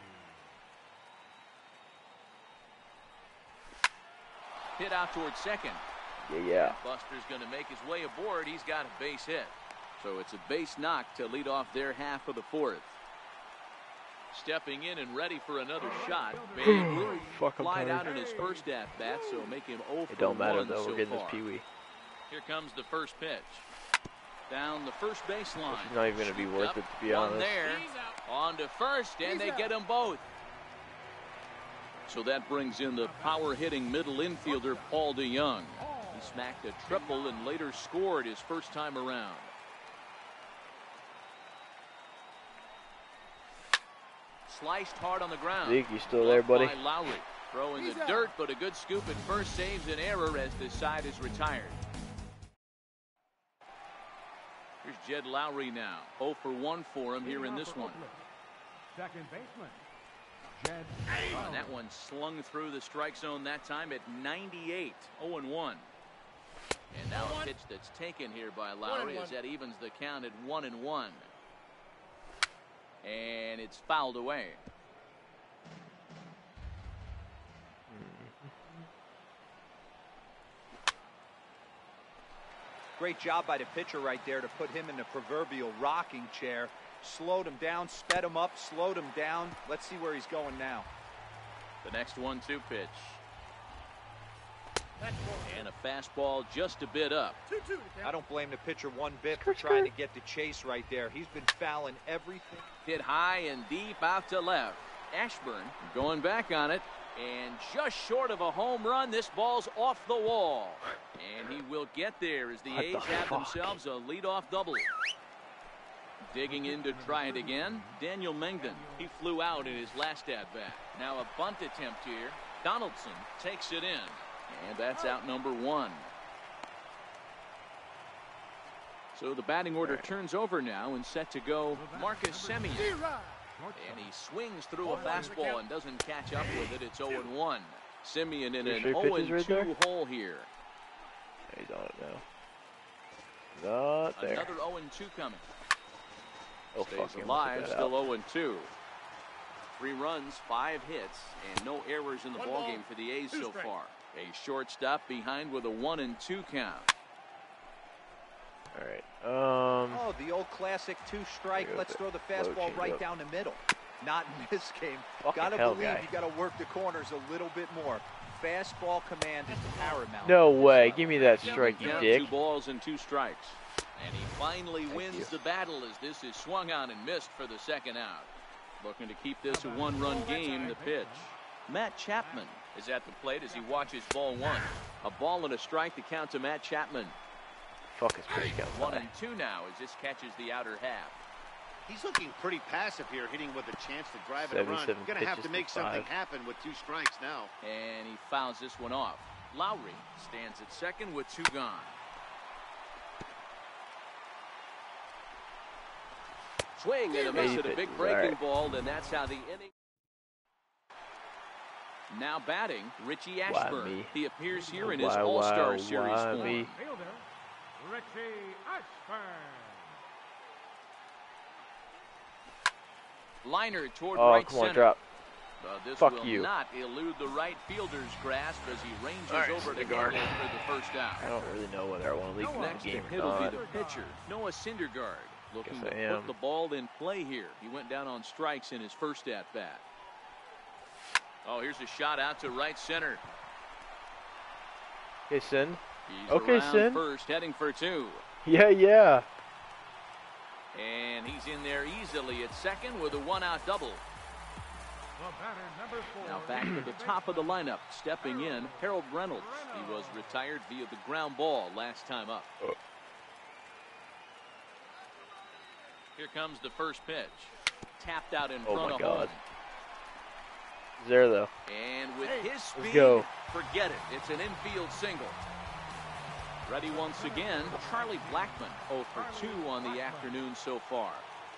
S2: Hit out towards second.
S1: Yeah, yeah.
S2: Buster's going to make his way aboard. He's got a base hit. So it's a base knock to lead off their half of the fourth. Stepping in and ready for another shot. Babe Ruth
S1: Fuck, I'm
S2: flied
S1: tired.
S2: out in his first at-bat, so make him oh for
S1: It don't matter
S2: one
S1: though.
S2: so
S1: We're getting
S2: far.
S1: this peewee.
S2: Here comes the first pitch. Down the first baseline.
S1: It's not even gonna be worth
S2: Up,
S1: it, to be
S2: one
S1: honest.
S2: there. On to first, and they get them both. So that brings in the power-hitting middle infielder, Paul DeYoung. He smacked a triple and later scored his first time around. Sliced hard on the ground.
S1: Zeke, you still there, buddy?
S2: By Lowry. Throw in the dirt, but a good scoop at first saves an error as the side is retired. Here's Jed Lowry now. oh for one for him here in this one.
S5: Second baseman, Jed.
S2: And that one slung through the strike zone that time at ninety-eight. oh and one. And now a pitch that's taken here by Lowry as that evens the count at one and one. And it's fouled away.
S3: Great job by the pitcher right there to put him in the proverbial rocking chair. Slowed him down, sped him up, slowed him down. Let's see where he's going now.
S2: The next one two pitch. And a fastball just a bit up.
S3: I don't blame the pitcher one bit for trying to get the chase right there. He's been fouling everything.
S2: Hit high and deep out to left. Ashburn going back on it. And just short of a home run, this ball's off the wall. And he will get there as the
S1: What
S2: A's
S1: the
S2: have
S1: fuck?
S2: themselves a leadoff double. Digging in to try it again, Daniel Mengden. He flew out in his last at-bat. Now a bunt attempt here. Donaldson takes it in. And that's out number one. So the batting order turns over now and set to go Marcus Semien. And he swings through a fastball and doesn't catch up with it. It's oh and one. Semien in an
S1: Three
S2: oh
S1: pitches
S2: and
S1: right
S2: two
S1: there?
S2: hole here.
S1: He's on it now. Not there.
S2: Another oh and two coming.
S1: Oh,
S2: Stays
S1: fuck him.
S2: alive, still oh and two. Three runs, five hits, and no errors in the ballgame for the A's so far. A shortstop behind with a one and two count.
S1: All right. Um.
S3: Oh, the old classic two-strike.
S1: There
S3: Let's
S1: goes
S3: throw the
S1: that low
S3: fastball right
S1: changeup.
S3: down the middle. Not in this game.
S1: Fucking
S3: Gotta
S1: hell,
S3: believe
S1: guy.
S3: you gotta work the corners a little bit more. Fastball command is paramount.
S1: No way. Give me that strike, you
S2: Count,
S1: dick.
S2: Two balls and two strikes. And he finally
S1: Thank
S2: wins
S1: you.
S2: the battle as this is swung on and missed for the second out. Looking to keep this a one-run game, the pitch. Matt Chapman is at the plate as he watches ball one. A ball and a strike to count to Matt Chapman.
S1: Fuck his pitch count.
S2: One and two now as this catches the outer half.
S4: He's looking pretty passive here, hitting with a chance to drive it around.
S1: seventy-seven
S4: Going to have to
S1: pitches
S4: make
S1: to
S4: something
S1: five.
S4: happen with two strikes now.
S2: And he fouls this one off. Lowry stands at second with two gone. Swing and a miss at a big breaking
S1: Alright.
S2: ball, and that's how the inning. Now batting, Richie Ashburn.
S1: me?
S2: He appears here in his
S1: Why,
S2: All-Star
S1: why,
S2: Series
S1: why
S2: form.
S1: me?
S5: Fielder, Richie Ashburn.
S2: Liner toward
S1: Oh,
S2: right
S1: come on,
S2: center.
S1: drop.
S2: Uh, this
S1: Fuck
S2: will
S1: you.
S2: not elude the right fielder's grasp as he ranges
S1: All right,
S2: over to
S1: Syndergaard.
S2: Hamlin for the first out.
S1: I don't really know whether I want to leave him in
S2: Next
S1: the
S2: to
S1: game
S2: hit
S1: or
S2: will be
S1: not.
S2: the pitcher, Noah Syndergaard, looking
S1: Guess
S2: to
S1: I
S2: put
S1: am.
S2: the ball in play here. He went down on strikes in his first at-bat. Oh, here's a shot out to right center.
S1: Okay, Sin.
S2: He's
S1: Okay,
S2: around
S1: Sin.
S2: first, heading for two.
S1: Yeah, yeah.
S2: And he's in there easily at second with a one-out double.
S5: The batter, number four.
S2: Now back to the top of the lineup, stepping in, Harold Reynolds. He was retired via the ground ball last time up.
S1: Oh.
S2: Here comes the first pitch. Tapped out in
S1: Oh
S2: front
S1: my
S2: of
S1: God.
S2: home.
S1: He's there, though.
S2: And with his speed,
S1: go.
S2: forget it. It's an infield single. Ready once again, Charlie Blackmon, oh for two on the afternoon so far.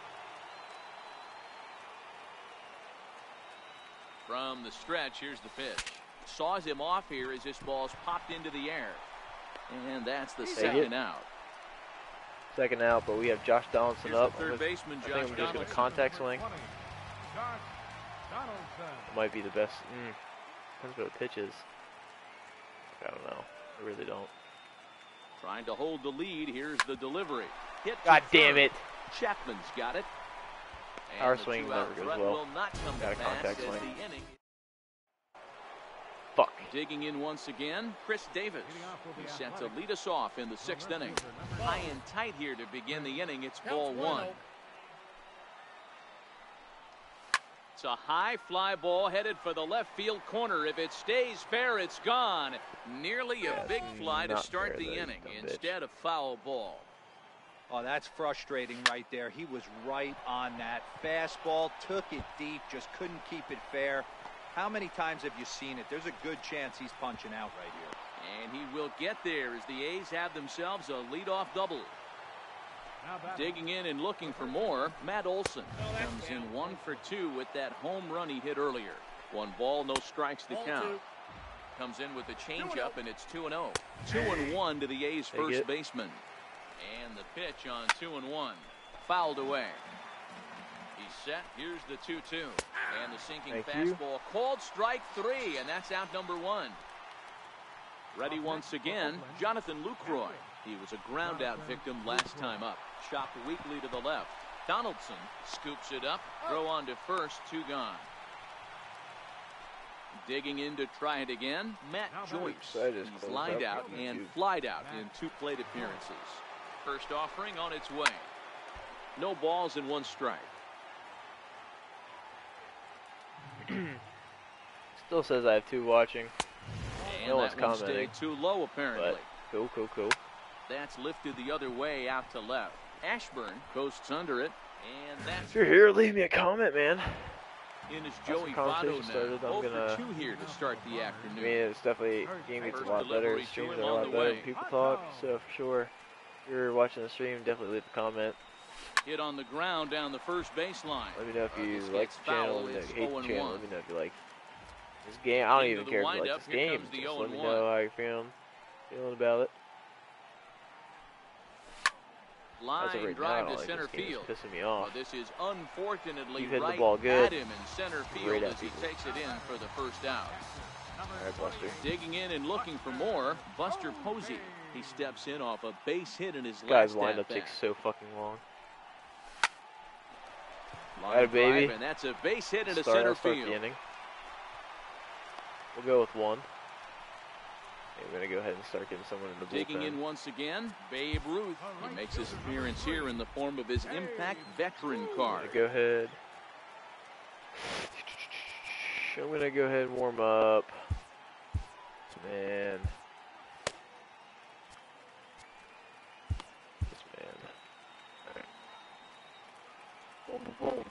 S2: From the stretch, here's the pitch. Saws him off here as this ball's popped into the air. And that's the
S1: Take
S2: second
S1: it.
S2: out.
S1: Second out, but we have Josh Donaldson
S2: Here's
S1: up.
S2: the third
S1: I'm gonna-
S2: baseman,
S1: I
S2: Josh
S1: think I'm just going to
S2: Donaldson.
S1: contact swing.
S5: twenty, Josh Donaldson.
S1: Might be the best. Mm. Depends what it pitches. I don't know. I really don't.
S2: Trying to hold the lead. Here's the delivery. Hit to
S1: God damn
S2: third.
S1: it.
S2: Chapman's got it. And
S1: Power
S2: the
S1: swing
S2: two-out
S1: never goes
S2: threat
S1: well.
S2: will not come
S1: Got
S2: to
S1: a
S2: pass
S1: contact
S2: as
S1: swing.
S2: the inning.
S1: Fuck.
S2: Digging in once again, Chris Davis.
S5: Leading off will be
S2: He's set to
S5: athletic.
S2: lead us off in the sixth
S5: left
S2: inning.
S5: fielder, number
S2: High
S5: five.
S2: and tight here to begin the inning. It's ball one. It's a high fly ball headed for the left field corner. If it stays fair, it's gone. Nearly a
S1: Yeah,
S2: big
S1: it's
S2: fly to
S1: not
S2: start
S1: fair,
S2: the
S1: though, you
S2: inning.
S1: dumb bitch.
S2: Instead, a foul ball.
S3: Oh, that's frustrating right there. He was right on that. Fastball, took it deep, just couldn't keep it fair. How many times have you seen it? There's a good chance he's punching out right here.
S2: And he will get there as the A's have themselves a leadoff double.
S5: Now back.
S2: Digging in and looking for more, Matt Olson comes in one for two with that home run he hit earlier. One ball, no strikes to count. Comes in with a changeup, and it's two and oh. Two and one to the A's
S1: Take
S2: first
S1: it.
S2: baseman. And the pitch on two and one. Fouled away. He's set. Here's the two two. And the sinking
S1: Thank you.
S2: fastball. Called strike three, and that's out number one. Ready once again, Jonathan Lucroy. He was a ground out victim last time up. Chopped weakly to the left. Donaldson scoops it up. Throw on to first. Two gone. Digging in to try it again, Matt Joyce.
S1: Side is
S2: He's
S1: closed
S2: lined
S1: up.
S2: out and flied out in two plate appearances. First offering on its way. No balls and one strike.
S1: Still says I have two watching.
S2: And
S1: No one's
S2: that one
S1: commenting,
S2: stayed too low apparently.
S1: But cool, cool, cool.
S2: That's lifted the other way out to left. Ashburn coasts under it, and that's
S1: If you're here, leave me a comment, man.
S2: in as
S1: Once the
S2: Joey
S1: conversation
S2: Votto
S1: started,
S2: now.
S1: I'm
S2: oh for
S1: gonna-
S2: two here to start the
S1: I
S2: afternoon.
S1: mean, it's definitely, game gets a
S2: First
S1: lot better,
S2: delivery to
S1: streams
S2: him
S1: are a
S2: on
S1: lot
S2: the
S1: better
S2: way.
S1: when people talk, so for sure, if you're watching the stream, definitely leave a comment.
S2: Hit on the ground down the first baseline.
S1: Let me know if
S2: Uh,
S1: you
S2: this
S1: like
S2: gets
S1: the channel,
S2: foul.
S1: let me know
S2: It's
S1: if you hate
S2: oh
S1: the
S2: and
S1: channel,
S2: one.
S1: let me know if you like this game. I don't
S2: Into
S1: even
S2: the
S1: care if you like
S2: windup,
S1: this
S2: here
S1: game,
S2: comes the
S1: just
S2: oh
S1: let
S2: and
S1: me
S2: one.
S1: know how you're feeling, feeling about it. As of
S2: Line
S1: right now, I
S2: drive
S1: don't
S2: to
S1: like
S2: center
S1: this game,
S2: field.
S1: it's pissing me
S2: Well,
S1: off.
S2: this is unfortunately
S1: You've hit the
S2: right
S1: ball good.
S2: at him in center
S1: Right
S2: field
S1: at
S2: as he
S1: people.
S2: takes it in for the first out.
S1: Alright, Buster.
S2: Digging in and looking for more, Buster Posey. He steps in off a base hit in his
S1: This guy's
S2: last
S1: lineup
S2: at-bat.
S1: takes so fucking long.
S2: Line
S1: Atta baby.
S2: drive, and that's a base hit into
S1: Start,
S2: center
S1: I'll start
S2: field.
S1: the inning. We'll go with one. Okay, we're gonna go ahead and start getting someone in the
S2: Digging
S1: bullpen.
S2: in once again, Babe Ruth. He makes his appearance here in the form of his Impact Veteran
S1: I'm
S2: card.
S1: gonna go ahead. I'm gonna go ahead and warm up. Man. This man. Alright. Boom, boom, boom.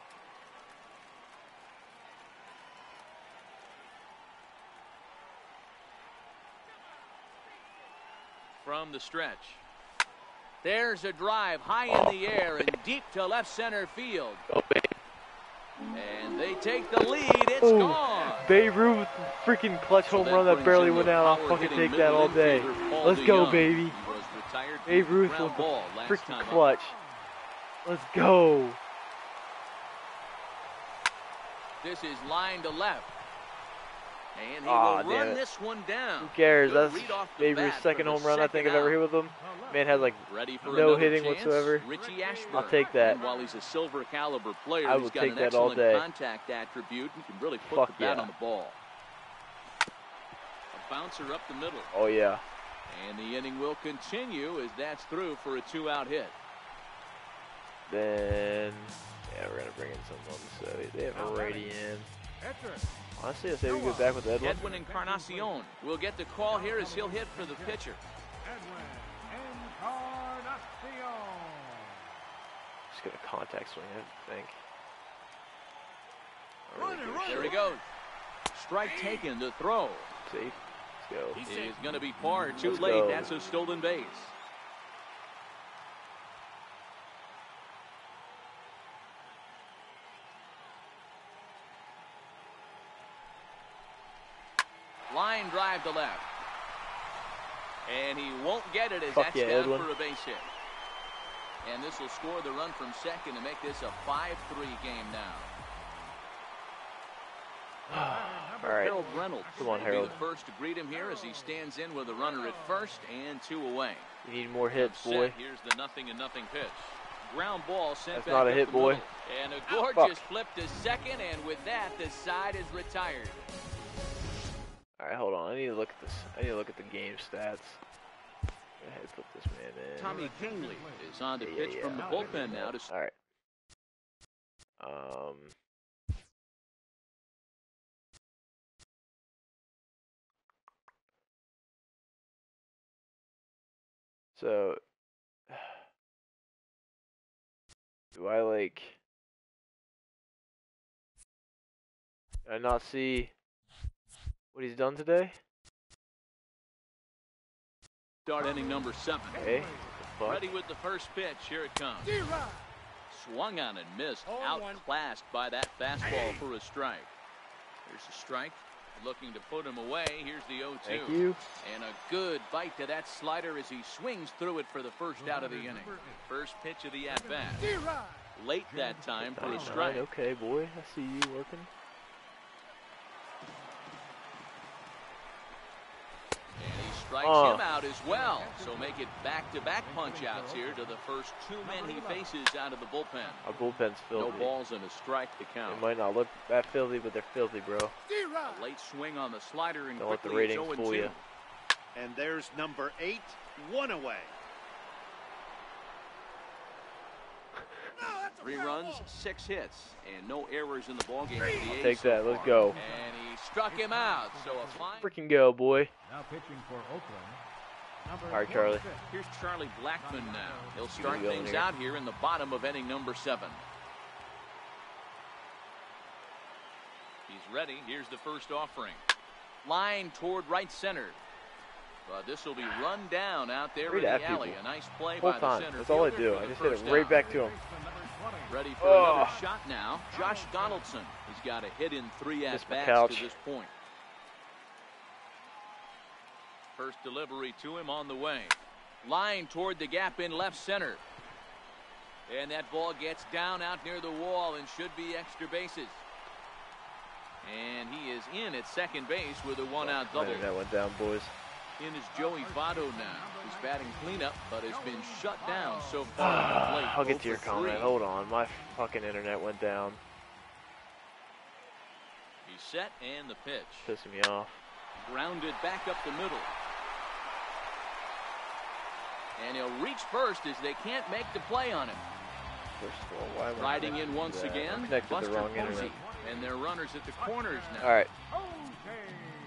S2: From the stretch. There's a drive high in the air and deep to left center field.
S1: Oh, baby.
S2: And they take the lead. It's
S1: Ooh.
S2: gone.
S1: Babe Ruth freaking clutch
S2: So
S1: home
S2: that
S1: run that
S2: brings
S1: barely
S2: in
S1: went
S2: the
S1: out. I'll fucking
S2: power-hitting
S1: take that
S2: middle
S1: all day.
S2: infielder, Paul
S1: Let's go,
S2: DeYoung.
S1: baby.
S2: He was retired
S1: Babe
S2: through
S1: Ruth
S2: ground
S1: with the
S2: ball last
S1: freaking
S2: time up.
S1: clutch. Let's go.
S2: This is line to left. And he
S1: Aw,
S2: will
S1: damn
S2: run
S1: it.
S2: this one down.
S1: Who cares?
S2: Good
S1: That's
S2: read off the
S1: Babe
S2: bat
S1: Ruth's
S2: for
S1: second
S2: the
S1: home run I think
S2: second
S1: I've ever
S2: out.
S1: hit with him. Man has like
S2: Ready for
S1: no
S2: another
S1: hitting
S2: chance?
S1: whatsoever.
S2: Richie Ashburn.
S1: I'll take that.
S2: And while he's a silver caliber player,
S1: I
S2: he's
S1: will
S2: got
S1: take
S2: an
S1: that all
S2: excellent
S1: day.
S2: contact attribute and can really put
S1: Fuck
S2: the bat
S1: yeah.
S2: on the ball. A bouncer up the middle.
S1: Oh yeah.
S2: And the inning will continue as that's through for a two-out hit.
S1: Then yeah, we're gonna bring in someone. So they have a righty in. Honestly, I say we go back with Edwin.
S2: Edwin Encarnacion will get the call here as he'll hit for the pitcher.
S5: Edwin Encarnacion.
S1: Just gonna contact swing, I think.
S2: There he goes. Strike taken to throw.
S1: Safe. Let's go.
S2: It is going to be far too
S1: Let's
S2: late.
S1: go.
S2: That's a stolen base. Line drive to left. And he won't get it as
S1: Fuck
S2: that's
S1: yeah,
S2: down
S1: Edwin.
S2: for a base hit. And this will score the run from second to make this a five three game now.
S1: All right.
S2: Harold Reynolds
S1: Come on,
S2: will
S1: Harold.
S2: be the first to greet him here as he stands in with a runner at first and two away.
S1: We need more hits,
S2: Set.
S1: boy.
S2: Here's the nothing and nothing pitch. Ground ball sent
S1: That's
S2: back
S1: not a
S2: up
S1: hit,
S2: the
S1: boy.
S2: middle. And a gorgeous flip to second, and with that, the side is retired.
S1: All right, hold on. I need to look at this. I need to look at the game stats. Go ahead, put this man in.
S2: Tommy Kingley is on to
S1: Yeah,
S2: pitch
S1: yeah,
S2: from the
S1: yeah.
S2: bullpen now. To
S1: All right. Um. So, do I like? Did I not see what he's done today?
S2: start inning number seven.
S1: Okay. What the fuck?
S2: Ready with the first pitch. Here it comes. Swung on and missed. Outclassed by that fastball for a strike. Here's a strike. Looking to put him away. Here's the oh two.
S1: Thank you.
S2: And a good bite to that slider as he swings through it for the first out of the inning. First pitch of the at-bat. Late that time for a strike.
S1: Okay, boy. I see you working.
S2: And he strikes
S1: Uh.
S2: him out as well. So make it back-to-back punch-outs here to the first two men he faces out of the bullpen.
S1: Our bullpen's
S2: No
S1: filthy.
S2: balls and a strike to count.
S1: It might not look that filthy, but they're filthy, bro.
S2: A late swing on the slider and
S1: Don't let the
S2: quickly it's
S1: ratings
S2: oh and
S1: fool
S2: two.
S1: you.
S4: And there's number eight, one away.
S2: Three runs, six hits, and no errors in the ballgame. for the A's
S1: Take
S2: so
S1: that. Let's
S2: far.
S1: go.
S2: And he struck him out. So a fine.
S1: Freaking go, boy.
S5: Now pitching for Oakland. Number
S1: All right, Charlie.
S5: forty-six.
S2: Here's Charlie Blackmon now. He'll start
S1: going
S2: things
S1: here.
S2: out here in the bottom of inning number seven. He's ready. Here's the first offering. Line toward right center. But this will be run down out there
S1: Read
S2: in
S1: at
S2: the alley.
S1: people.
S2: A nice play
S1: Whole
S2: by the
S1: time.
S2: center
S1: That's all I
S2: fielder
S1: do.
S2: for
S1: I
S2: the
S1: just hit it
S2: first
S1: right
S2: out.
S1: back to him.
S5: Baseman number twenty.
S2: Ready for
S1: Oh.
S2: another shot now. Josh Donaldson. He's got a hit in three
S1: Missed my
S2: at-bats
S1: couch.
S2: to this point. First delivery to him on the way. Line toward the gap in left center. And that ball gets down out near the wall and should be extra bases. And he is in at second base with a one-out double.
S1: That went down, boys.
S2: In is Joey Votto now. He's batting cleanup, but has been shut down so far of late.
S1: I'll get to
S2: oh
S1: your
S2: for
S1: comment.
S2: three.
S1: Hold on. My fucking internet went down.
S2: He's set and the pitch.
S1: Pissing me off.
S2: Grounded back up the middle. And he'll reach first as they can't make the play on him.
S1: First of all, why am I
S2: Riding in
S1: connected
S2: once
S1: to that?
S2: again,
S1: I'm connected to
S2: Buster
S1: the wrong
S2: Posey.
S1: internet.
S2: And their runners at the corners now.
S1: All right.
S5: Okay.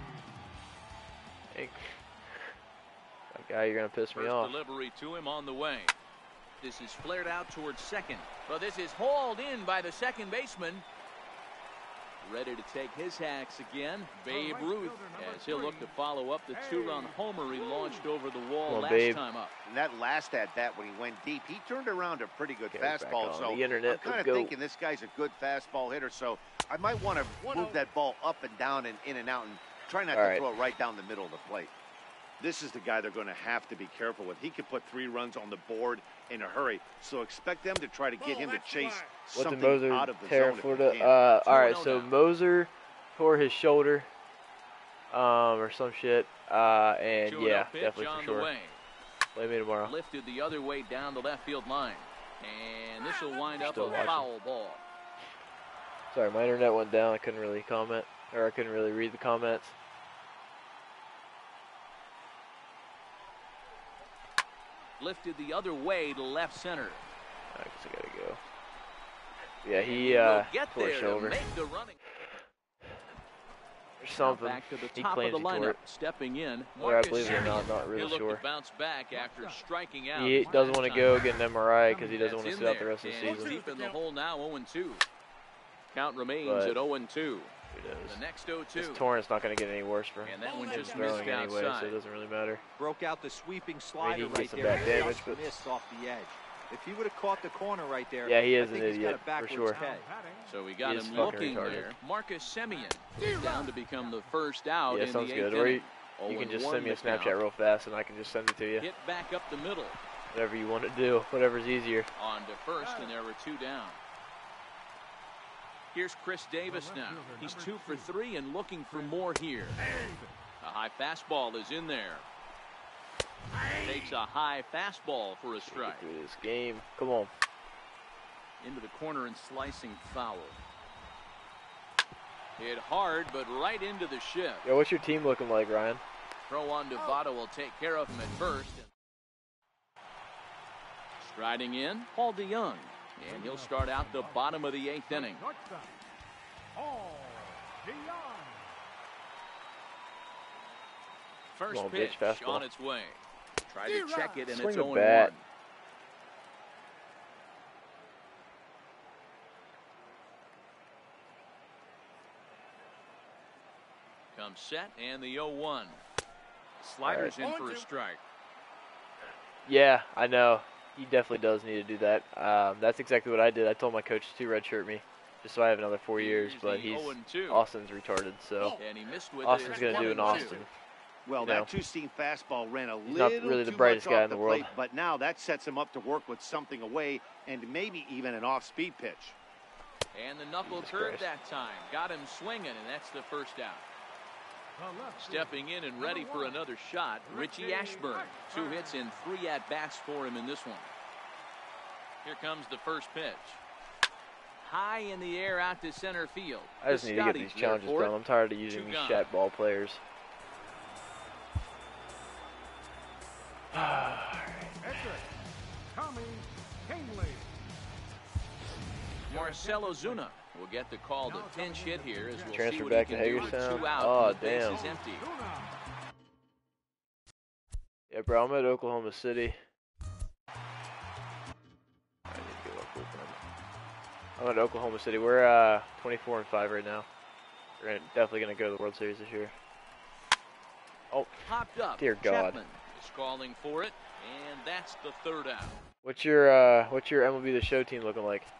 S1: Hey. That guy, you're gonna piss me
S2: First
S1: off.
S2: delivery to him on the way. This is flared out towards second. But this is hauled in by the second baseman. Ready to take his hacks again, Babe Ruth, as he'll look to follow up the two-run homer he launched over the wall
S1: on,
S2: last
S1: Babe.
S2: time up.
S4: And that last at-bat when he went deep, he turned around a pretty good
S1: Okay, back
S4: fastball.
S1: on
S4: So
S1: the internet.
S4: I'm kind
S1: Let's
S4: of
S1: go.
S4: thinking this guy's a good fastball hitter. So I might want to move that ball up and down and in and out and try not
S1: All
S4: to
S1: right.
S4: throw it right down the middle of the plate. This is the guy they're going to have to be careful with. He could put three runs on the board in a hurry. So expect them to try to get him to chase
S1: What did
S4: something
S1: Moser
S4: out of the
S1: tear
S4: zone if
S1: Florida?
S4: he can.
S1: Uh, all right,
S2: two oh
S1: so
S2: down.
S1: Moser tore his shoulder, um, or some shit, uh, and
S2: two oh
S1: yeah,
S2: pitch
S1: definitely
S2: on
S1: for
S2: the
S1: sure.
S2: way.
S1: Play me tomorrow.
S2: Lifted the other way down the left field line. And this will wind up
S1: Still
S2: a
S1: watching.
S2: foul ball.
S1: Sorry, my internet went down. I couldn't really comment, or I couldn't really read the comments.
S2: Lifted the other way to left center.
S1: I guess I gotta go. Yeah,
S2: And
S1: he
S2: will
S1: uh,
S2: get
S1: tore his
S2: there to
S1: shoulder
S2: make the running.
S1: or
S2: Now
S1: something.
S2: back to the
S1: He
S2: top of
S1: claims
S2: the
S1: he tore
S2: lineup.
S1: it.
S2: Stepping in,
S1: Whether I
S2: Marcus
S1: believe it or not,
S2: Semien.
S1: not really
S2: He'll look
S1: sure.
S2: to bounce back after striking out.
S1: He
S2: his
S1: doesn't
S2: last
S1: want to
S2: time
S1: go
S2: up.
S1: get an M R I because he doesn't
S2: That's
S1: want to
S2: in
S1: sit out the
S2: there,
S1: rest of the
S2: and
S1: season.
S2: deep in the hole now, oh and two. Count remains
S1: But
S2: at oh and two.
S1: Who knows?
S2: The next oh two.
S1: This torrent's not going to get any worse for him.
S2: And that one
S1: He's
S2: just
S1: throwing
S2: missed
S1: anyway, so
S2: outside.
S1: it doesn't really matter.
S3: Broke out the sweeping
S1: I
S3: slider
S1: mean, he can get
S3: right
S1: some
S3: there.
S1: back damage,
S3: Just
S1: but
S3: missed off the edge. If he would have caught the corner right there,
S1: yeah, he is
S3: I
S1: an
S3: think he's got
S1: idiot
S3: a
S1: for
S3: backwards
S1: sure.
S3: K.
S2: So we got
S1: He is
S2: him
S1: fucking
S2: looking
S1: retarded.
S2: there. Marcus Semien is down to become the first out
S1: Yeah,
S2: in
S1: sounds
S2: the
S1: good.
S2: eighth
S1: Or
S2: inning.
S1: you, you
S2: oh
S1: can
S2: and
S1: just
S2: one
S1: send me a
S2: the count.
S1: Snapchat real fast, and I can just send it to you.
S2: Hit back up the middle.
S1: Whatever you want to do, whatever's easier.
S2: On to first, and there were two down. Here's Chris Davis now. He's two for three and looking for more here. A high fastball is in there. Takes a high fastball for a strike.
S1: Through this game, come on.
S2: Into the corner and slicing foul. Hit hard, but right into the shift.
S1: Yo, what's your team looking like, Ryan?
S2: Throw on to Votto will take care of him at first. Striding in, Paul DeYoung. And he'll start out the bottom of the eighth inning.
S5: Paul DeYoung.
S2: First
S1: Come on,
S2: pitch
S1: bitch, fastball.
S2: on its way. Try to check it, and
S1: Swing
S2: it's
S1: the
S2: oh and
S1: bat.
S2: one. Comes set, and the oh one. Sliders in for a strike.
S1: Yeah, I know. He definitely does need to do that. Um, that's exactly what I did. I told my coach to redshirt me, just so I have another four years.
S2: Here's
S1: But
S2: the
S1: he's
S2: oh and two.
S1: Austin's retarded, so
S2: And he missed with
S1: Austin's
S2: it.
S1: gonna
S2: One
S1: do an
S2: and two.
S1: Austin.
S4: Well,
S1: You
S4: that
S1: know.
S4: two-seam fastball ran a
S1: He's not
S4: little
S1: really the
S4: too
S1: brightest
S4: much
S1: guy
S4: off
S1: in the
S4: the
S1: world.
S4: plate, but now that sets him up to work with something away and maybe even an off-speed pitch.
S2: And the knuckle
S1: Jesus
S2: curve
S1: Christ.
S2: that time. Got him swinging, and that's the first out.
S5: The left
S2: Stepping in and ready for another shot, Richie Ashburn. Two hits and three at-bats for him in this one. Here comes the first pitch. High in the air out to center field.
S1: I just need to get
S2: Scotty's
S1: these
S2: there
S1: challenges
S2: for it.
S1: done. I'm tired of using
S2: Two
S1: these
S2: gone.
S1: shat ball players.
S5: Edric. Tommy Kingley.
S2: Marcelo Zuna will get the call to pinch hit here as we'll
S1: Transfer
S2: see what
S1: back
S2: he
S1: to
S2: can do with
S1: Hagerstown?
S2: two out.
S1: Oh,
S2: and the base
S1: damn.
S2: is empty.
S5: Luna.
S1: Yeah, bro, I'm at Oklahoma City. I need to give up Oakland. I'm at Oklahoma City. We're uh, twenty-four and five right now. We're gonna, definitely going to go to the World Series this year. Oh,
S2: Popped up.
S1: Dear God.
S2: Chapman is calling for it, and that's the third out.
S1: what's your uh, what's your M L B The Show team looking like?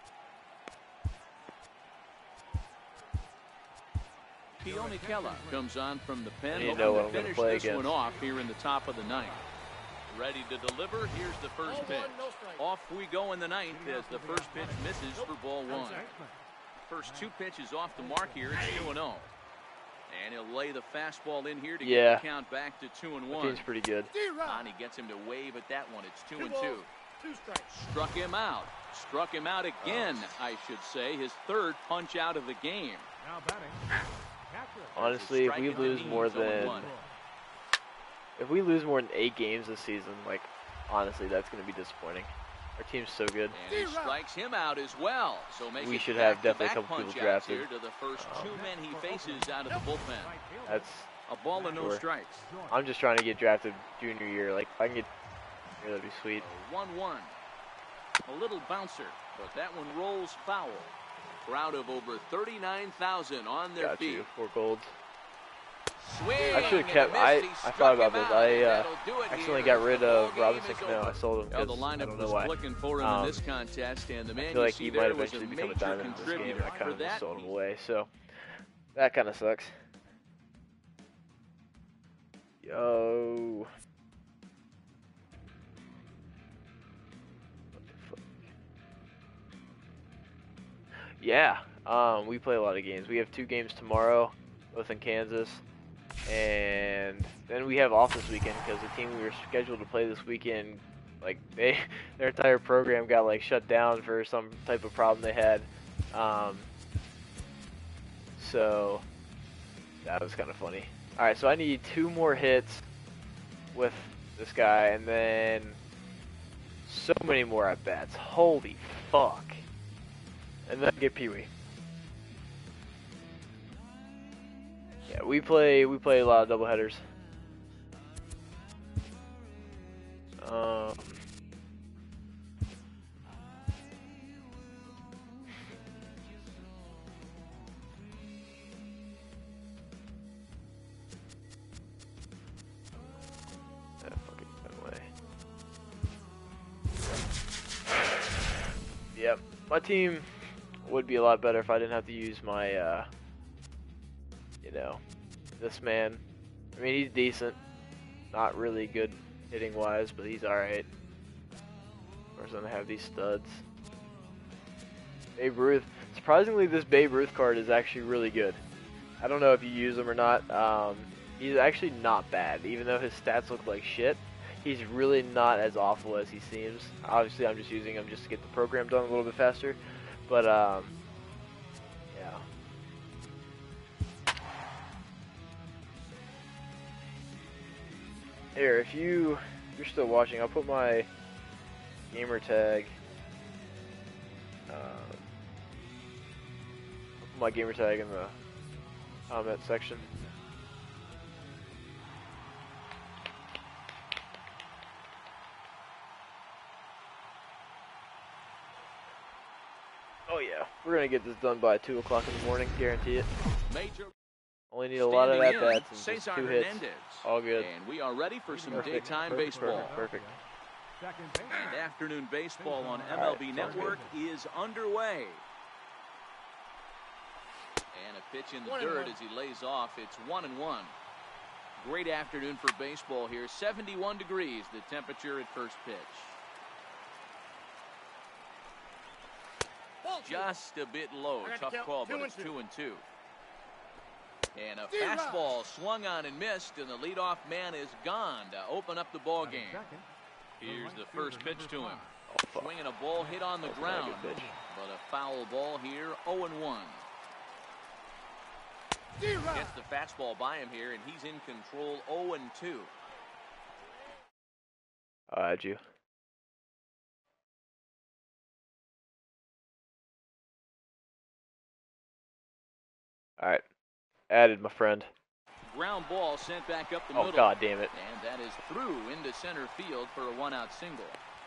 S2: Keone Kela comes on from the pen.
S1: I need to
S2: hoping
S1: know what
S2: to
S1: I'm gonna
S2: finish
S1: play
S2: this
S1: against.
S2: one off here in the top of the ninth. Ready to deliver. Here's the first pitch. Off we go in the ninth as the first pitch misses for ball one. First two pitches off the mark here. It's two and oh. And he'll lay the fastball in here to
S1: Yeah.
S2: get the count back to two and
S1: The
S2: one.
S1: team's pretty good.
S2: Connie gets him to wave at that one. It's two and two. Struck him out. Struck him out again, I should say. His third punch out of the game.
S5: Now batting. Catcher.
S1: Honestly, if we
S2: Strike at the
S1: lose
S2: knees,
S1: more
S2: oh and
S1: than
S2: one.
S1: if we lose more than eight games this season, like honestly, that's going to be disappointing. Our team's so good.
S2: And he strikes him out as well. So make
S1: We
S2: it
S1: should have
S2: back-to-back
S1: definitely a couple people
S2: punch-outs
S1: drafted.
S2: here to the first
S1: Um,
S2: two men he faces out of the bullpen.
S5: Right fielder.
S1: That's
S2: A ball and no
S1: Sure.
S2: strikes.
S1: I'm just trying to get drafted junior year. Like if I can get, yeah, that'd be sweet.
S2: one one. A little bouncer, but that one rolls foul. Crowd of over thirty-nine thousand on their
S1: Got
S2: feet.
S1: you. Four golds.
S2: Swing
S1: I should have kept. I I thought about this. I uh, accidentally got rid of Robinson Cano. I sold him because
S2: the
S1: I
S2: lineup
S1: don't know
S2: was
S1: why.
S2: clicking for him
S1: Um,
S2: in this contest, and the man
S1: I feel
S2: you
S1: like
S2: see
S1: he
S2: there
S1: might
S2: was a
S1: eventually become a
S2: major
S1: diamond in this game.
S2: contributor
S1: I
S2: for
S1: kind of just
S2: that.
S1: sold him away, so that kind of sucks. Yo. What the fuck? Yeah. Um, we play a lot of games. We have two games tomorrow, both in Kansas. And then we have off this weekend because the team we were scheduled to play this weekend, like they, their entire program got like shut down for some type of problem they had. Um, so that was kind of funny. All right, so I need two more hits with this guy, and then so many more at bats. Holy fuck! And then get Pee Wee. Yeah, we play we play a lot of doubleheaders. Um, that fucking went away. Yep, my team would be a lot better if I didn't have to use my uh, you know, this man. I mean, he's decent. Not really good hitting wise, but he's alright. Of course, I have these studs. Babe Ruth. Surprisingly, this Babe Ruth card is actually really good. I don't know if you use him or not. Um, he's actually not bad, even though his stats look like shit. He's really not as awful as he seems. Obviously, I'm just using him just to get the program done a little bit faster. But, um, yeah. Here, if you, if you're still watching, I'll put my gamer tag. Uh, I'll put my gamer tag in the comment section. Oh yeah, we're gonna get this done by two o'clock in the morning, guarantee it.
S2: Major
S1: Only need a lot of
S2: standing
S1: at
S2: in,
S1: bats and
S2: Cesar
S1: just two hits.
S2: Hernandez.
S1: All good.
S2: And we are ready for some
S1: Perfect.
S2: daytime
S1: Perfect,
S2: baseball.
S1: Perfect. Perfect.
S5: Second base.
S2: And afternoon baseball on M L B
S1: All right,
S2: Network is underway. And a pitch in the dirt as he lays off. It's one and one. Great afternoon for baseball here. seventy-one degrees, the temperature at first pitch. Just a bit low. Tough call, but it's two and two. And a fastball swung on and missed, and the leadoff man is gone to open up the ball game. Here's the first pitch to him. Swinging a ball hit on the ground, but a foul ball here, oh and one. Gets the fastball by him here, and he's in control, oh and two.
S1: I'll add you. All right, added, my friend.
S2: Ground ball sent back up the
S1: Oh,
S2: middle.
S1: god damn it.
S2: And that is through into center field for a one-out single.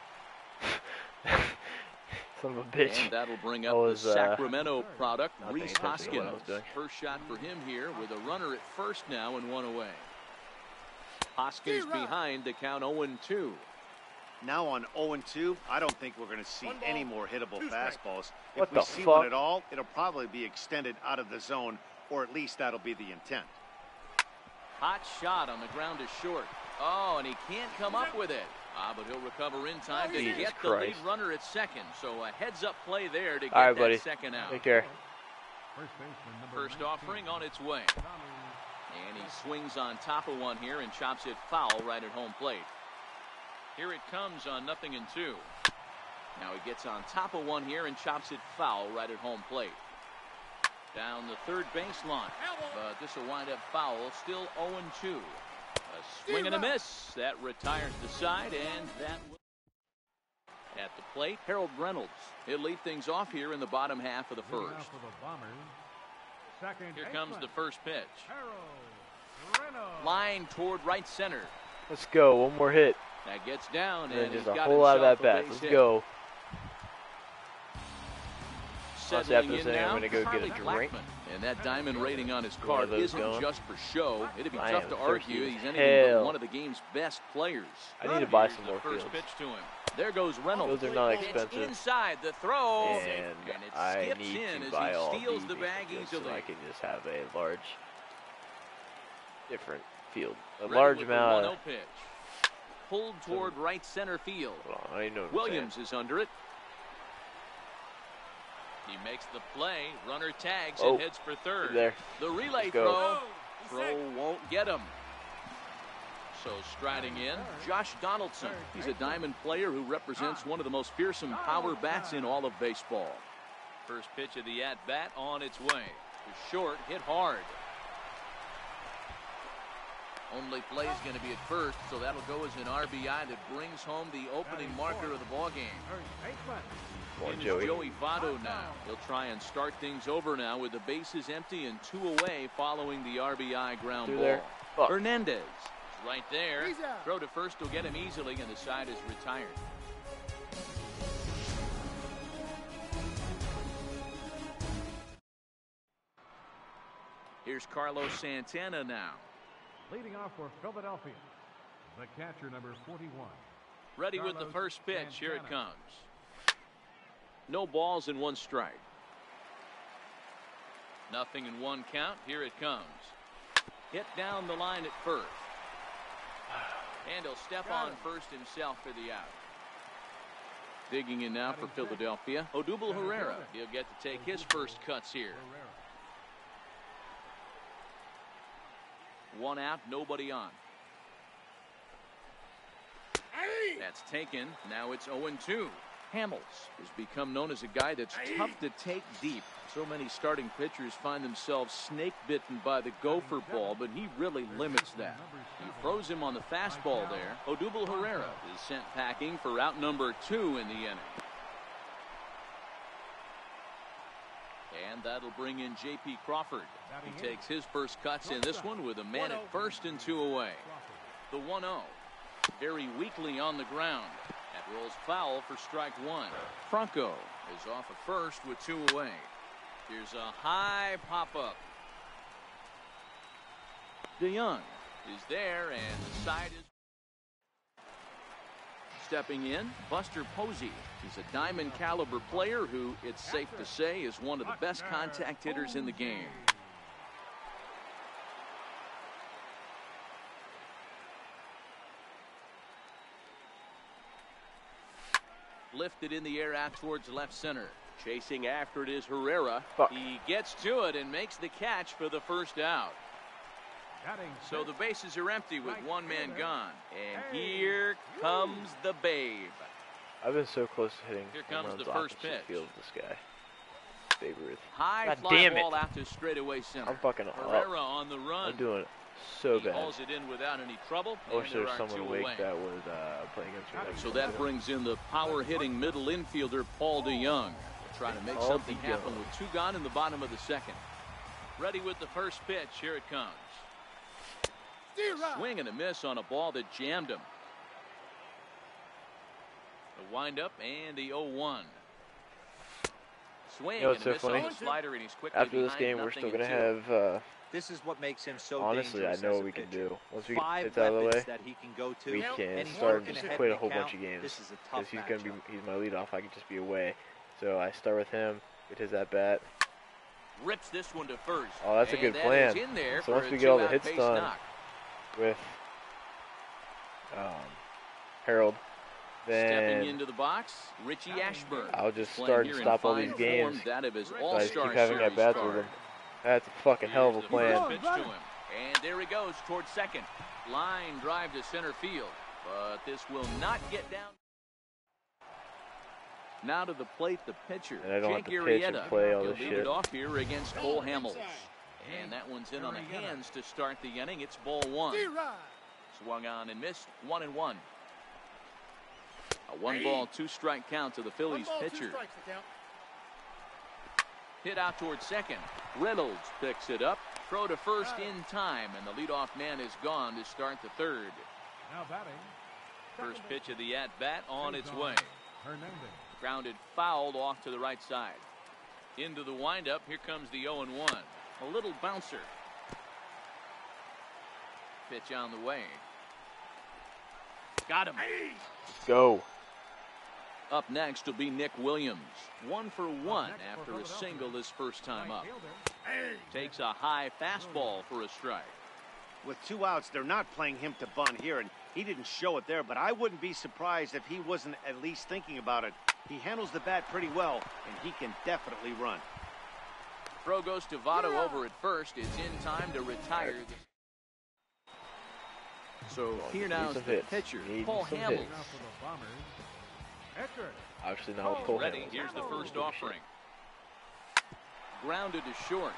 S1: Son of a bitch.
S2: And that'll bring
S1: I
S2: up
S1: was,
S2: the
S1: uh,
S2: Sacramento product,
S1: not paying
S2: Reese
S1: attention to what I was
S2: Hoskins.
S1: doing.
S2: First shot for him here with a runner at first now and one away. Hoskins behind to count oh and two.
S4: Now on oh and two, I don't think we're going to see any more hittable fastballs.
S1: What
S4: if we
S1: the
S4: see
S1: fuck?
S4: one at all, it'll probably be extended out of the zone, or at least that'll be the intent.
S2: Hot shot on the ground is short. Oh, and he can't come up with it. Ah, but he'll recover in time to
S1: Jesus
S2: get the
S1: Christ.
S2: lead runner at second. So a heads-up play there to get
S1: All right,
S2: that
S1: buddy.
S2: second out.
S1: Take care.
S5: First baseman number
S2: First
S5: nineteen,
S2: offering on its way.
S5: Tommy.
S2: And he swings on top of one here and chops it foul right at home plate. Here it comes on nothing and two. Now he gets on top of one here and chops it foul right at home plate. Down the third baseline, but this will wind up foul, still oh and two. A swing and a miss. That retires the side, and that will... At the plate, Harold Reynolds. He'll lead things off here in the bottom half of the
S5: Leading
S2: first.
S5: off for the Bombers, second
S2: Here comes
S5: baseman,
S2: the first pitch.
S5: Harold Reynolds.
S2: Line toward right center.
S1: Let's go. One more hit.
S2: That gets down,
S1: And then
S2: and
S1: just
S2: he's
S1: a
S2: got
S1: whole lot of
S2: himself
S1: at
S2: a
S1: bats.
S2: base
S1: Let's
S2: hit.
S1: go. Honestly,
S2: settling
S1: after this
S2: in
S1: inning, I'm
S2: now,
S1: gonna go
S2: Charlie
S1: get a drink.
S2: Blackmon. And that diamond rating on his
S1: One
S2: card
S1: of those
S2: isn't
S1: going.
S2: just for show. It'd be
S1: I
S2: tough
S1: am
S2: to
S1: thirsty
S2: argue
S1: as
S2: he's anything but
S1: hell.
S2: one of the game's best players.
S1: I need to buy
S2: Here's
S1: some
S2: the
S1: more
S2: first
S1: fields.
S2: pitch to him. There goes Reynolds.
S1: Those are not
S2: It's
S1: expensive.
S2: inside the throw,
S1: And,
S2: and it
S1: I
S2: skips
S1: need
S2: in
S1: to
S2: as
S1: buy
S2: he
S1: all
S2: steals
S1: these
S2: the bag
S1: fields
S2: easily.
S1: so I can just have a large, different field. A
S2: Ready
S1: large
S2: with the
S1: amount
S2: one oh
S1: of...
S2: pitch. Pulled toward right center field.
S1: Hold on, I didn't know what I'm
S2: Williams is under it. He makes the play. Runner tags
S1: Oh,
S2: and heads for third.
S1: there.
S2: The relay
S1: Let's go.
S2: throw. Throw won't get him. So striding in, Josh Donaldson. He's a diamond player who represents one of the most fearsome power bats in all of baseball. First pitch of the at-bat on its way. To short, hit hard. Only play is going to be at first, so that'll go as an R B I that brings home the opening marker of the ballgame.
S1: Come on,
S2: In is
S1: Joey.
S2: Joey Votto now. He'll try and start things over now with the bases empty and two away following the R B I ground
S1: Through
S2: ball.
S1: there. Fuck.
S2: Hernandez is right there. Throw to first will get him easily, and the side is retired. Here's Carlos Santana now.
S5: Leading off for Philadelphia, the catcher number forty-one.
S2: Ready with the
S5: Carlos
S2: first pitch. Here it
S5: Santana.
S2: comes. No balls and one strike. Nothing in one count. Here it comes. Hit down the line at first. And he'll step on first himself for the out. Digging in now for Philadelphia, Odubel Herrera. He'll get to take his first cuts here. One out, nobody on. That's taken. Now it's oh and two. Hamels has become known as a guy that's tough to take deep. So many starting pitchers find themselves snake bitten by the gopher ball, but he really limits that. He throws him on the fastball there. Odubel Herrera is sent packing for out number two in the inning. And that'll bring in J P Crawford. He takes his first cuts in this one with a man at first and two away. The one oh. Very weakly on the ground. That rolls foul for strike one. Franco is off at first with two away. Here's a high pop-up. DeYoung is there, and the side is... Stepping in, Buster Posey. He's a diamond caliber player who, it's safe to say, is one of the best contact hitters in the game. Lifted in the air out towards left center. Chasing after it is Herrera.
S1: Fuck.
S2: He gets to it and makes the catch for the first out. So the bases are empty with one man gone. And here comes the Babe.
S1: I've been so close to hitting
S2: Here
S1: home
S2: comes
S1: runs
S2: the first
S1: opposite
S2: pitch.
S1: field of this guy. Babe Ruth.
S2: High
S1: God
S2: fly
S1: damn it.
S2: ball out to straightaway center.
S1: I'm fucking up.
S2: Herrera on the run.
S1: I'm doing it so
S2: he
S1: bad.
S2: hauls it in without any trouble.
S1: I wish
S2: and
S1: there
S2: there
S1: was
S2: are
S1: someone
S2: two
S1: awake
S2: away.
S1: that would uh, play against me. Like
S2: So that brings in the power-hitting middle infielder, Paul DeYoung. Trying to make
S1: Paul
S2: something
S1: DeYoung.
S2: happen with two gone in the bottom of the second. Ready with the first pitch. Here it comes. Swing and a miss on a ball that jammed him. The windup and the oh one. Swing
S1: You know what's
S2: and a
S1: so
S2: miss
S1: funny?
S2: on the slider, and he's quickly
S1: After this
S2: behind
S1: game, we're
S2: nothing
S1: still going to
S2: and two.
S1: have, uh,
S3: This is what makes him so
S1: honestly, I
S3: dangerous
S1: know
S3: as
S1: what
S3: a
S1: we can
S3: pitcher.
S1: do. Once we get
S3: Five
S1: it's out of the
S3: weapons
S1: way,
S3: that he can go to,
S1: we
S3: and
S1: can
S3: he's
S1: start
S3: working
S1: just
S3: ahead
S1: quit
S3: in
S1: a whole
S3: the
S1: bunch
S3: count.
S1: of games.
S3: This is a tough
S1: Because he's going to be,
S3: matchup.
S1: he's my leadoff. I can just be away. So I start with him, get his at bat.
S2: Rips this one to first.
S1: Oh, that's a
S2: And
S1: good
S2: that
S1: plan.
S2: is in there
S1: So
S2: for
S1: once
S2: a
S1: we get all the
S2: two-out
S1: hits
S2: base
S1: done
S2: knock.
S1: with um, Harold,
S2: Stepping
S1: then
S2: into the box, Richie Ashburn.
S1: I'll just
S2: Playing
S1: start
S2: here
S1: and
S2: in
S1: stop all
S2: fine
S1: these games.
S2: form, that of his
S1: So I just
S2: All-Star
S1: keep having
S2: Series
S1: at bats with
S2: card.
S1: him. That's a fucking hell of a
S2: Here's the
S1: plan.
S2: first pitch to him. And there he goes towards second. Line drive to center field. But this will not get down. Now to the plate, the pitcher,
S1: And I don't
S2: Jake
S1: have to pitch and
S2: Arrieta.
S1: play all
S2: He'll
S1: this
S2: lead
S1: shit.
S2: it off here against Cole Hamels. And that one's in on the hands to start the inning. It's ball one. Swung on and missed. One and one. A one ball, two strike count to the Phillies pitcher. Hit out towards second. Reynolds picks it up. Throw to first in time, and the leadoff man is gone to start the third.
S5: Now batting.
S2: First pitch of the at bat on its way.
S5: Hernandez.
S2: Grounded fouled off to the right side. Into the windup. Here comes the oh and one. A little bouncer. Pitch on the way. Got him.
S1: Let's go.
S2: Up next will be Nick Williams. One for one after a single his first time up. Takes a high fastball for a strike.
S4: With two outs, they're not playing him to bunt here, and he didn't show it there, but I wouldn't be surprised if he wasn't at least thinking about it. He handles the bat pretty well, and he can definitely run.
S2: Throw goes to Votto over at first. It's in time to retire. So here now is the
S1: hits.
S2: pitcher,
S1: Need
S2: Paul
S1: some
S2: Hamels.
S1: hits.
S5: Edgar.
S1: Obviously not with Cole
S2: Ready,
S1: Hamels.
S2: here's the first offering. Grounded to short.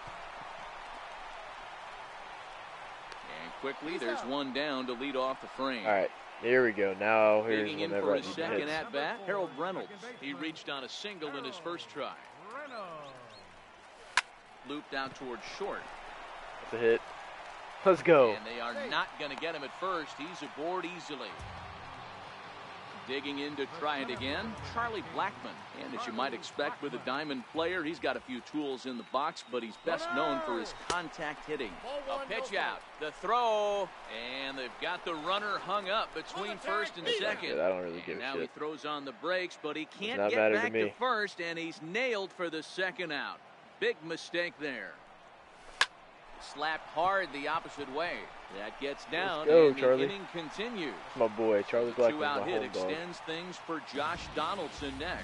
S2: And quickly, there's one down to lead off the frame.
S1: All right, here we go. Now here's
S2: Digging in
S1: whenever
S2: for
S1: I
S2: his
S1: need
S2: second
S1: hits.
S2: at bat, Harold Reynolds. He reached on a single in his first try. Looped out towards short.
S1: That's a hit. Let's go.
S2: And they are not going to get him at first. He's aboard easily. Digging in to try it again, Charlie Blackmon. And as you might expect with a diamond player, he's got a few tools in the box, but he's best known for his contact hitting. A pitch out, the throw, and they've got the runner hung up between first and second.
S1: Yeah, I don't really give
S2: And
S1: a
S2: now
S1: shit.
S2: he throws on the brakes, but he can't
S1: not
S2: get
S1: matter to
S2: back
S1: me.
S2: to first, and he's nailed for the second out. Big mistake there. Slapped hard the opposite way. That gets down,
S1: go,
S2: and the
S1: Charlie.
S2: inning continues.
S1: My boy, Charlie
S2: The
S1: Blackmon's
S2: two-out
S1: my
S2: hit
S1: home dog.
S2: extends things for Josh Donaldson next.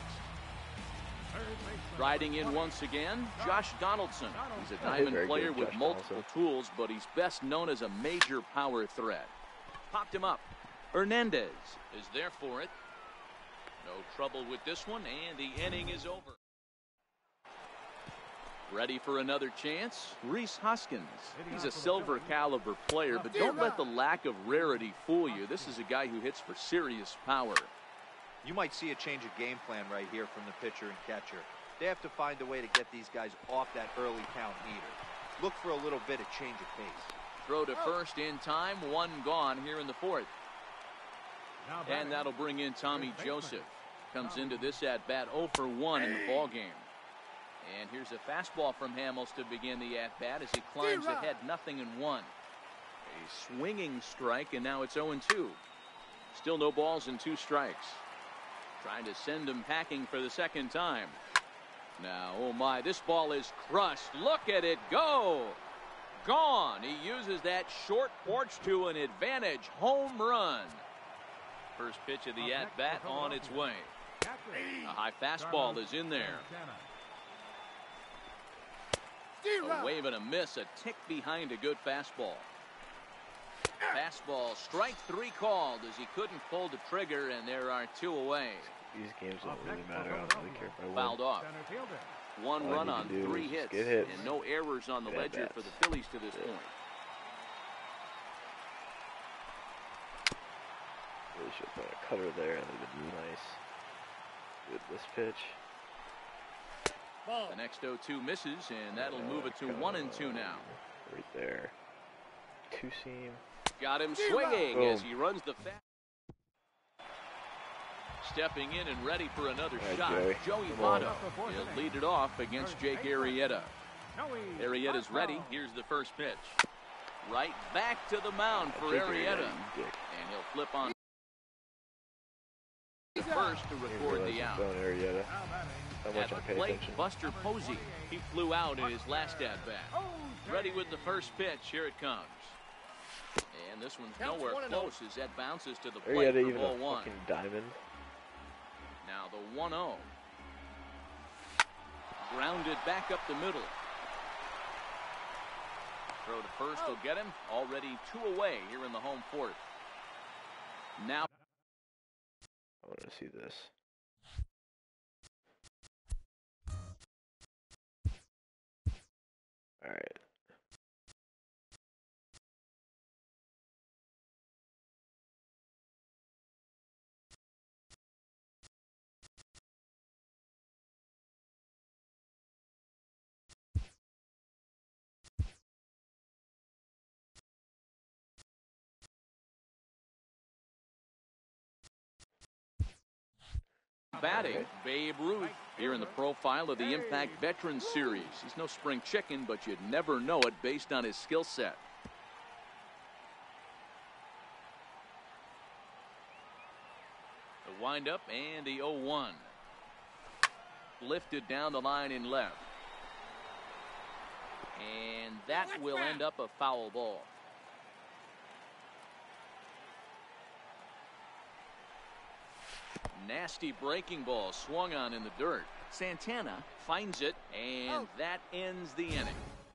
S2: Riding in once again, Josh Donaldson. He's a
S1: Oh, he's
S2: diamond
S1: very
S2: player
S1: good,
S2: with
S1: Josh
S2: multiple
S1: Donaldson.
S2: tools, but he's best known as a major power threat. Popped him up. Hernandez is there for it. No trouble with this one, and the inning is over. Ready for another chance? Reese Hoskins. He's a silver caliber player, but don't let the lack of rarity fool you. This is a guy who hits for serious power.
S3: You might see a change of game plan right here from the pitcher and catcher. They have to find a way to get these guys off that early count heater. Look for a little bit of change of pace.
S2: Throw to first in time, one gone here in the fourth. And that'll bring in Tommy Joseph. Comes into this at-bat oh for one in the ballgame. And here's a fastball from Hamels to begin the at-bat as he climbs ahead, nothing in one. A swinging strike, and now it's oh and two. Still no balls and two strikes. Trying to send him packing for the second time. Now, oh my, this ball is crushed. Look at it go. Gone. He uses that short porch to an advantage home run. First pitch of the at-bat on its way. A high fastball is in there. A wave and a miss, a tick behind a good fastball. Fastball, strike three called as he couldn't pull the trigger, and there are two away.
S1: These games don't really matter. I don't really care if I win.
S2: Fouled off. One
S1: All I
S2: run
S1: need to
S2: on
S1: do
S2: three
S1: is
S2: hits,
S1: get hits.
S2: and no errors on the
S1: Get
S2: ledger
S1: at-bats.
S2: for the Phillies to this
S1: Yeah.
S2: point.
S1: Really should put a cutter there. That would have been nice. With this pitch.
S2: The next oh two misses, and that'll move it to
S1: Go.
S2: one and two now.
S1: Right there. Two seam.
S2: Got him swinging
S1: Boom.
S2: as he runs the fast. Stepping in and ready for another
S1: All right,
S2: shot.
S1: Joey.
S2: Joey
S1: Come on.
S2: Votto. He'll lead it off against Jake Arrieta. Arrieta's ready. Here's the first pitch. Right back to the mound for
S1: Jake
S2: Arrieta.
S1: Arrieta, you dick.
S2: And he'll flip on the first to
S1: Didn't
S2: record
S1: realize
S2: the
S1: I'm
S2: out.
S1: throwing Arrieta. How much
S2: At
S1: I
S2: the
S1: pay
S2: plate,
S1: attention.
S2: Buster Posey. He flew out in his last at-bat. Ready with the first pitch. Here it comes. And this one's nowhere close as that bounces to the plate
S1: Arrieta
S2: for
S1: even
S2: ball
S1: a
S2: one.
S1: fucking diamond.
S2: Now the one oh. Grounded back up the middle. Throw to first will get him. Already two away here in the home fourth. Now
S1: I want to see this. All right.
S2: Batting, Babe Ruth, here in the profile of the Impact Veterans Series. He's no spring chicken, but you'd never know it based on his skill set. The windup and the oh one. Lifted down the line in left. And that will end up a foul ball. Nasty breaking ball swung on in the dirt. Santana finds it, and that ends the inning.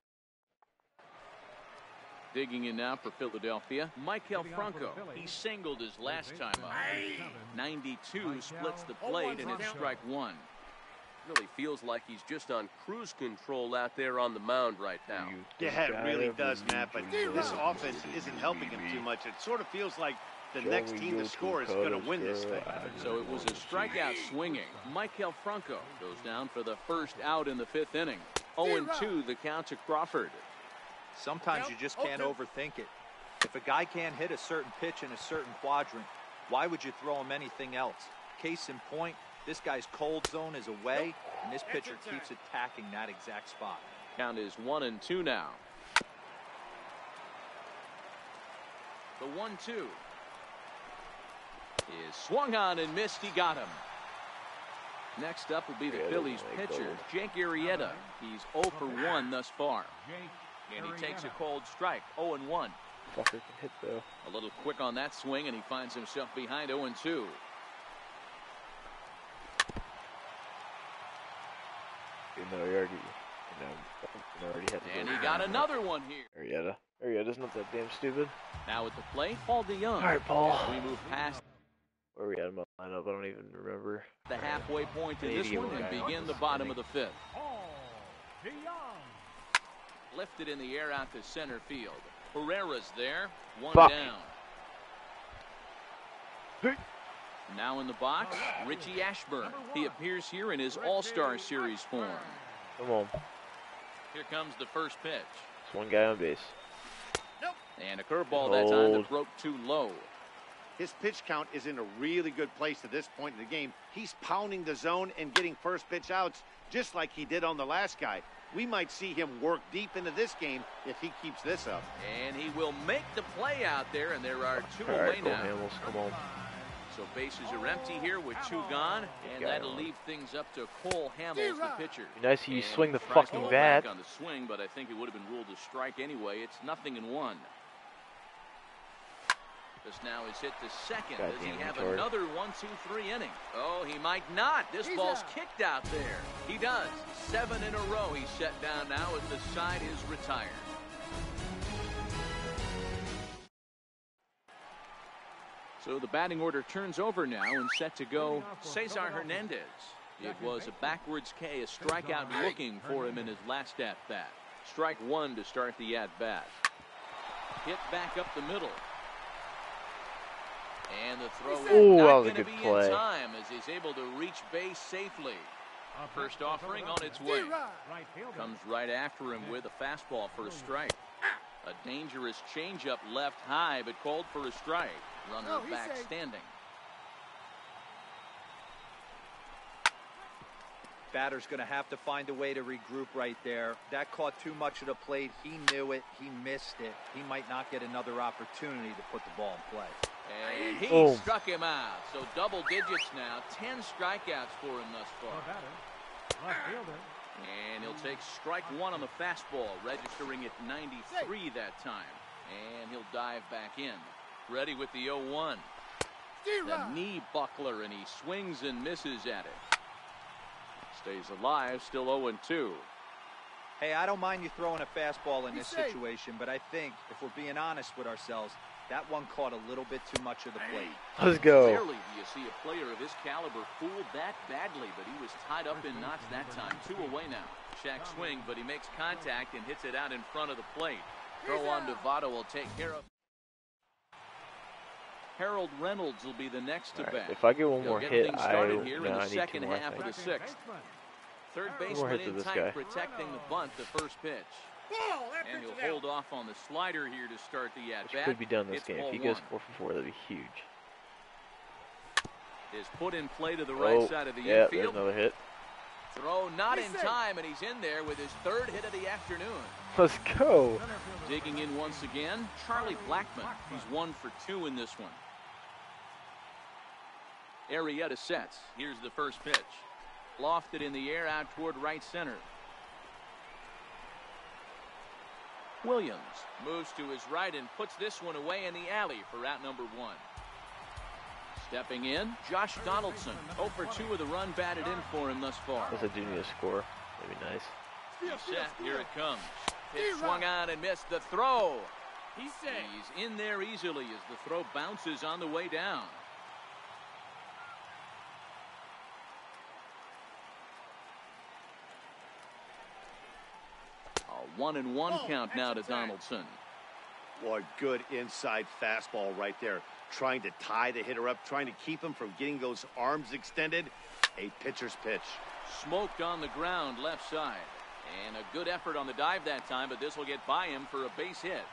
S2: Digging in now for Philadelphia, Maikel Franco. He singled his last time up. ninety-two splits the plate, and it's strike one.
S6: Really feels like he's just on cruise control out there on the mound right now.
S4: Yeah, it really does, Matt, but this offense isn't helping him too much. It sort of feels like the next team to score is going to win this thing.
S2: So it was a strikeout swinging. Maikel Franco goes down for the first out in the fifth inning. oh and two the count to Crawford.
S3: Sometimes you just can't overthink it. If a guy can't hit a certain pitch in a certain quadrant, why would you throw him anything else? Case in point, this guy's cold zone is away, and this pitcher keeps attacking that exact spot.
S2: Count is one and two now. The one two is swung on and missed. He got him. Next up will be the Phillies pitcher, Jake Arrieta. He's oh for one thus far. And he takes a cold strike, oh and one.
S1: Fucker can hit though.
S2: A little quick on that swing, and he finds himself behind oh and two.
S1: You know, he already, you know, he already had to
S2: and he got another one here.
S1: Arrieta. Arrieta's not that damn stupid.
S2: Now at the plate, Paul DeYoung.
S1: All right, Paul.
S2: We move past
S1: where we had him up lineup. I don't even remember.
S2: The halfway point in this one and begin the bottom of the fifth. Lifted in the air out to center field. Herrera's there. One
S1: Fuck.
S2: down. Now in the box, Richie Ashburn. He appears here in his All-Star Series form.
S1: Come on.
S2: Here comes the first pitch.
S1: It's one guy on base.
S2: And a curveball that time that broke too low.
S4: His pitch count is in a really good place at this point in the game. He's pounding the zone and getting first pitch outs just like he did on the last guy. We might see him work deep into this game if he keeps this up.
S2: And he will make the play out there, and there are two
S1: All
S2: away
S1: right,
S2: now.
S1: Hamels, come on.
S2: So bases are empty here with two gone, and that'll leave things up to Cole Hamels, the pitcher.
S1: Be nice if you
S2: And
S1: swing the
S2: strike
S1: fucking
S2: one
S1: bat.
S2: on the swing, but I think it would have been ruled a strike anyway. It's nothing in one. This now is hit to second.
S1: God
S2: Does he
S1: damn
S2: have
S1: retard.
S2: another one, two, three inning? Oh, he might not. This He's ball's out. Kicked out there. He does. Seven in a row he's set down now as the side is retired. So the batting order turns over now and set to go Cesar Hernandez. It was a backwards K, a strikeout looking for him in his last at-bat. Strike one to start the at-bat. Hit back up the middle. And the throw is
S1: Ooh, that
S2: not
S1: was a
S2: going to
S1: good
S2: be
S1: play.
S2: in time as he's able to reach base safely. First offering on its way. Comes right after him with a fastball for a strike. A dangerous changeup left high, but called for a strike. Runner
S7: Oh,
S2: back
S7: safe.
S2: standing.
S3: Batter's going to have to find a way to regroup right there. That caught too much of the plate. He knew it. He missed it. He might not get another opportunity to put the ball in play.
S2: And he
S1: Oh.
S2: struck him out. So double digits now. Ten strikeouts for him thus far. And he'll take strike one on the fastball, registering at ninety-three that time. And he'll dive back in. Ready with the oh one. The knee buckler, and he swings and misses at it. Stays alive, still oh and two.
S3: Hey, I don't mind you throwing a fastball in
S7: He's
S3: this
S7: safe.
S3: situation, but I think if we're being honest with ourselves, that one caught a little bit too much of the plate.
S1: Let's go.
S2: Rarely do you see a player of his caliber fooled that badly, but he was tied up in knots that time. Two away now. Shack swing, but he makes contact and hits it out in front of the plate. Throw on to Votto will take care of. Harold Reynolds will be the next to
S1: All right,
S2: bat.
S1: if I get one
S2: He'll
S1: more
S2: get
S1: hit,
S2: things
S1: I,
S2: started here
S1: no,
S2: in the
S1: I need two
S2: second
S1: more, I
S2: half of
S1: think.
S2: the sixth. Third
S1: more
S2: baseman
S1: hits of
S2: in
S1: this
S2: tight,
S1: guy.
S2: protecting the bunt, the first pitch. And he'll hold off on the slider here to start the at
S1: Which
S2: bat.
S1: could be done this
S2: It's
S1: game.
S2: ball
S1: If he goes
S2: one.
S1: four for four, that'd be huge.
S2: is put in play to the right
S1: Oh,
S2: side of the
S1: yeah, there's
S2: infield.
S1: another hit.
S2: Throw not in time, and he's in there with his third hit of the afternoon.
S1: Let's go.
S2: Digging in once again, Charlie Blackmon. He's one for two in this one. Arrieta sets. Here's the first pitch. Lofted in the air out toward right center. Williams moves to his right and puts this one away in the alley for out number one. Stepping in, Josh Donaldson. oh for two with a run batted in for him thus far.
S1: That's a junior score. That'd be nice.
S2: Set, here it comes. Pitch swung on and missed the throw. He's in there easily as the throw bounces on the way down. A one and one count now to Donaldson.
S4: Boy, good inside fastball right there. Trying to tie the hitter up, trying to keep him from getting those arms extended. A pitcher's pitch.
S2: Smoked on the ground left side. And a good effort on the dive that time, but this will get by him for a base hit.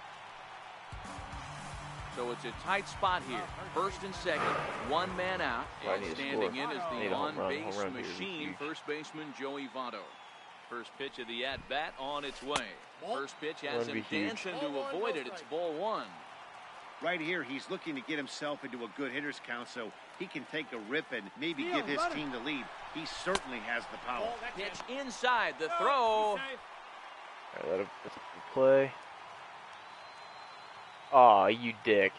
S2: So it's a tight spot here. First and second, one man out. And standing in is the on-base machine, first baseman Joey Votto. First pitch of the at-bat on its way. First pitch has him dancing to avoid it. It's ball one.
S4: Right here, he's looking to get himself into a good hitter's count so he can take a rip and maybe give his team the lead. He certainly has the power.
S2: Pitch inside the throw.
S1: All right, let him play. Aw, you dick.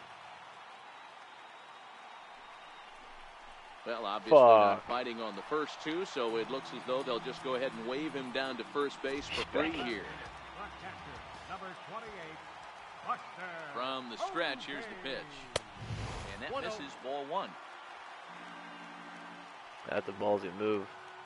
S2: Well, obviously
S1: Fuck.
S2: not fighting on the first two, so it looks as though they'll just go ahead and wave him down to first base for free here.
S5: Number twenty-eight.
S2: From the stretch, here's the pitch. And that misses ball one.
S1: That's a ballsy move.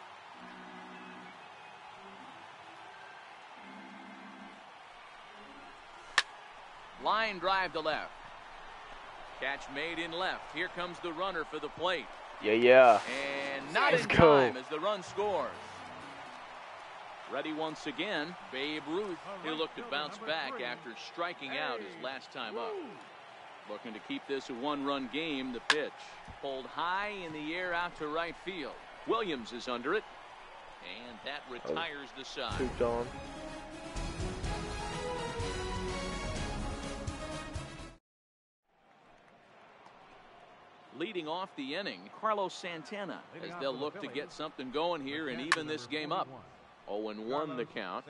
S2: Line drive to left. Catch made in left. Here comes the runner for the plate.
S1: Yeah, yeah.
S2: And not
S1: Let's
S2: in
S1: go.
S2: time as the run scores. Ready once again, Babe Ruth. He'll look to bounce back after striking out his last time up. Looking to keep this a one-run game. The pitch pulled high in the air out to right field. Williams is under it, and that retires the side.
S1: Pooped on.
S2: Leading off the inning, Carlos Santana, as they'll look to get something going here and even this game up. oh and one the count.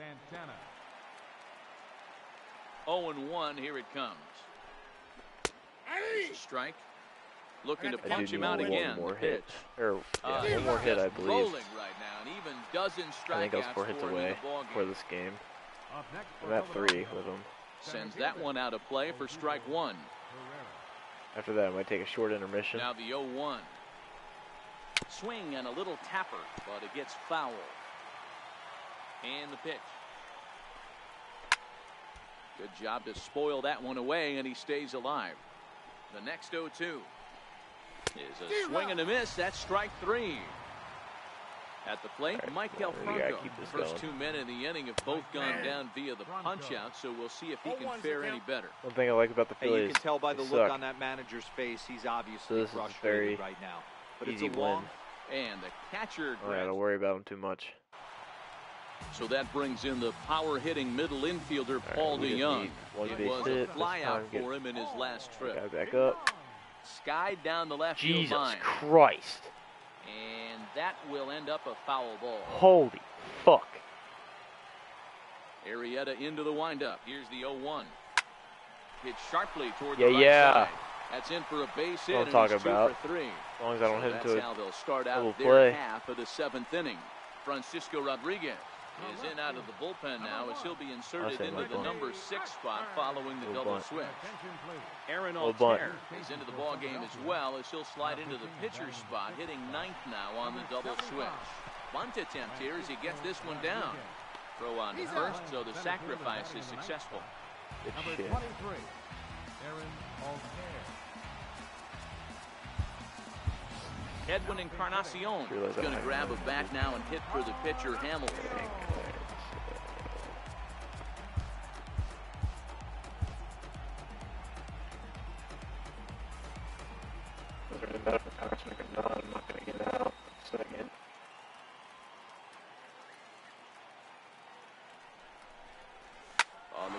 S2: oh and one, here it comes. There's a strike. Looking to
S1: I
S2: punch
S1: do
S2: him
S1: need
S2: out
S1: one
S2: again.
S1: more
S2: The
S1: hit.
S2: pitch.
S1: Or, yeah,
S2: Uh,
S1: one more hit, I believe.
S2: Rolling right now, and even dozen strikeouts
S1: I think I was four hits
S2: for him in
S1: away
S2: the ball
S1: for
S2: game.
S1: this game. I'm at three with him.
S2: Sends that one out of play for strike one.
S1: After that, I might take a short intermission.
S2: Now the oh one. Swing and a little tapper, but it gets foul. And the pitch. Good job to spoil that one away, and he stays alive. The next oh two is a swing and a miss. That's strike three. At the plate,
S1: Right,
S2: Mike
S1: well, we gotta
S2: Delfranco.
S1: keep this
S2: The first
S1: going.
S2: two men in the inning have both gone down via the punch-out, so we'll see if he can fare any better.
S1: One thing I like about the
S3: Hey,
S1: Phillies,
S3: you can tell by the
S1: they
S3: look
S1: suck.
S3: on that manager's face, he's obviously
S1: So this is
S3: frustrated
S1: very
S3: right now. But
S1: easy
S3: it's a long,
S1: win.
S2: And the catcher
S1: I don't
S2: grabs.
S1: gotta worry about him too much.
S2: So that brings in the power-hitting middle infielder
S1: right,
S2: Paul
S1: we just
S2: DeYoung.
S1: need one
S2: It
S1: base
S2: was
S1: hit
S2: a
S1: this
S2: flyout
S1: time, get-
S2: for him in his last
S1: Guy
S2: trip.
S1: back up.
S2: Skied down the left field
S1: Jesus
S2: line.
S1: Christ.
S2: And that will end up a foul ball.
S1: Holy fuck.
S2: Arrieta into the windup. Here's the oh one. Hit sharply toward
S1: Yeah,
S2: the right
S1: yeah.
S2: side. That's in for a base hit,
S1: What I'm
S2: and
S1: talking
S2: he's two
S1: about.
S2: for three.
S1: As long as I don't
S2: So
S1: hit
S2: that's
S1: into
S2: how
S1: it.
S2: they'll start
S1: double
S2: out their
S1: play.
S2: half of the seventh inning. Francisco Rodriguez is in out of the bullpen now as he'll be inserted
S1: say
S2: into
S1: no
S2: the
S1: bunt.
S2: number six spot following the
S1: No
S2: double
S1: bunt.
S2: switch.
S5: Aaron
S1: No bunt.
S5: Altair
S2: Is into the ball game as well as he'll slide into the pitcher's spot, hitting ninth now on the double switch. Bunt attempt here as he gets this one down. Throw on to first, so the sacrifice is successful.
S1: Good
S5: Number
S1: shit.
S5: twenty-three, Aaron Altair.
S2: Edwin Encarnacion
S1: Realize
S2: is
S1: I
S2: going to
S1: have
S2: grab
S1: no-
S2: a bat now and hit for the pitcher Hamilton.
S1: Those are the medical contracts, not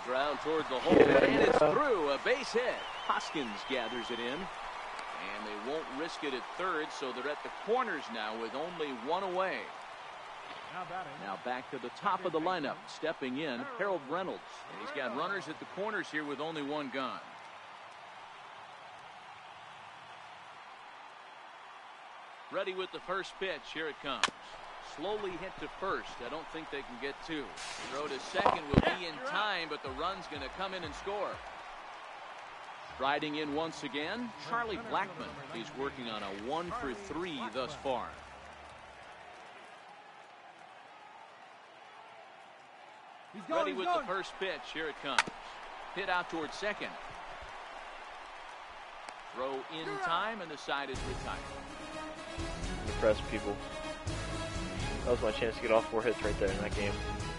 S2: Ground toward the hole, and it's through. A base hit. Hoskins gathers it in. And they won't risk it at third, so they're at the corners now with only one away. Now back to the top of the lineup. Stepping in, Harold Reynolds. And he's got runners at the corners here with only one gone. Ready with the first pitch. Here it comes. Slowly hit to first. I don't think they can get two. Throw to second will be in time, but the run's going to come in and score. Riding in once again, Charlie Blackmon. He's working on a one for three thus far. Ready with the first pitch. Here it comes. Hit out towards second. Throw in time, and the side is retired.
S1: Impress people. That was my chance to get all four hits right there in that game.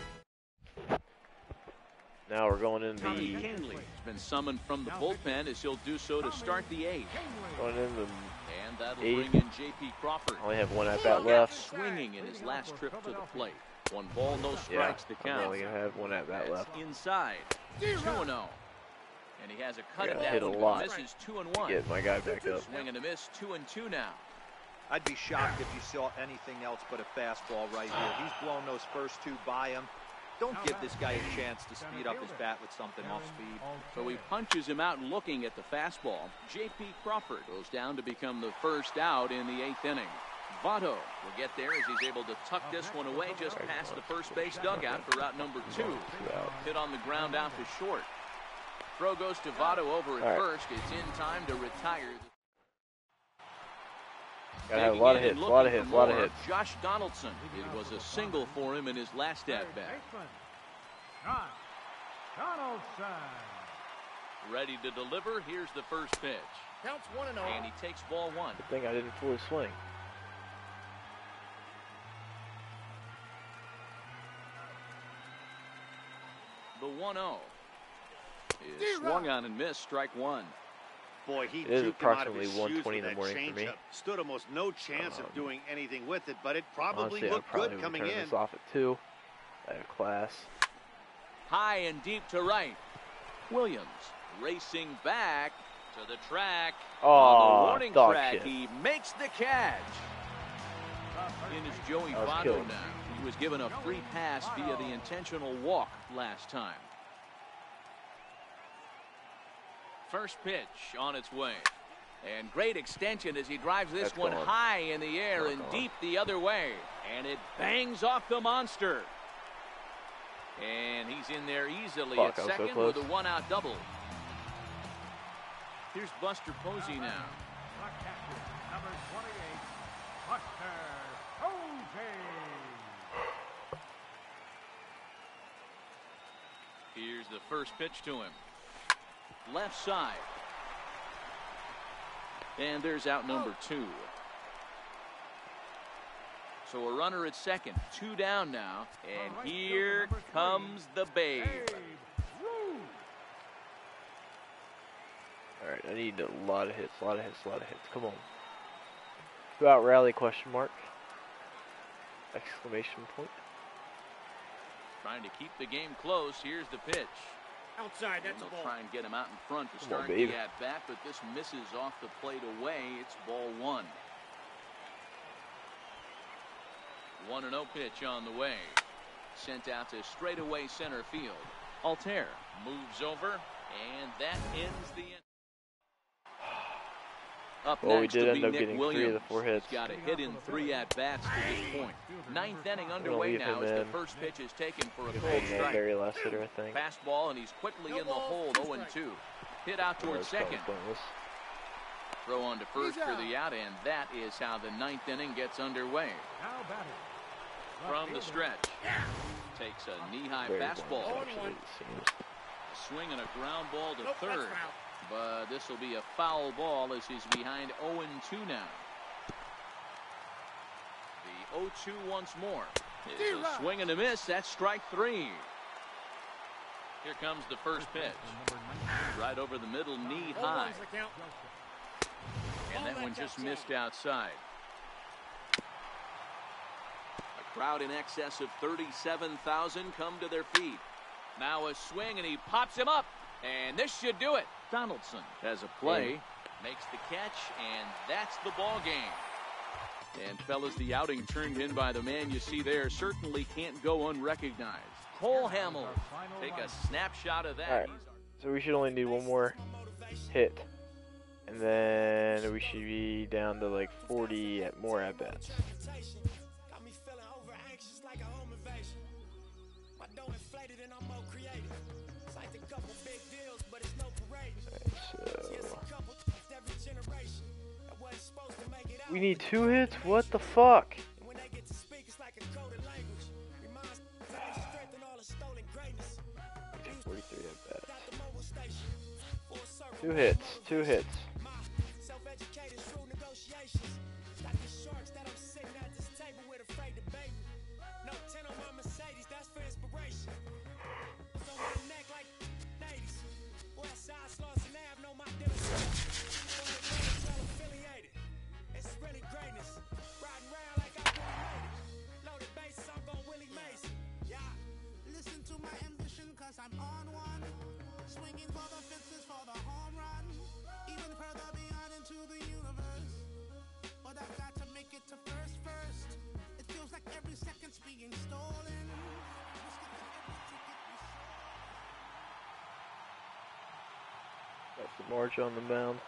S1: Now we're going in the...
S2: Tommy Canley has been summoned from the bullpen as he'll do so to start the eighth.
S1: Going in the
S2: And that'll
S1: eighth.
S2: bring in J P Crawford.
S1: I only have one at bat left.
S2: Swinging in his last trip to the plate. One ball, no
S1: Yeah,
S2: strikes to
S1: I'm
S2: count.
S1: only going to have one at bat left.
S2: Inside. two and oh. And he has a cut
S1: I
S2: at
S1: gotta
S2: that
S1: hit a
S2: one.
S1: lot
S2: Misses two and one.
S1: Get my guy back up.
S2: Swing and a miss, two and two now.
S3: I'd be shocked if you saw anything else but a fastball right here. He's blown those first two by him. Don't give this guy a chance to speed up his bat with something off speed.
S2: So he punches him out looking at the fastball. J P Crawford goes down to become the first out in the eighth inning. Votto will get there as he's able to tuck this one away just past the first base dugout for route number two. Hit on the ground out to short. Throw goes to Votto over at
S1: All right.
S2: first. It's in time to retire.
S1: Gotta have a lot of hits, a lot of hits, a lot of hits.
S2: Josh Donaldson. It was a single for him in his last at bat.
S5: Josh Donaldson.
S2: Ready to deliver. Here's the first pitch.
S7: Counts one and oh.
S2: And he takes ball one.
S1: Good thing I didn't fully swing.
S2: The one oh is swung on and missed. Strike one.
S4: Boy, he
S1: It is
S4: juked him out of
S1: approximately
S4: his
S1: one
S4: shoes
S1: twenty
S4: with
S1: in the
S4: that
S1: morning for me.
S4: changeup. Stood almost no chance
S1: Um,
S4: of doing anything with it, but it probably
S1: Honestly, I'll
S4: looked
S1: probably
S4: good coming
S1: return
S4: in.
S1: this off at two. I have class.
S2: High and deep to right. Williams racing back to the track.
S1: Oh,
S2: On the warning
S1: dog
S2: track,
S1: shit.
S2: he makes the catch. In is Joey
S1: That was
S2: Votto
S1: killed.
S2: now. He was given a free pass via the intentional walk last time. First pitch on its way. And great extension as he drives this
S1: That's
S2: one
S1: gone.
S2: high in the air
S1: Not
S2: and
S1: gone.
S2: deep the other way. And it bangs off the monster. And he's in there easily
S1: Fuck,
S2: at
S1: I was so
S2: second with a
S1: close.
S2: one-out double. Here's Buster Posey now.
S5: The catcher, number twenty-eight, Buster Posey.
S2: Here's the first pitch to him. Left side. And there's out number two. So a runner at second. Two down now. And here comes the Babe.
S1: All right, I need a lot of hits, a lot of hits, a lot of hits. Come on. Go out rally, question mark. Exclamation point.
S2: Trying to keep the game close. Here's the pitch.
S7: Outside, that's
S2: And
S7: a
S2: they'll
S7: ball.
S2: try and get him out in front to
S1: Come on,
S2: start
S1: babe.
S2: the at-bat, but this misses off the plate away. It's ball one. one and oh pitch on the way. Sent out to straightaway center field. Altair moves over, and that ends the inning. Up
S1: Well, we
S2: next
S1: did
S2: will
S1: end
S2: be
S1: up
S2: Nick
S1: getting
S2: Williams.
S1: three of the four hits.
S2: He's got a hit in three at-bats to this point. Ninth inning
S1: gonna
S2: underway
S1: leave
S2: now
S1: him
S2: as the
S1: in.
S2: first pitch is taken for a
S1: Good
S2: cold
S1: thing that
S2: strike.
S1: very last hitter, I think.
S2: Fastball, and he's quickly
S7: No
S2: in the
S7: balls,
S2: hole,
S7: two
S2: oh and
S7: strikes.
S2: two. Hit out
S1: That
S2: towards
S1: was probably
S2: second.
S1: pointless.
S2: Throw on to first
S7: He's
S2: for
S7: out.
S2: the out, and that is how the ninth inning gets underway.
S5: Now batting.
S2: From the stretch. Takes a knee-high
S1: Very
S2: fastball.
S1: pointless,
S7: Oh, and
S1: actually,
S7: one.
S1: it seems.
S2: Swing and a ground ball to
S7: Nope, that's
S2: third.
S7: foul.
S2: But this will be a foul ball as he's behind oh and two now. The oh two once more. It's a swing and a miss. That's strike three. Here comes the first pitch. Right over the middle, knee
S7: Ball
S2: high.
S7: one's the count.
S2: And that one just missed outside. A crowd in excess of thirty-seven thousand come to their feet. Now a swing, and he pops him up. And this should do it. Donaldson has a play, yeah. Makes the catch, and that's the ball game. And, fellas, the outing turned in by the man you see there certainly can't go unrecognized. Cole Hamill, take a snapshot of that.
S1: All right. So we should only need one more hit. And then we should be down to like forty at more at bats. Right, so we need two hits? What the fuck? forty-three at bats. Two hits, two hits.
S8: I'm on one, swinging for the fences for the home run, even further beyond into the universe. But I've got to make it to first first. It feels like every second's being stolen.
S1: That's the March on the mound.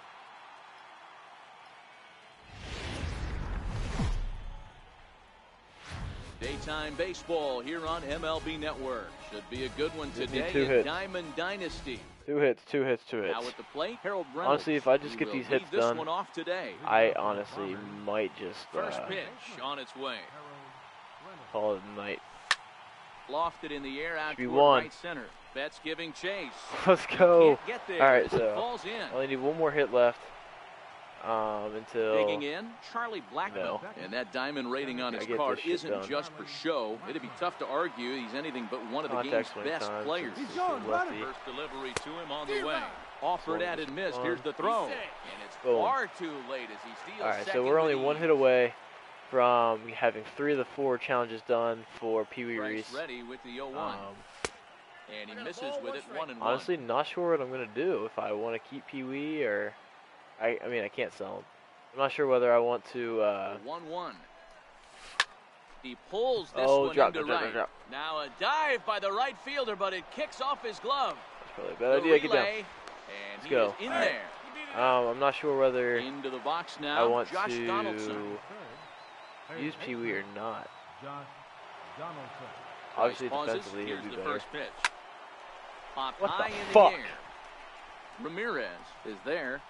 S2: Daytime baseball here on M L B Network. Should be a good one today
S1: two
S2: at
S1: hits.
S2: Diamond Dynasty.
S1: Two hits, two hits, two hits.
S2: Now at the plate, Harold Reynolds.
S1: Honestly, if I just get
S2: will
S1: these
S2: lead
S1: hits
S2: this
S1: done,
S2: one off today.
S1: I honestly might just
S2: First
S1: uh,
S2: pitch on its way.
S1: call it a night.
S2: Lofted in the air out
S1: Should be
S2: toward
S1: one.
S2: right center. Betts giving chase.
S1: Let's go.
S2: Can't get there.
S1: All right,
S2: It
S1: so
S2: falls in.
S1: I only need one more hit left. Um, until
S2: Digging in, Charlie Blackmon.
S1: No.
S2: And that diamond rating on
S1: I
S2: his
S1: get
S2: card
S1: this shit
S2: isn't
S1: done.
S2: just for show. It'd be tough to argue he's anything but one of the game's
S1: Contact swing
S2: best
S1: time,
S2: players.
S1: since it's a lefty.
S2: First delivery to him on the way. Offered at and missed. Here's the throw. And it's
S1: Boom.
S2: far too late as he steals
S1: All right,
S2: second
S1: so we're only
S2: to the
S1: one hit away from having three of the four challenges done for Pee Wee
S2: Bryce
S1: Reese.
S2: ready with the oh one.
S1: Um,
S2: and he misses with it one and
S1: honestly,
S2: one.
S1: not sure what I'm gonna do. If I want to keep Pee Wee or, I, I mean, I can't sell him. I'm not sure whether I want to. Uh,
S2: one one. He pulls this
S1: oh,
S2: one
S1: drop,
S2: into
S1: drop, drop,
S2: right.
S1: drop.
S2: Now a dive by the right fielder, but it kicks off his glove.
S1: That's probably a bad
S2: The
S1: idea. Get down.
S2: relay, and
S1: Let's
S2: he
S1: go.
S2: is in
S1: All right.
S2: there.
S1: Um, I'm not sure whether
S2: Into the box now.
S1: I want
S2: Josh
S1: to
S2: Donaldson.
S1: use Pee Wee or not.
S5: Josh Donaldson.
S1: Obviously,
S2: Price pauses.
S1: defensively, he'll
S2: Here's
S1: do
S2: the
S1: better.
S2: first pitch. Popped
S1: What
S2: high
S1: the
S2: in
S1: fuck?
S2: the air. Ramirez is there.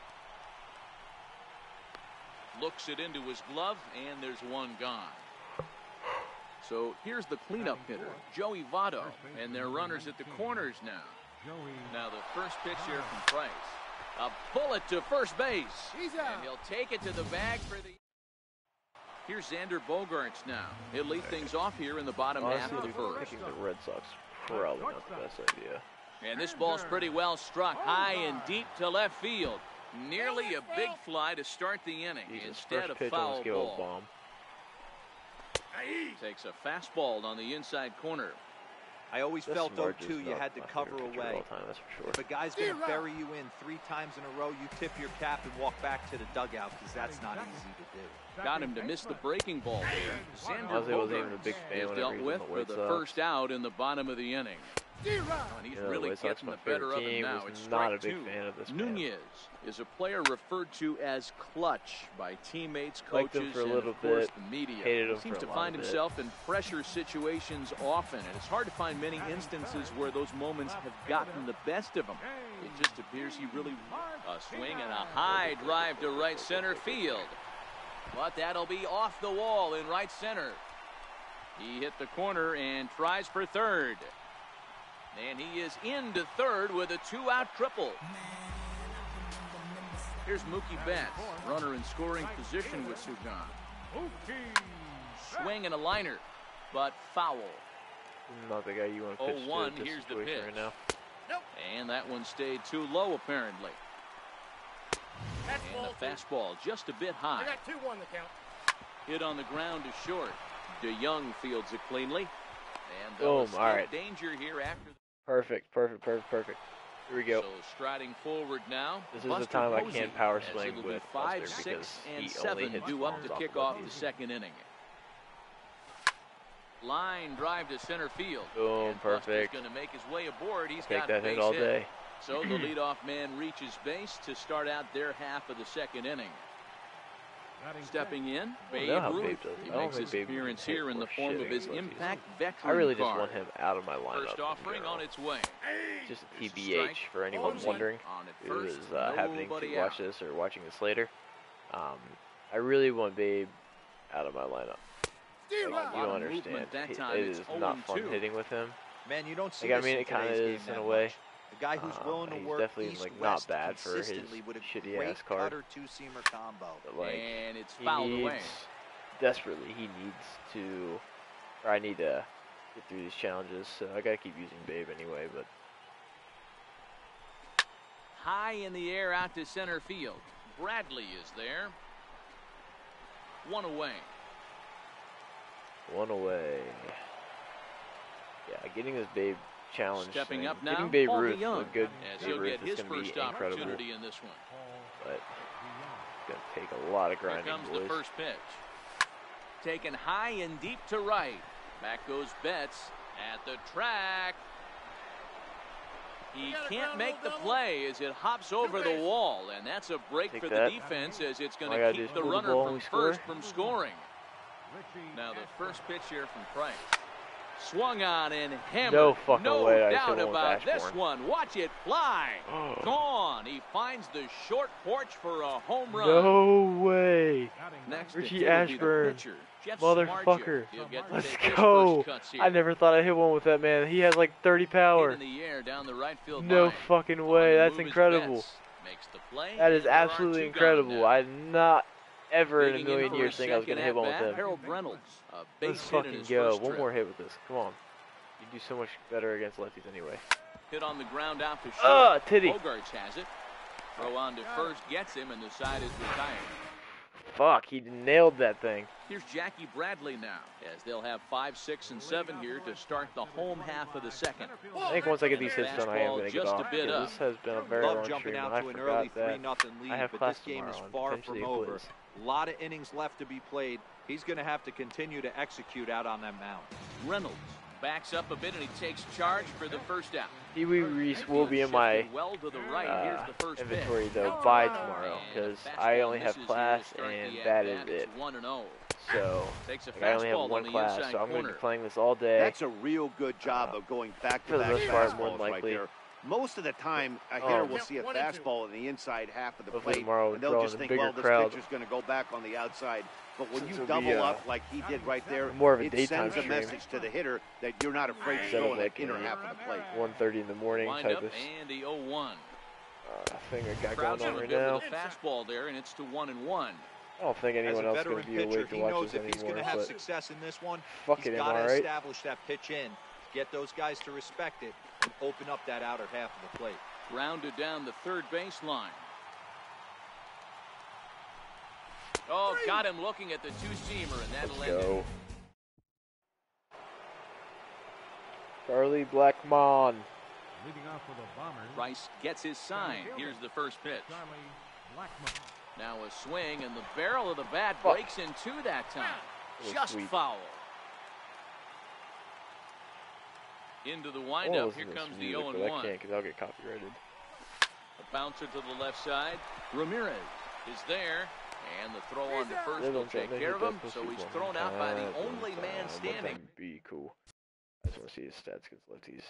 S2: Looks it into his glove, and there's one gone. So here's the cleanup hitter, Joey Votto, and their runners at the corners now. Now the first pitch here from Price. A bullet to first base. And he'll take it to the bag for the... Here's Xander Bogaerts now. He'll lead things off here in the bottom
S1: Honestly,
S2: half of the
S1: dude,
S2: first.
S1: picking the Red Sox probably not the best idea.
S2: And this ball's pretty well struck high and deep to left field. Nearly a big fly to start the inning.
S1: Jesus,
S2: Instead
S1: first
S2: of
S1: pitch
S2: foul
S1: almost gave a
S2: ball.
S1: bomb.
S2: Takes a fastball on the inside corner.
S3: I always
S1: This
S3: felt, though,
S1: Marge is
S3: too, you
S1: not
S3: had to
S1: my
S3: cover
S1: favorite pitcher of
S3: away.
S1: all time, that's for sure.
S3: If a guy's going to bury you in three times in a row, you tip your cap and walk back to the dugout because that's not easy to do.
S2: Got him to miss the breaking ball there. Xander
S1: Honestly, I wasn't even a big
S2: Bogaerts
S1: fan
S2: is
S1: whenever
S2: dealt
S1: he was
S2: with
S1: on the
S2: for
S1: White
S2: the
S1: Sox.
S2: first out in the bottom of the inning. And he's
S1: You know,
S2: really
S1: the White Sox
S2: getting
S1: my
S2: the better
S1: favorite
S2: of him
S1: team,
S2: now.
S1: was
S2: It's
S1: not a
S2: strike
S1: big
S2: two.
S1: fan of this man.
S2: Nunez is a player referred to as clutch by teammates,
S1: Liked
S2: coaches,
S1: him for a
S2: and
S1: little
S2: of course
S1: bit,
S2: the media.
S1: hated
S2: He
S1: him
S2: seems
S1: for
S2: to
S1: a lot
S2: find
S1: of it.
S2: himself in pressure situations often, and it's hard to find many instances where those moments have gotten the best of him. It just appears he really a swing and a high drive to right center field. But that'll be off the wall in right center. He hit the corner and tries for third. And he is into third with a two-out triple. Here's Mookie Betts, runner in scoring position with Sugan. Swing and a liner, but foul.
S1: Not the guy you want to pitch
S2: oh one,
S1: to this
S2: here's the
S1: situation
S2: pitch.
S1: right now.
S2: And that one stayed too low, apparently.
S7: That's
S2: And
S7: ball
S2: the fastball just a bit high.
S7: I got two one the count.
S2: Hit on the ground is short. DeYoung fields it cleanly. And
S1: Boom,
S2: still
S1: all right.
S2: danger here after.
S1: Perfect, perfect, perfect, perfect. Here we go.
S2: So striding forward now.
S1: This is
S2: Buster
S1: the time I
S2: Posey,
S1: can power
S2: as
S1: swing
S2: it'll
S1: with
S2: be five,
S1: Buster
S2: six,
S1: because
S2: and
S1: he only
S2: seven
S1: hits
S2: due up
S1: bombs
S2: to
S1: off
S2: kick
S1: the
S2: off the
S1: lefties.
S2: second inning. Line drive to center field.
S1: Boom,
S2: And
S1: perfect.
S2: Buster's going to make his way aboard. He's
S1: Take
S2: got
S1: that
S2: base
S1: hit all
S2: hit.
S1: day.
S2: So the leadoff man reaches base to start out their half of the second inning. Stepping in, Babe
S1: know how
S2: Ruth.
S1: Babe does.
S2: He
S1: I don't
S2: makes
S1: think
S2: his
S1: Babe can
S2: appearance
S1: hit
S2: here in the
S1: for
S2: form
S1: shit
S2: of his
S1: against lefties.
S2: Impact Veteran
S1: I really
S2: card.
S1: just want him out of my lineup.
S2: First
S1: in
S2: offering
S1: general.
S2: on its way.
S1: Just a
S2: Here's
S1: T
S2: a
S1: B H
S2: strike.
S1: for anyone
S2: Posey
S1: wondering
S2: on at
S1: who
S2: first,
S1: is uh, happening
S2: nobody
S1: to watch
S2: out.
S1: this or watching this later. Um, I really want Babe out of my lineup. Like,
S2: A lot
S1: you don't
S2: of
S1: understand.
S2: movement that
S1: It-
S2: time.
S1: it
S2: It's
S1: is
S2: oh
S1: not
S2: and
S1: fun
S2: two.
S1: hitting with him.
S3: Man, you don't see
S1: Like, I
S3: this
S1: mean,
S3: in
S1: it kind of
S3: today's
S1: is
S3: game
S1: in a
S3: that
S1: way.
S3: much. A guy who's
S1: Uh,
S3: willing to
S1: he's
S3: work
S1: definitely
S3: east,
S1: like not
S3: west
S1: bad for his
S3: consistently with a
S1: shitty
S3: great
S1: ass card.
S3: cutter two-seamer combo.
S1: But like,
S2: And it's
S1: he
S2: fouled
S1: needs
S2: away.
S1: desperately. He needs to, or I need to get through these challenges. So I gotta keep using Babe anyway. But
S2: High in the air out to center field. Bradley is there. One away.
S1: one away. Yeah, getting this Babe challenge.
S2: Stepping
S1: thing.
S2: up now,
S1: Getting Babe
S2: Paul
S1: Ruth,
S2: DeYoung,
S1: a good
S2: as
S1: Babe
S2: he'll
S1: Ruth
S2: get
S1: is
S2: his
S1: gonna be
S2: first
S1: incredible.
S2: opportunity in this one.
S1: But it's gonna take a lot of
S2: Here
S1: grinding,
S2: comes
S1: boys.
S2: the first pitch. Taken high and deep to right. Back goes Betts at the track. He can't make the play as it hops over the wall, and that's a break
S1: Take
S2: for
S1: that.
S2: the defense as it's going
S1: All I
S2: to
S1: gotta do
S2: keep
S1: is
S2: the
S1: pull the
S2: runner
S1: ball
S2: from
S1: and we score.
S2: first from scoring. Now the first pitch here from Price. Swung on and hammered.
S1: No fucking
S2: no
S1: way I
S2: doubt
S1: hit one with
S2: about this
S1: Ashbourne.
S2: one. Watch it fly. Gone. He finds the short porch for a home run.
S1: No way.
S2: Next
S1: Richie
S2: it will be the
S1: Ashburn.
S2: pitcher, Jeff
S1: Motherfucker.
S2: Smargill. He'll get to
S1: Let's
S2: take his
S1: go.
S2: first cuts here.
S1: I never thought I'd hit one with that man. He has like thirty power.
S2: Hit in the air down the right field
S1: No
S2: line.
S1: fucking
S2: On
S1: way.
S2: the
S1: That's
S2: move is
S1: incredible.
S2: Betts. Makes the play,
S1: That is
S2: and there are
S1: absolutely
S2: two
S1: incredible.
S2: gone now.
S1: I not ever in a
S2: Digging
S1: million
S2: for
S1: years
S2: a
S1: think I was gonna
S2: second
S1: hit one with
S2: at-bat,
S1: him.
S2: Harold Reynolds, a base
S1: Let's
S2: hit in
S1: fucking
S2: his
S1: go.
S2: first
S1: One
S2: trip.
S1: more hit with this. Come on. You do so much better against lefties anyway.
S2: Hit on the ground out to short.
S1: Ah, titty.
S2: Bogarts has it. Throw on to first, gets him, and the side is retired.
S1: Fuck, he nailed that thing.
S2: Here's Jackie Bradley now, as they'll have five, six, and seven here to start the home half of the second.
S1: I think once I get these hits done, I am
S2: Fastball
S1: gonna get
S2: just a
S1: off.
S2: bit
S1: because
S2: up.
S1: This has been a very
S3: Love
S1: long
S3: jumping
S1: stream,
S3: out
S1: and I
S3: to an
S1: forgot
S3: early three
S1: that
S3: nothing
S1: I
S3: lead,
S1: have
S3: but
S1: class
S3: this game is
S1: tomorrow and
S3: far
S1: potentially
S3: from
S1: a
S3: over.
S1: quiz.
S3: A lot of innings left to be played. He's going to have to continue to execute out on that mound.
S2: Reynolds backs up a bit, and he takes charge for the first out.
S1: Pee Wee Reese will be in my
S2: Well to the right.
S1: uh,
S2: Here's the first
S1: inventory
S2: pitch.
S1: though by tomorrow
S2: And
S1: because
S2: the
S1: I
S2: fastball
S1: only have
S2: misses
S1: class
S2: here to start
S1: and
S2: the
S1: that is
S2: at-bat.
S1: it.
S2: It's one and oh.
S1: So
S2: Takes a
S1: like, I only
S2: fastball
S1: have one
S2: on the
S1: class,
S2: inside
S1: so I'm going to
S2: corner.
S1: be playing this all day.
S4: That's a real good job
S1: Uh,
S4: of going back
S1: for
S4: to
S1: the
S4: back
S1: most part, more
S4: fastballs
S1: than
S4: right
S1: likely.
S4: there. Most of the time, a
S1: Oh.
S4: hitter will see a
S7: One and two.
S4: fastball in the inside half of the
S1: Hopefully
S4: plate,
S1: tomorrow
S4: and they'll
S1: draw
S4: just
S1: in a
S4: think,
S1: bigger
S4: well, this
S1: crowd.
S4: pitcher's going to go back on the outside. But when
S1: Since
S4: you
S1: it'll be,
S4: double
S1: uh,
S4: up like he did right there,
S1: more of a
S4: it
S1: daytime
S4: sends a
S1: stream.
S4: message to the hitter that you're not afraid to
S1: Instead
S4: go
S1: of
S4: in that
S1: like
S4: inner
S1: a
S4: half of the plate.
S1: one thirty in the morning
S2: Wind
S1: type
S2: up
S1: of
S2: and the oh one.
S1: uh, thing I got
S2: Crouching
S1: going on
S2: a
S1: right
S2: bit
S1: now.
S2: with a fastball there, and it's to one and one.
S1: I don't think
S3: As
S1: anyone
S3: a
S1: else is going
S3: veteran
S1: to be
S3: pitcher,
S1: awake to
S3: he
S1: watch
S3: knows
S1: this
S3: if he's going
S1: anymore.
S3: to have
S1: But
S3: success in this one,
S1: fuck
S3: he's
S1: it, am
S3: got
S1: I
S3: to
S1: right?
S3: establish that pitch in, get those guys to respect it, and open up that outer half of the plate.
S2: Rounded down the third baseline. Oh, got him looking at the two-seamer, and that'll
S1: Let's
S2: end
S1: go.
S2: it.
S1: Charlie Blackmon.
S5: Leading off for the Bombers,
S2: Rice gets his sign. Here's the first pitch.
S5: Charlie Blackmon.
S2: Now a swing, and the barrel of the bat
S1: Fuck.
S2: breaks in two that time.
S1: That was
S2: Just
S1: sweet.
S2: foul. Into the
S1: I wanna
S2: windup.
S1: listen
S2: Here
S1: to this
S2: comes the
S1: music,
S2: oh
S1: but
S2: and
S1: I
S2: one.
S1: can't because I'll get copyrighted.
S2: A bouncer to the left side. Ramirez is there. And the throw on to first
S1: They
S2: will
S1: don't try
S2: take
S1: to
S2: care
S1: hit
S2: of
S1: that
S2: him, so
S1: pussy
S2: he's
S1: one
S2: thrown out by the
S1: time, one
S2: only man
S1: time,
S2: standing.
S1: Let them be cool. I just want to see his stats against lefties.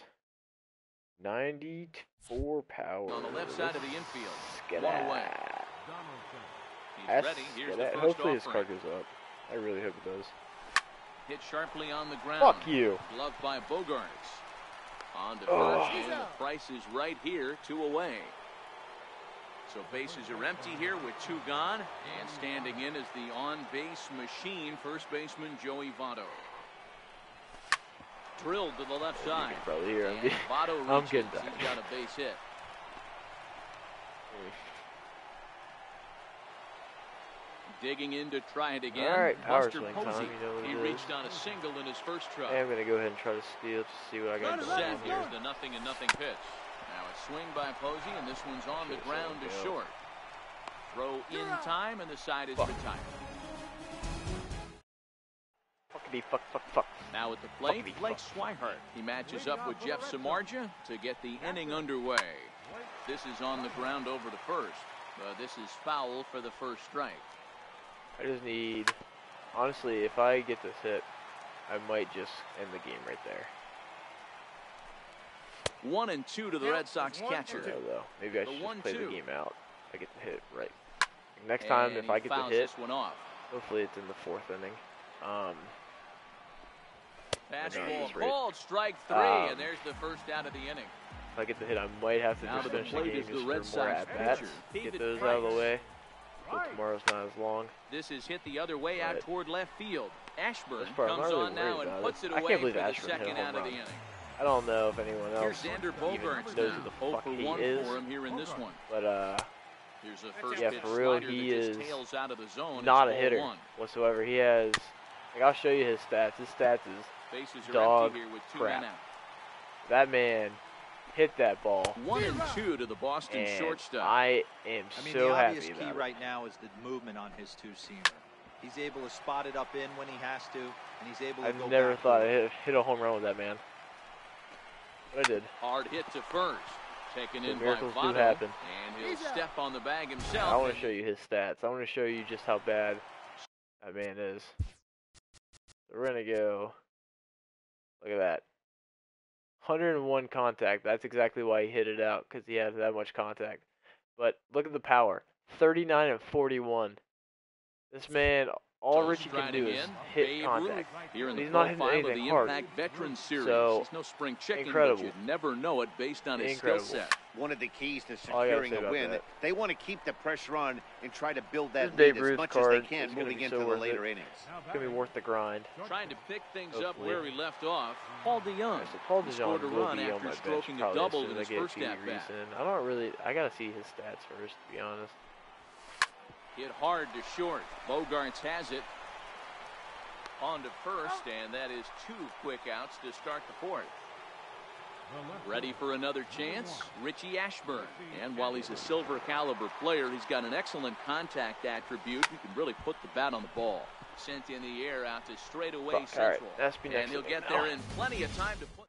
S1: ninety-four power.
S2: On the left side of the infield.
S1: Get
S2: One away.
S1: out.
S5: Donaldson.
S2: He's
S1: That's
S2: ready. Here's
S1: get
S2: the
S1: out.
S2: first
S1: Hopefully his
S2: offering.
S1: card goes up. I really hope it does.
S2: Hit sharply on the ground.
S1: Fuck you.
S2: Gloved by Bogarts. On to
S1: Oh.
S2: first, and the price is right here, two away. So bases are empty here with two gone, and standing in is the on-base machine, first baseman Joey Votto. Drilled to the left
S1: You
S2: side.
S1: can probably hear him.
S2: And Votto
S1: I'm
S2: reaches.
S1: getting
S2: He's
S1: tired.
S2: got a base hit. Digging in to try it again.
S1: All right, power
S2: Buster
S1: swing
S2: Posey.
S1: time. You know what
S2: He
S1: it is.
S2: reached on a single in his first try.
S1: And I'm gonna go ahead and try to steal to see what I got going
S2: Set.
S1: on here.
S2: Here's the nothing and nothing pitch. Now a swing by Posey, and this one's on the ground to short. Throw in time, and the side is
S1: Fuck.
S2: retired.
S1: Fuckity fuck fuck fuck.
S2: Now at the plate,
S1: Fuckity
S2: Blake
S1: fuck.
S2: Swihart. He matches up with Jeff Samardzija to get the inning underway. This is on the ground over to first. But this is foul for the first strike.
S1: I just need, honestly, if I get this hit, I might just end the game right there.
S2: One and two to the Red Sox catcher.
S1: No, though. Maybe I
S2: The
S1: should
S2: one,
S1: just play
S2: two.
S1: the game out. I get the hit right. Next time,
S2: And
S1: if
S2: he
S1: I get the
S2: fouls
S1: hit,
S2: this one off.
S1: hopefully it's in the fourth inning. Um,
S2: Fastball
S1: that's right.
S2: called, strike three,
S1: Um,
S2: and there's the first out of the inning.
S1: if I get the hit, I might have to
S2: Now
S1: just
S2: to the
S1: finish the
S2: plate
S1: game
S2: is the
S1: just
S2: Red
S1: for more
S2: Sox
S1: at-bats.
S2: pitcher,
S1: Get
S2: David
S1: those out of the
S2: Price.
S1: way. So tomorrow's not as long.
S2: This is hit the other way out
S1: But
S2: toward left field. Ashburn
S1: this part, I'm
S2: comes
S1: not really
S2: on now
S1: worried
S2: and
S1: about
S2: puts
S1: it.
S2: it
S1: I can't
S2: away
S1: believe
S2: for the
S1: Ashburn hit a
S2: second
S1: home
S2: out of the
S1: run.
S2: inning.
S1: I don't know if anyone else
S2: Here's Xander
S1: even
S2: Bogaerts
S1: knows
S2: now.
S1: who the
S2: oh
S1: fuck
S2: for
S1: he
S2: one
S1: is.
S2: for him here in this one.
S1: But uh,
S2: Here's a first
S1: yeah,
S2: pitch
S1: for real,
S2: slider
S1: he
S2: that just
S1: is
S2: tails out of the zone.
S1: not
S2: It's
S1: a
S2: ball
S1: hitter
S2: one.
S1: whatsoever. He has, like, I'll show you his stats. His stats is
S2: Bases are
S1: dog
S2: empty here with two
S1: crap.
S2: men out.
S1: that man hit that ball,
S2: One and two to the Boston
S1: and
S2: shortstop.
S1: I am
S3: I mean,
S1: so
S3: the
S1: happy
S3: obvious key
S1: about it.
S3: right now is the movement on his two-seamer. He's able to spot it up in when he has to, and he's able to
S1: I've
S3: go
S1: never
S3: back
S1: thought
S3: to
S1: I
S3: it.
S1: hit, hit a home run with that man. But I did.
S2: Hard hit to first. Taken
S1: The
S2: in by
S1: miracles do
S2: Votto,
S1: happen.
S2: and he'll step on the bag himself.
S1: I want
S2: and
S1: to show you his stats. I want to show you just how bad that man is. So we're gonna go. Look at that. one hundred one contact. That's exactly why he hit it out, because he has that much contact. But look at the power. thirty-nine and forty-one. This man, all
S2: So
S1: Richie can
S2: striding
S1: do is
S2: in,
S1: hit
S2: Babe
S1: contact.
S2: Ruth here in the
S1: He's not hitting
S2: profile of
S1: anything
S2: the
S1: hard.
S2: Impact Veteran Series.
S1: So,
S2: He's no spring chicken,
S1: incredible.
S2: but you'd never know it based on his
S1: Incredible.
S2: skill set.
S4: One of the keys to
S1: All I gotta
S4: securing
S1: say
S4: a
S1: about
S4: win,
S1: that.
S4: they want to keep the pressure on and try to build
S1: This
S4: that
S1: Babe
S4: lead as
S1: Ruth
S4: much as
S1: card
S4: they can
S1: is gonna
S4: moving
S1: be
S4: into
S1: so
S4: the
S1: worth
S4: later
S1: it.
S4: innings.
S1: It's gonna be worth the grind.
S2: Trying to pick things up
S1: Hopefully.
S2: where he left off, Paul DeYoung.
S1: Yeah, so Paul
S2: He
S1: DeJong
S2: scored a
S1: will
S2: run
S1: be on
S2: after
S1: my bench
S2: stroking a
S1: probably
S2: double
S1: as soon
S2: in
S1: as
S2: his
S1: I get
S2: first
S1: Pete
S2: at-bat.
S1: Reese in. I don't really. I gotta see his stats first, to be honest.
S2: Hit hard to short. Bogaerts has it. On to first, and that is two quick outs to start the fourth. Ready for another chance? Richie Ashburn. And while he's a silver caliber player, he's got an excellent contact attribute. He can really put the bat on the ball. Sent in the air out to straightaway
S1: Fuck, all
S2: central.
S1: right, that's me next
S2: And he'll
S1: inning
S2: get
S1: now.
S2: there in plenty of time to put.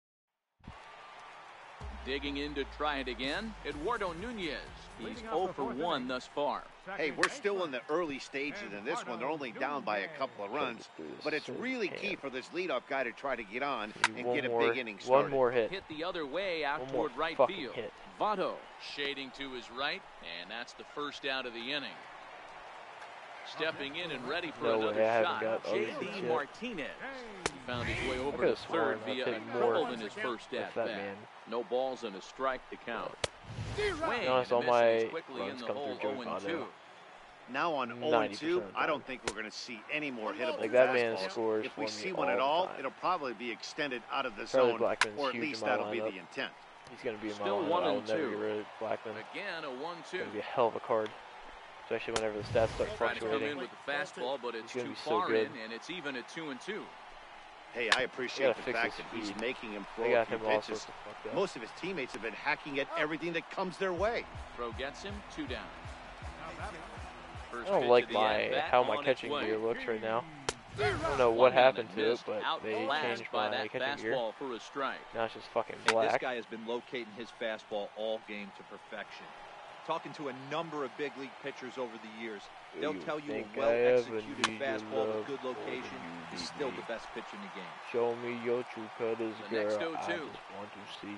S2: Digging in to try it again, Eduardo Nunez. He's oh for one thus far.
S4: Hey, we're still in the early stages in this one. They're only down by a couple of runs, but it's really key for this leadoff guy to try to get on and
S1: One
S4: get a
S1: more,
S4: big inning started.
S1: one more hit.
S2: Hit the other way out
S1: One more
S2: toward right
S1: fucking
S2: field.
S1: hit.
S2: Votto shading to his right, and that's the first out of the inning. Stepping in and ready for
S1: No way,
S2: another
S1: I haven't
S2: shot,
S1: got
S2: J
S1: other
S2: D
S1: shit.
S2: Martinez. He found his way over
S1: could've
S2: to
S1: sworn
S2: third
S1: I'd
S2: via a
S1: take
S2: triple
S1: more
S2: in his first
S1: if
S2: at
S1: that
S2: bat.
S1: man-
S2: No balls and a strike to count. Swing
S1: To be honest,
S2: and
S1: all
S2: a miss, and
S1: my
S2: he's quickly in
S1: runs
S2: the
S1: come
S2: hole
S1: through Joey
S2: oh and two.
S1: Votto.
S4: Now on oh and
S1: ninety percent
S4: two,
S1: of the
S4: I don't
S1: time.
S4: think we're going to see any more hittable
S1: Like, that man
S4: fastballs.
S1: scores
S4: If
S1: for
S4: we
S1: me
S4: see one
S1: all
S4: at
S1: the
S4: all,
S1: time.
S4: it'll probably be extended out of the
S1: Charlie
S4: zone,
S1: Blackman's
S4: or at
S1: huge
S4: least
S1: in my
S4: that'll be
S1: lineup.
S4: the intent.
S1: He's gonna be in my
S2: Still
S1: lineup.
S2: one
S1: I will
S2: and
S1: never
S2: two.
S1: get rid of Blackman.
S2: Again, a one
S1: It's
S2: two.
S1: gonna be a hell of a card, especially whenever the stats start
S2: Trying to come in
S1: fluctuating.
S2: with the fastball, but it's
S1: He's gonna
S2: too
S1: be so
S2: far
S1: good.
S2: in, and it's even at two and two.
S4: Hey, I appreciate
S1: gotta
S4: the
S1: fix
S4: fact
S1: his
S4: that he's
S1: speed.
S4: making him
S1: They
S4: throw a
S1: got
S4: few
S1: him all
S4: pitches.
S1: sorts of fucked up.
S4: Most of his teammates have been hacking at everything that comes their way.
S2: Throw gets him, two down. First
S1: I don't
S2: pitch
S1: like
S2: of the
S1: my
S2: at-bat
S1: how my
S2: on its
S1: catching
S2: way.
S1: gear looks right now. I don't
S2: One
S1: know what
S2: down and
S1: happened to it,
S2: missed,
S1: but they
S2: outflashed
S1: changed
S2: by
S1: my
S2: that
S1: catching gear.
S2: fastball for a strike.
S1: Now it's just fucking
S3: Hey, this
S1: black.
S3: guy has been locating his fastball all game to perfection. Talking to a number of big league pitchers over the years,
S1: Do
S3: they'll
S1: you
S3: tell you
S1: think
S3: a
S1: I ever
S3: well-executed
S1: need your
S3: fastball
S1: love
S3: with good
S1: more than
S3: location
S1: you
S3: is
S1: need
S3: still
S1: me?
S3: the best pitch in the game.
S1: Show me your true colors,
S2: The next
S1: girl.
S2: oh
S1: I
S2: two.
S1: just want to see.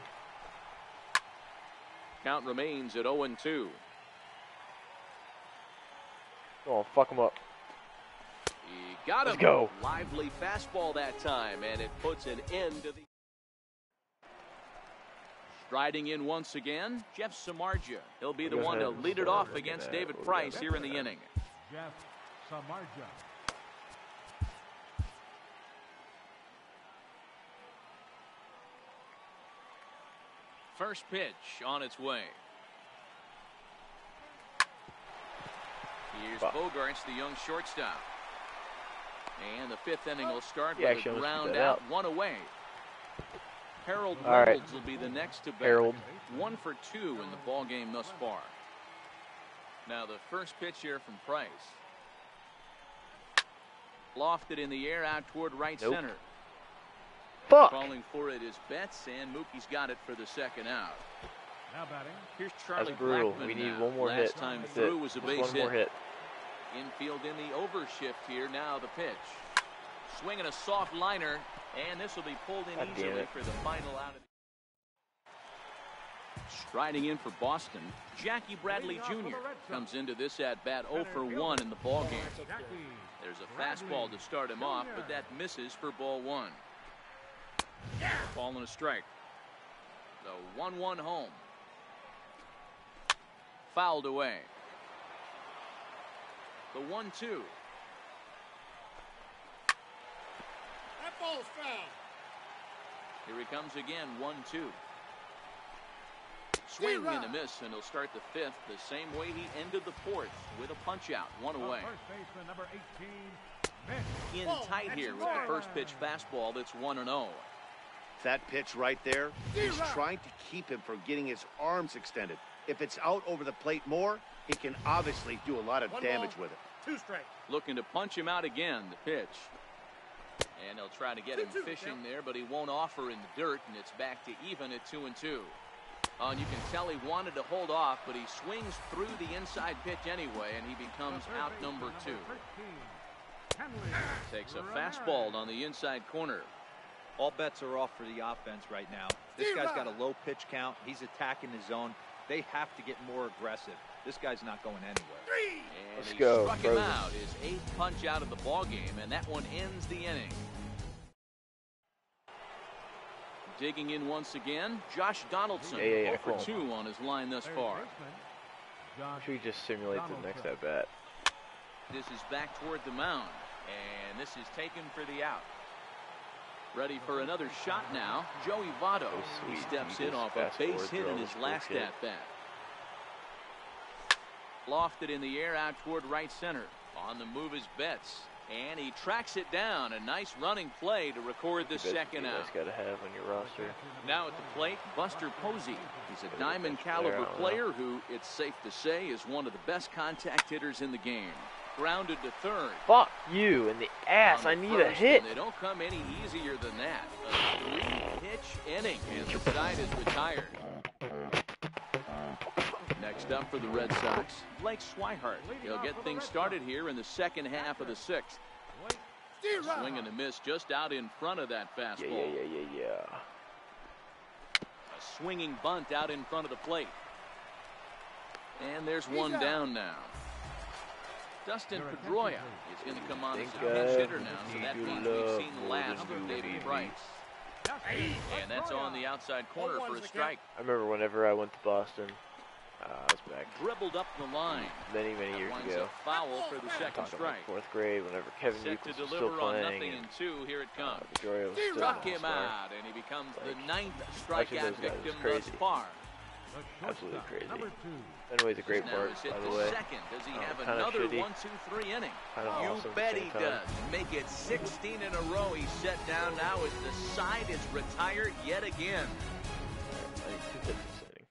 S2: Count remains at oh and two.
S1: Come on, fuck him up.
S2: He got
S1: Let's
S2: him.
S1: go.
S2: Lively fastball that time, and it puts an end to the. Striding in once again, Jeff Samardzija. He'll be the
S1: Go
S2: one to
S1: ahead.
S2: lead it
S1: Sorry,
S2: off
S1: look at
S2: against
S1: that.
S2: David
S1: We'll
S2: Price
S1: get
S2: here in the
S1: that.
S2: inning.
S5: Jeff Samardzija.
S2: First pitch on its way. Here's
S1: Fuck.
S2: Bogarts, the young shortstop. And the fifth inning will start
S1: Yeah,
S2: with a
S1: actually, let's
S2: ground
S1: keep that
S2: out,
S1: out.
S2: one away. Harold
S1: All right.
S2: Reynolds will be the next to bat.
S1: Harold.
S2: One for two in the ball game thus far. Now the first pitch here from Price. Lofted in the air out toward right
S1: Nope.
S2: center.
S1: Fuck.
S2: Calling for it is Betts, and Mookie's got it for the second out.
S5: Now batting.
S2: Here's Charlie
S1: That's brutal.
S2: Blackmon
S1: We need
S2: now.
S1: one more
S2: Last
S1: hit.
S2: time
S1: That's
S2: through
S1: it.
S2: was a
S1: Just
S2: base
S1: one
S2: hit.
S1: more hit.
S2: Infield in the overshift here. Now the pitch. Swinging a soft liner, and this will be pulled in
S1: God damn
S2: easily
S1: it.
S2: for the final out. Of Striding in for Boston, Jackie Bradley Junior comes into this at bat oh for one in the ball game. There's a fastball to start him off, but that misses for ball one. Ball and a strike. The one one home. Fouled away. The one two.
S7: That ball's foul.
S2: Here he comes again, one two. Swing and a miss, and he'll start the fifth the same way he ended the fourth, with a punch out, one away.
S5: First baseman number eighteen.
S2: In tight here with the first pitch fastball that's one and oh.
S4: That pitch right there, he's trying to keep him from getting his arms extended. If it's out over the plate more, he can obviously do a lot of
S7: One
S4: damage
S7: ball.
S4: with it.
S7: Two strikes.
S2: Looking to punch him out again, the pitch. And he'll try to get him
S7: Two, two,
S2: fishing
S7: yeah.
S2: there, but he won't offer in the dirt, and it's back to even at two and two. Oh, and you can tell he wanted to hold off, but he swings through the inside pitch anyway, and he becomes out number two. Takes a fastball on the inside corner.
S3: All bets are off for the offense right now. This guy's got a low pitch count. He's attacking the zone. They have to get more aggressive. This guy's not going anywhere.
S2: And
S1: Let's
S2: he
S1: go,
S2: struck him
S1: brothers.
S2: out, his eighth punch out of the ball game, and that one ends the inning. Digging in once again, Josh Donaldson,
S1: Yeah, yeah, yeah,
S2: oh for
S1: cool.
S2: two on his line thus far.
S1: Should we just simulate the next at bat?
S2: This is back toward the mound, and this is taken for the out. Ready for another shot now, Joey Votto.
S1: Oh,
S2: He
S1: sweet.
S2: steps
S1: He
S2: in
S1: just
S2: off a
S1: fast
S2: base
S1: forward
S2: hit
S1: through
S2: in
S1: all
S2: his
S1: this
S2: last
S1: bullshit.
S2: at bat. Lofted in the air out toward right center. On the move is Betts, and he tracks it down. A nice running play to record the
S1: That's
S2: second out.
S1: got to have on your roster.
S2: Now at the plate, Buster Posey. He's a
S1: Maybe
S2: diamond
S1: bench player,
S2: caliber
S1: I don't know.
S2: player who, it's safe to say, is one of the best contact hitters in the game. Grounded to third.
S1: Fuck you in the ass.
S2: On
S1: I
S2: the
S1: need a
S2: first,
S1: hit.
S2: and they don't come any easier than that. A three-pitch inning, and the side is retired. Next up for the Red Sox, Blake Swihart. He'll get things started here in the second half of the sixth. A swing and a miss just out in front of that
S1: Yeah,
S2: fastball.
S1: yeah, yeah, yeah, yeah.
S2: A swinging bunt out in front of the plate. And there's one down now. Dustin Pedroia is going to come on as a
S1: Think
S2: pinch
S1: I
S2: hitter now, so that
S1: need
S2: means
S1: your
S2: we've
S1: love
S2: seen the
S1: more
S2: last
S1: than
S2: of
S1: you
S2: David
S1: need me.
S2: Price. And that's on the outside corner for a strike.
S1: I remember whenever I went to Boston, uh, I was back
S2: Dribbled up the line.
S1: many, many
S2: That
S1: years
S2: winds
S1: ago.
S2: up foul for the second
S1: Talking about
S2: strike.
S1: fourth grade, whenever Kevin
S2: Set to
S1: Nichols was still
S2: deliver on
S1: playing,
S2: nothing
S1: and
S2: and two. Here it
S1: uh,
S2: comes.
S1: Pedroia was still
S2: Struck
S1: an
S2: him
S1: all-star.
S2: out, and he becomes the
S1: Like,
S2: ninth
S1: watching
S2: strikeout
S1: those guys was
S2: victim
S1: crazy.
S2: thus far.
S1: Absolutely crazy. Fenway's a great
S2: Now
S1: park,
S2: he's hit
S1: by the
S2: the
S1: way.
S2: second. Does he
S1: Um,
S2: have
S1: kinda
S2: another
S1: shitty.
S2: one, two, three inning?
S1: Kinda
S2: You
S1: awesome at the
S2: bet
S1: same
S2: he
S1: time.
S2: does. Make it sixteen in a row. He's set down now as the side is retired yet again.
S1: I think two hits this inning.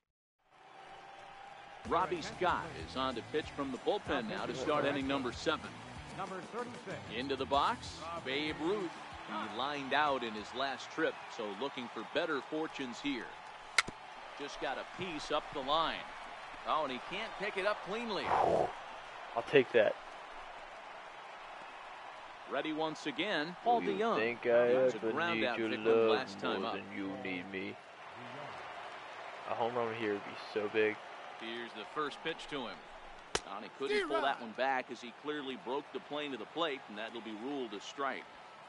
S2: Robbie Scott is on to pitch from the bullpen now to start inning number seven.
S5: Number thirty-six.
S2: Into the box, Babe Ruth. He lined out in his last trip, so looking for better fortunes here. Just got a piece up the line. Oh, and he can't pick it up cleanly.
S1: I'll take that.
S2: Ready once again, Paul
S1: Do you
S2: DeYoung.
S1: think I
S2: It's a
S1: ever
S2: ground
S1: need
S2: out
S1: your
S2: victim
S1: love
S2: last time
S1: more
S2: up.
S1: than you need me? A home run here would be so big.
S2: Here's the first pitch to him. And he couldn't pull that one back as he clearly broke the plane to the plate, and that'll be ruled a strike.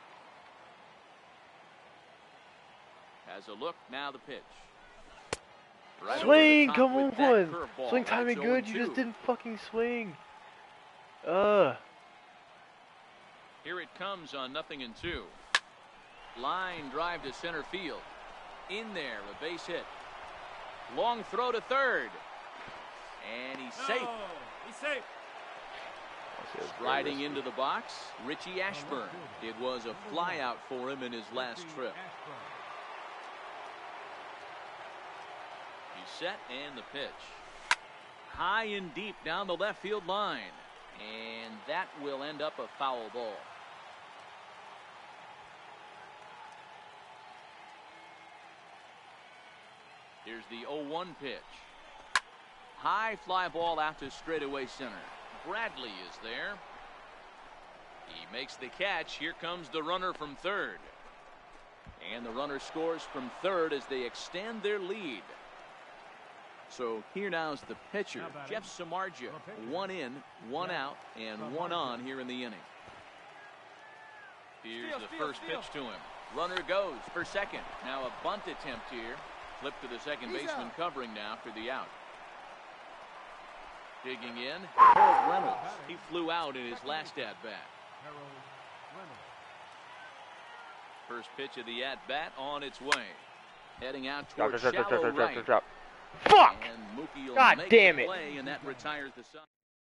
S2: Has a look, now the pitch. Right over the
S1: Swing!
S2: top
S1: Come
S2: with that
S1: on!
S2: curveball.
S1: Swing timing
S2: That's
S1: good, you
S2: oh
S1: just
S2: two.
S1: didn't fucking swing. Ugh.
S2: Here it comes on nothing and two. Line drive to center field. In there, a base hit. Long throw to third. And he's safe.
S7: Oh, he's safe.
S2: Riding into the box, Richie Ashburn. It was a flyout for him in his last trip. He's set and the pitch. High and deep down the left field line. And that will end up a foul ball. Here's the oh one pitch. High fly ball out to straightaway center. Bradley is there. He makes the catch. Here comes the runner from third. And the runner scores from third as they extend their lead. So here now is the pitcher, Jeff Samardzija. One in, one out, and one on here in the inning. Here's the first pitch to him. Runner goes for second. Now a bunt attempt here. Flip to the second baseman covering now for the out. Digging in, Harold Reynolds. He flew out in his last at-bat. First pitch of the at-bat on its way. Heading out towards
S1: drop, drop,
S2: shallow
S1: drop, drop,
S2: right.
S1: drop, drop. Fuck!
S2: And Mookie will
S1: God
S2: make
S1: damn
S2: the
S1: it.
S2: play, and that retires the side.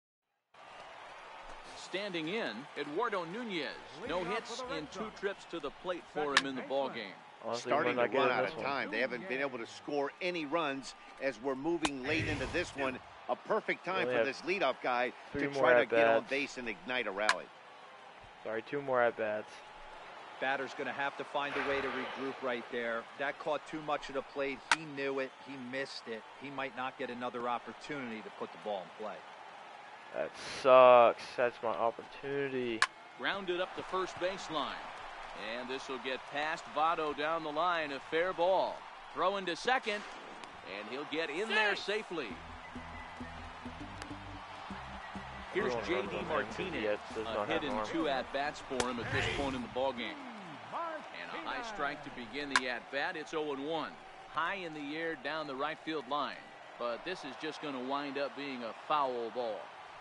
S2: Standing in, Eduardo Nunez. No hits in two trips to the plate for him in the ballgame.
S1: Honestly,
S4: Starting to
S1: we're not
S4: run
S1: getting
S4: out
S1: this
S4: of
S1: one.
S4: time. They haven't been able to score any runs as we're moving late into this one. A perfect time
S1: Only
S4: for
S1: have
S4: this leadoff guy
S1: three
S4: to
S1: more
S4: try to get on
S1: at-bats.
S4: base and ignite a rally.
S1: Sorry, two more at-bats.
S3: Batter's going to have to find a way to regroup right there. That caught too much of the plate. He knew it. He missed it. He might not get another opportunity to put the ball in play.
S1: That sucks. That's my opportunity.
S2: Grounded up the first baseline. And this will get past Votto down the line. A fair ball. Throw into second. And he'll get in there safely. Here's J D Martinez. A hit in two at-bats for him at this point in the ballgame. And a high strike to begin the at-bat. It's oh and one. High in the air down the right field line. But this is just going to wind up being a foul ball.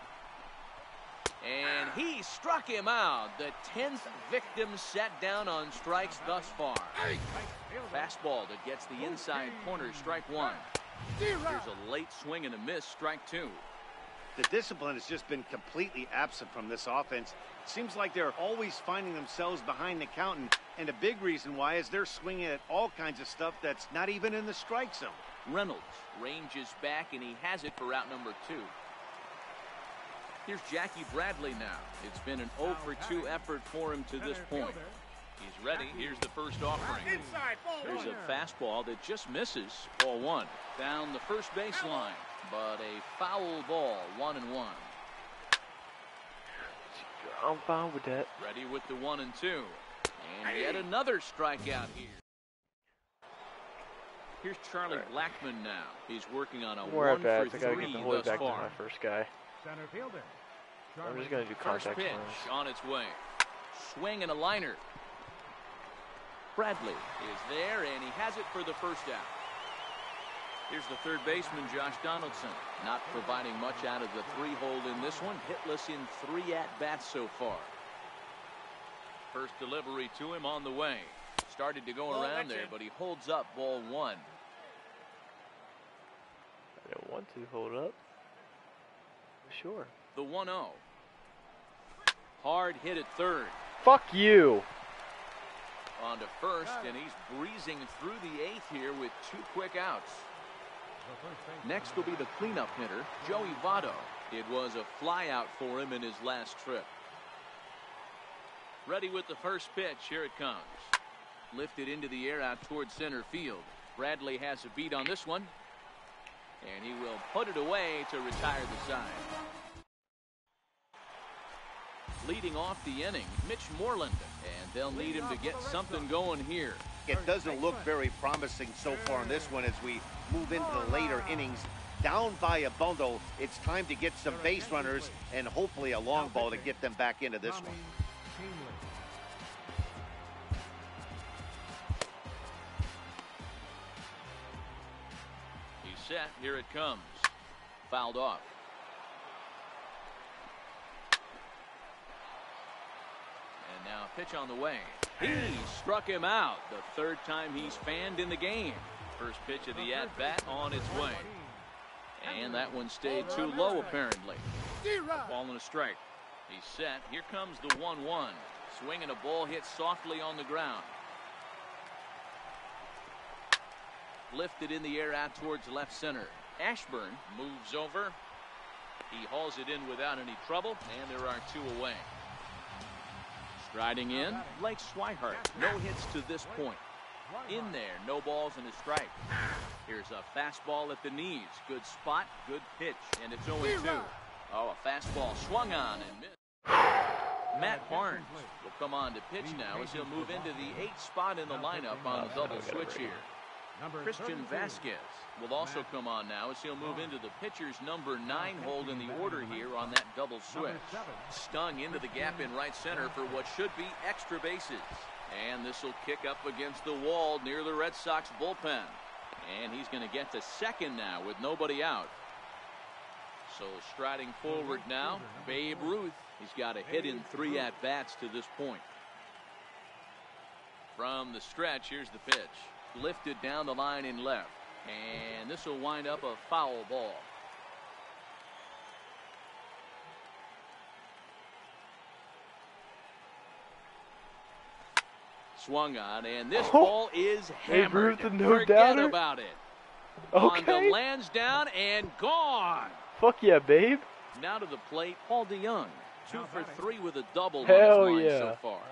S2: And he struck him out. The tenth victim set down on strikes thus far. Fastball that gets the inside corner, strike one. Here's a late swing and a miss, strike two.
S4: The discipline has just been completely absent from this offense. Seems like they're always finding themselves behind the count, and, and a big reason why is they're swinging at all kinds of stuff that's not even in the strike zone.
S2: Reynolds ranges back, and he has it for out number two. Here's Jackie Bradley now. It's been an oh for two effort for him to this point. He's ready. Here's the first offering. There's a fastball that just misses. Ball one. Down the first baseline. But a foul ball. One and one.
S1: I'm fine with that.
S2: Ready with the one and two. And yet another strikeout here. Here's Charlie Blackmon now. He's working on a
S1: More
S2: one
S1: at-bats.
S2: for
S1: I gotta get
S2: three
S1: the Holy
S2: thus
S1: back to
S2: far.
S1: my first guy.
S5: Center fielder.
S1: I'm just going to do
S2: First
S1: contact
S2: pitch
S1: swings.
S2: on its way. Swing and a liner. Bradley is there, and he has it for the first out. Here's the third baseman, Josh Donaldson. Not providing much out of the three hole in this one. Hitless in three at-bats so far. First delivery to him on the way. Started to go around there, but he holds up ball one.
S1: I don't want to hold up. Sure.
S2: The one oh. Hard hit at third.
S1: Fuck you.
S2: On to first, and he's breezing through the eighth here with two quick outs. Next will be the cleanup hitter, Joey Votto. It was a flyout for him in his last trip. Ready with the first pitch. Here it comes. Lifted into the air out towards center field. Bradley has a beat on this one. And he will put it away to retire the side. Leading off the inning, Mitch Moreland. And they'll need him to get something going here.
S4: It doesn't look very promising so far in this one as we move into the later innings. Down by a bundle, it's time to get some base runners and hopefully a long ball to get them back into this one.
S2: He's set. Here it comes. Fouled off. And now a pitch on the way. He struck him out. The third time he's fanned in the game. First pitch of the at-bat on its way. And that one stayed too low apparently. Ball and a strike. He's set. Here comes the one one. Swing and a ball hit softly on the ground. Lifted in the air out towards left center. Ashburn moves over. He hauls it in without any trouble, and there are two away. Striding in, Blake Swihart. No hits to this point. In there, no balls and a strike. Here's a fastball at the knees. Good spot, good pitch, and it's oh two. Oh, a fastball swung on and missed. Matt Barnes will come on to pitch now as he'll move into the eighth spot in the lineup on the double switch here. Christian Vasquez will also come on now as he'll move into the pitcher's number nine hold in the order here on that double switch. Stung into the gap in right center for what should be extra bases. And this will kick up against the wall near the Red Sox bullpen. And he's going to get to second now with nobody out. So striding forward now, Babe Ruth. He's got a hit in three at-bats to this point. From the stretch, here's the pitch. Lifted down the line in left. And this will wind up a foul ball. Swung on, and this
S1: Oh,
S2: ball is
S1: Babe
S2: hammered.
S1: Ruth, no
S2: Forget
S1: doubter?
S2: about it.
S1: Okay.
S2: On the lands down and gone.
S1: Fuck yeah, babe.
S2: Now to the plate, Paul DeYoung. Two for three with a double
S1: Hell
S2: on his line
S1: yeah.
S2: so far.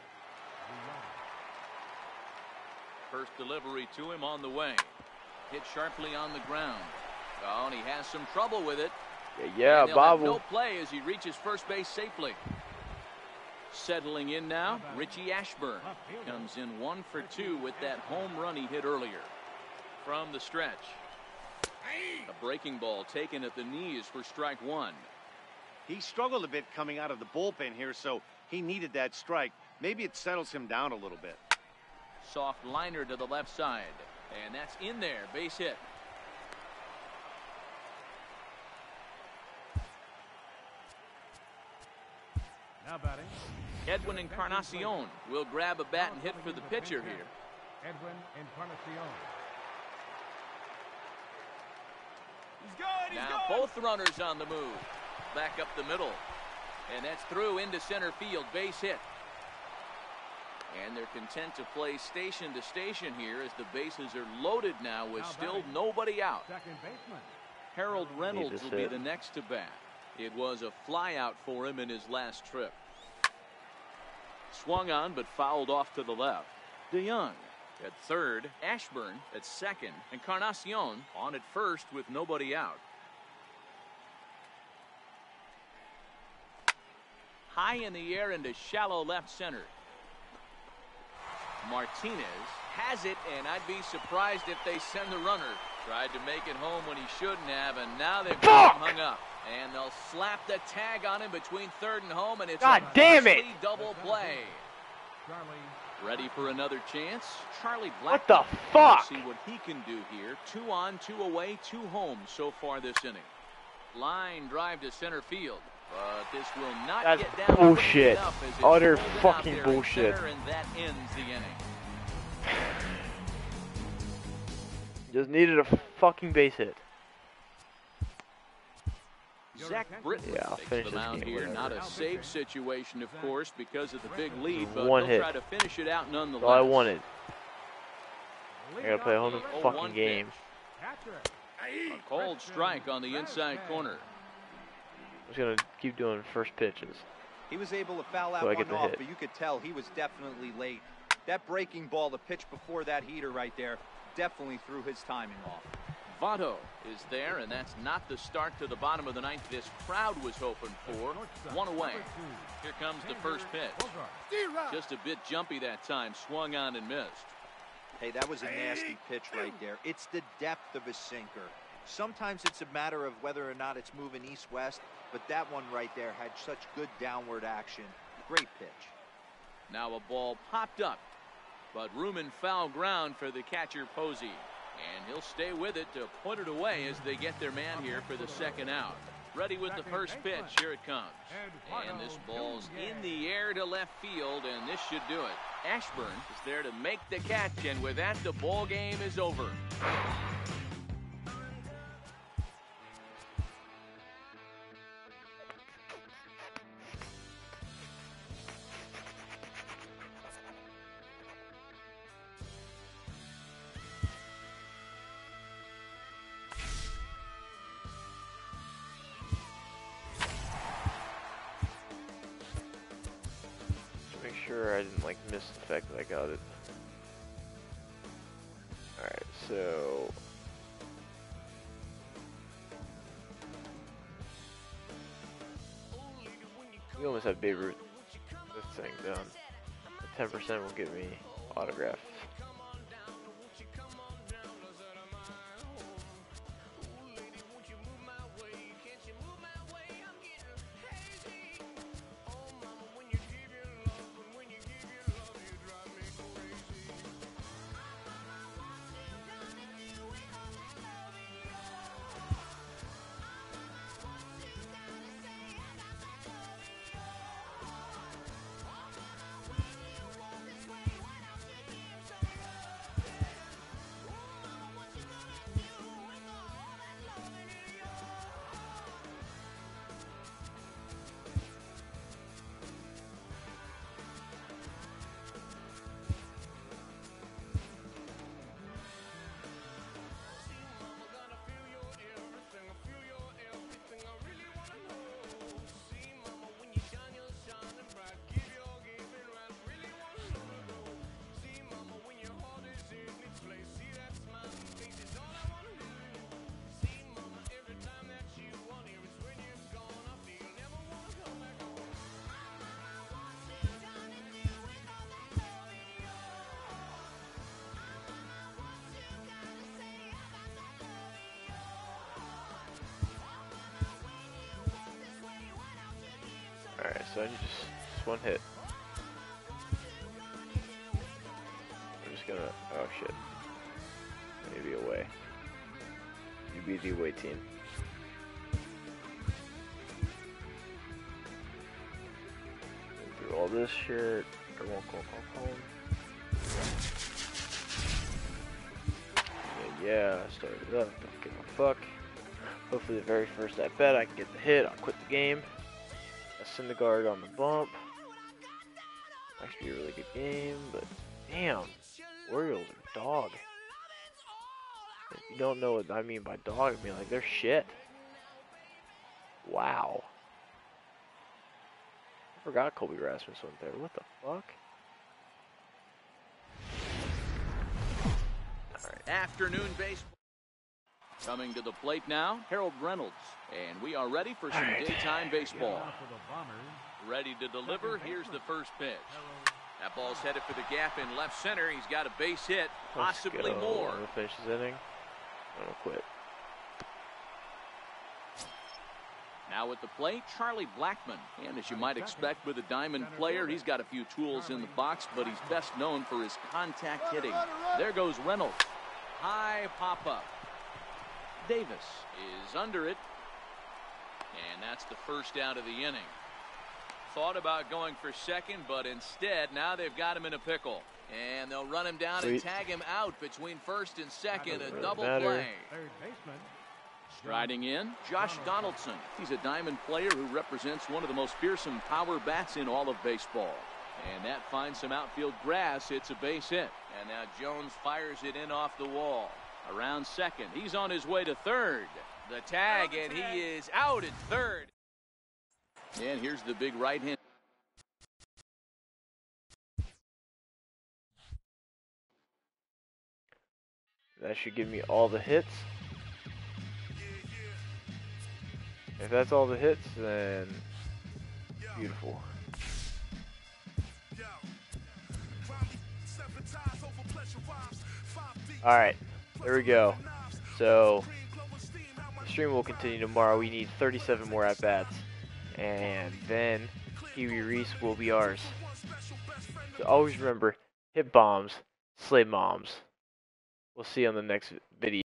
S2: First delivery to him on the way. Hit sharply on the ground. Oh, and he has some trouble with it.
S1: Yeah, yeah,
S2: And they'll have
S1: Bobble.
S2: no play as he reaches first base safely. Settling in now, Richie Ashburn comes in one for two with that home run he hit earlier. From the stretch, a breaking ball taken at the knees for strike one.
S4: He struggled a bit coming out of the bullpen here, so he needed that strike. Maybe it settles him down a little bit.
S2: Soft liner to the left side, and that's in there, base hit.
S5: Now batting,
S2: Edwin Encarnacion will grab a bat and hit for the pitcher here.
S5: Edwin Encarnacion.
S7: He's good, he's
S2: Now
S7: good.
S2: both runners on the move. Back up the middle. And that's through into center field, base hit. And they're content to play station to station here as the bases are loaded now with still nobody out.
S5: Second baseman.
S2: Harold Reynolds
S1: to
S2: will be
S1: sit.
S2: the next to bat. It was a flyout for him in his last trip. Swung on but fouled off to the left. DeYoung at third, Ashburn at second, Encarnacion on at first with nobody out. High in the air into shallow left center. Martinez has it, and I'd be surprised if they send the runner. Tried to make it home when he shouldn't have, and now they've got him hung up. And they'll slap the tag on him between third and home, and it's
S1: God
S2: a
S1: damn it!
S2: costly double play.
S5: Charlie.
S2: Ready for another chance? Charlie
S1: What
S2: Blackmon.
S1: the fuck?
S2: See what he can do here. Two on, two away, two home so far this inning. Line drive to center field. But this will not
S1: That's
S2: get down
S1: bullshit.
S2: quickly enough as it's
S1: Utter
S2: pulled out
S1: fucking
S2: there in
S1: bullshit.
S2: center, and that ends the inning.
S1: Just needed a fucking base hit.
S2: Zach Britton
S1: Yeah, I'll
S2: takes
S1: finish
S2: the
S1: this
S2: mound
S1: game,
S2: here.
S1: whatever.
S2: Not a safe situation, of course, because of the big lead, but
S1: One
S2: they'll
S1: hit.
S2: try to finish it out nonetheless.
S1: That's all I wanted. I gotta play a whole new
S2: oh one
S1: fucking
S2: pitch.
S1: game.
S2: A cold strike on the inside corner.
S1: I'm just gonna keep doing first pitches.
S3: He was able to foul
S1: So
S3: out
S1: I
S3: one
S1: get the
S3: off,
S1: hit.
S3: but you could tell he was definitely late. That breaking ball, the pitch before that heater right there, definitely threw his timing off.
S2: Votto is there, and that's not the start to the bottom of the ninth this crowd was hoping for. One away. Here comes the first pitch. Just a bit jumpy that time. Swung on and missed.
S3: Hey, that was a nasty pitch right there. It's the depth of a sinker. Sometimes it's a matter of whether or not it's moving east-west, but that one right there had such good downward action. Great pitch.
S2: Now a ball popped up, but room and foul ground for the catcher Posey. And he'll stay with it to put it away as they get their man here for the second out. Ready with the first pitch. Here it comes. And this ball's in the air to left field, and this should do it. Ashburn is there to make the catch, and with that, the ball game is over.
S1: sure I didn't like miss the fact that I got it. Alright, so we almost have Babe Ruth this thing done. ten percent will give me autograph. Alright, so I need just, just one hit. I'm just gonna, oh shit. Maybe away. You be the away team. Go through all this shit. I won't call home. Yeah, yeah, I started it up. Don't give a fuck. Hopefully the very first at bet I can get the hit. I'll quit the game. Syndergaard on the bump. Actually, a really good game, but damn, Orioles are dog. If you don't know what I mean by dog, I mean like they're shit. Wow. I forgot Colby Rasmus went there. What the fuck?
S2: Alright. Afternoon baseball. Coming to the plate now, Harold Reynolds. And we are ready for some right. daytime baseball. Ready to deliver. Here's the first pitch. That ball's headed for the gap in left center. He's got a base hit, possibly
S1: Let's go.
S2: more.
S1: I'm gonna finish this inning. I'm gonna quit.
S2: Now at the plate, Charlie Blackmon. And as you might expect with a diamond player, he's got a few tools in the box, but he's best known for his contact hitting. There goes Reynolds. High pop-up. Davis is under it. And that's the first out of the inning. Thought about going for second, but instead, now they've got him in a pickle. And they'll run him down Sweet. and tag him out between first and second. A
S1: really
S2: double
S1: matter.
S2: play. Striding in, Josh Donaldson. He's a diamond player who represents one of the most fearsome power bats in all of baseball. And that finds some outfield grass. It's a base hit. And now Jones fires it in off the wall. Around second. He's on his way to third. The tag, and he is out at third. And here's the big right hand.
S1: That should give me all the hits. If that's all the hits, then beautiful. Alright, there we go. So, the stream will continue tomorrow. We need thirty-seven more at-bats. And then, Kiwi Reese will be ours. So always remember, hit bombs, slay moms. We'll see you on the next video.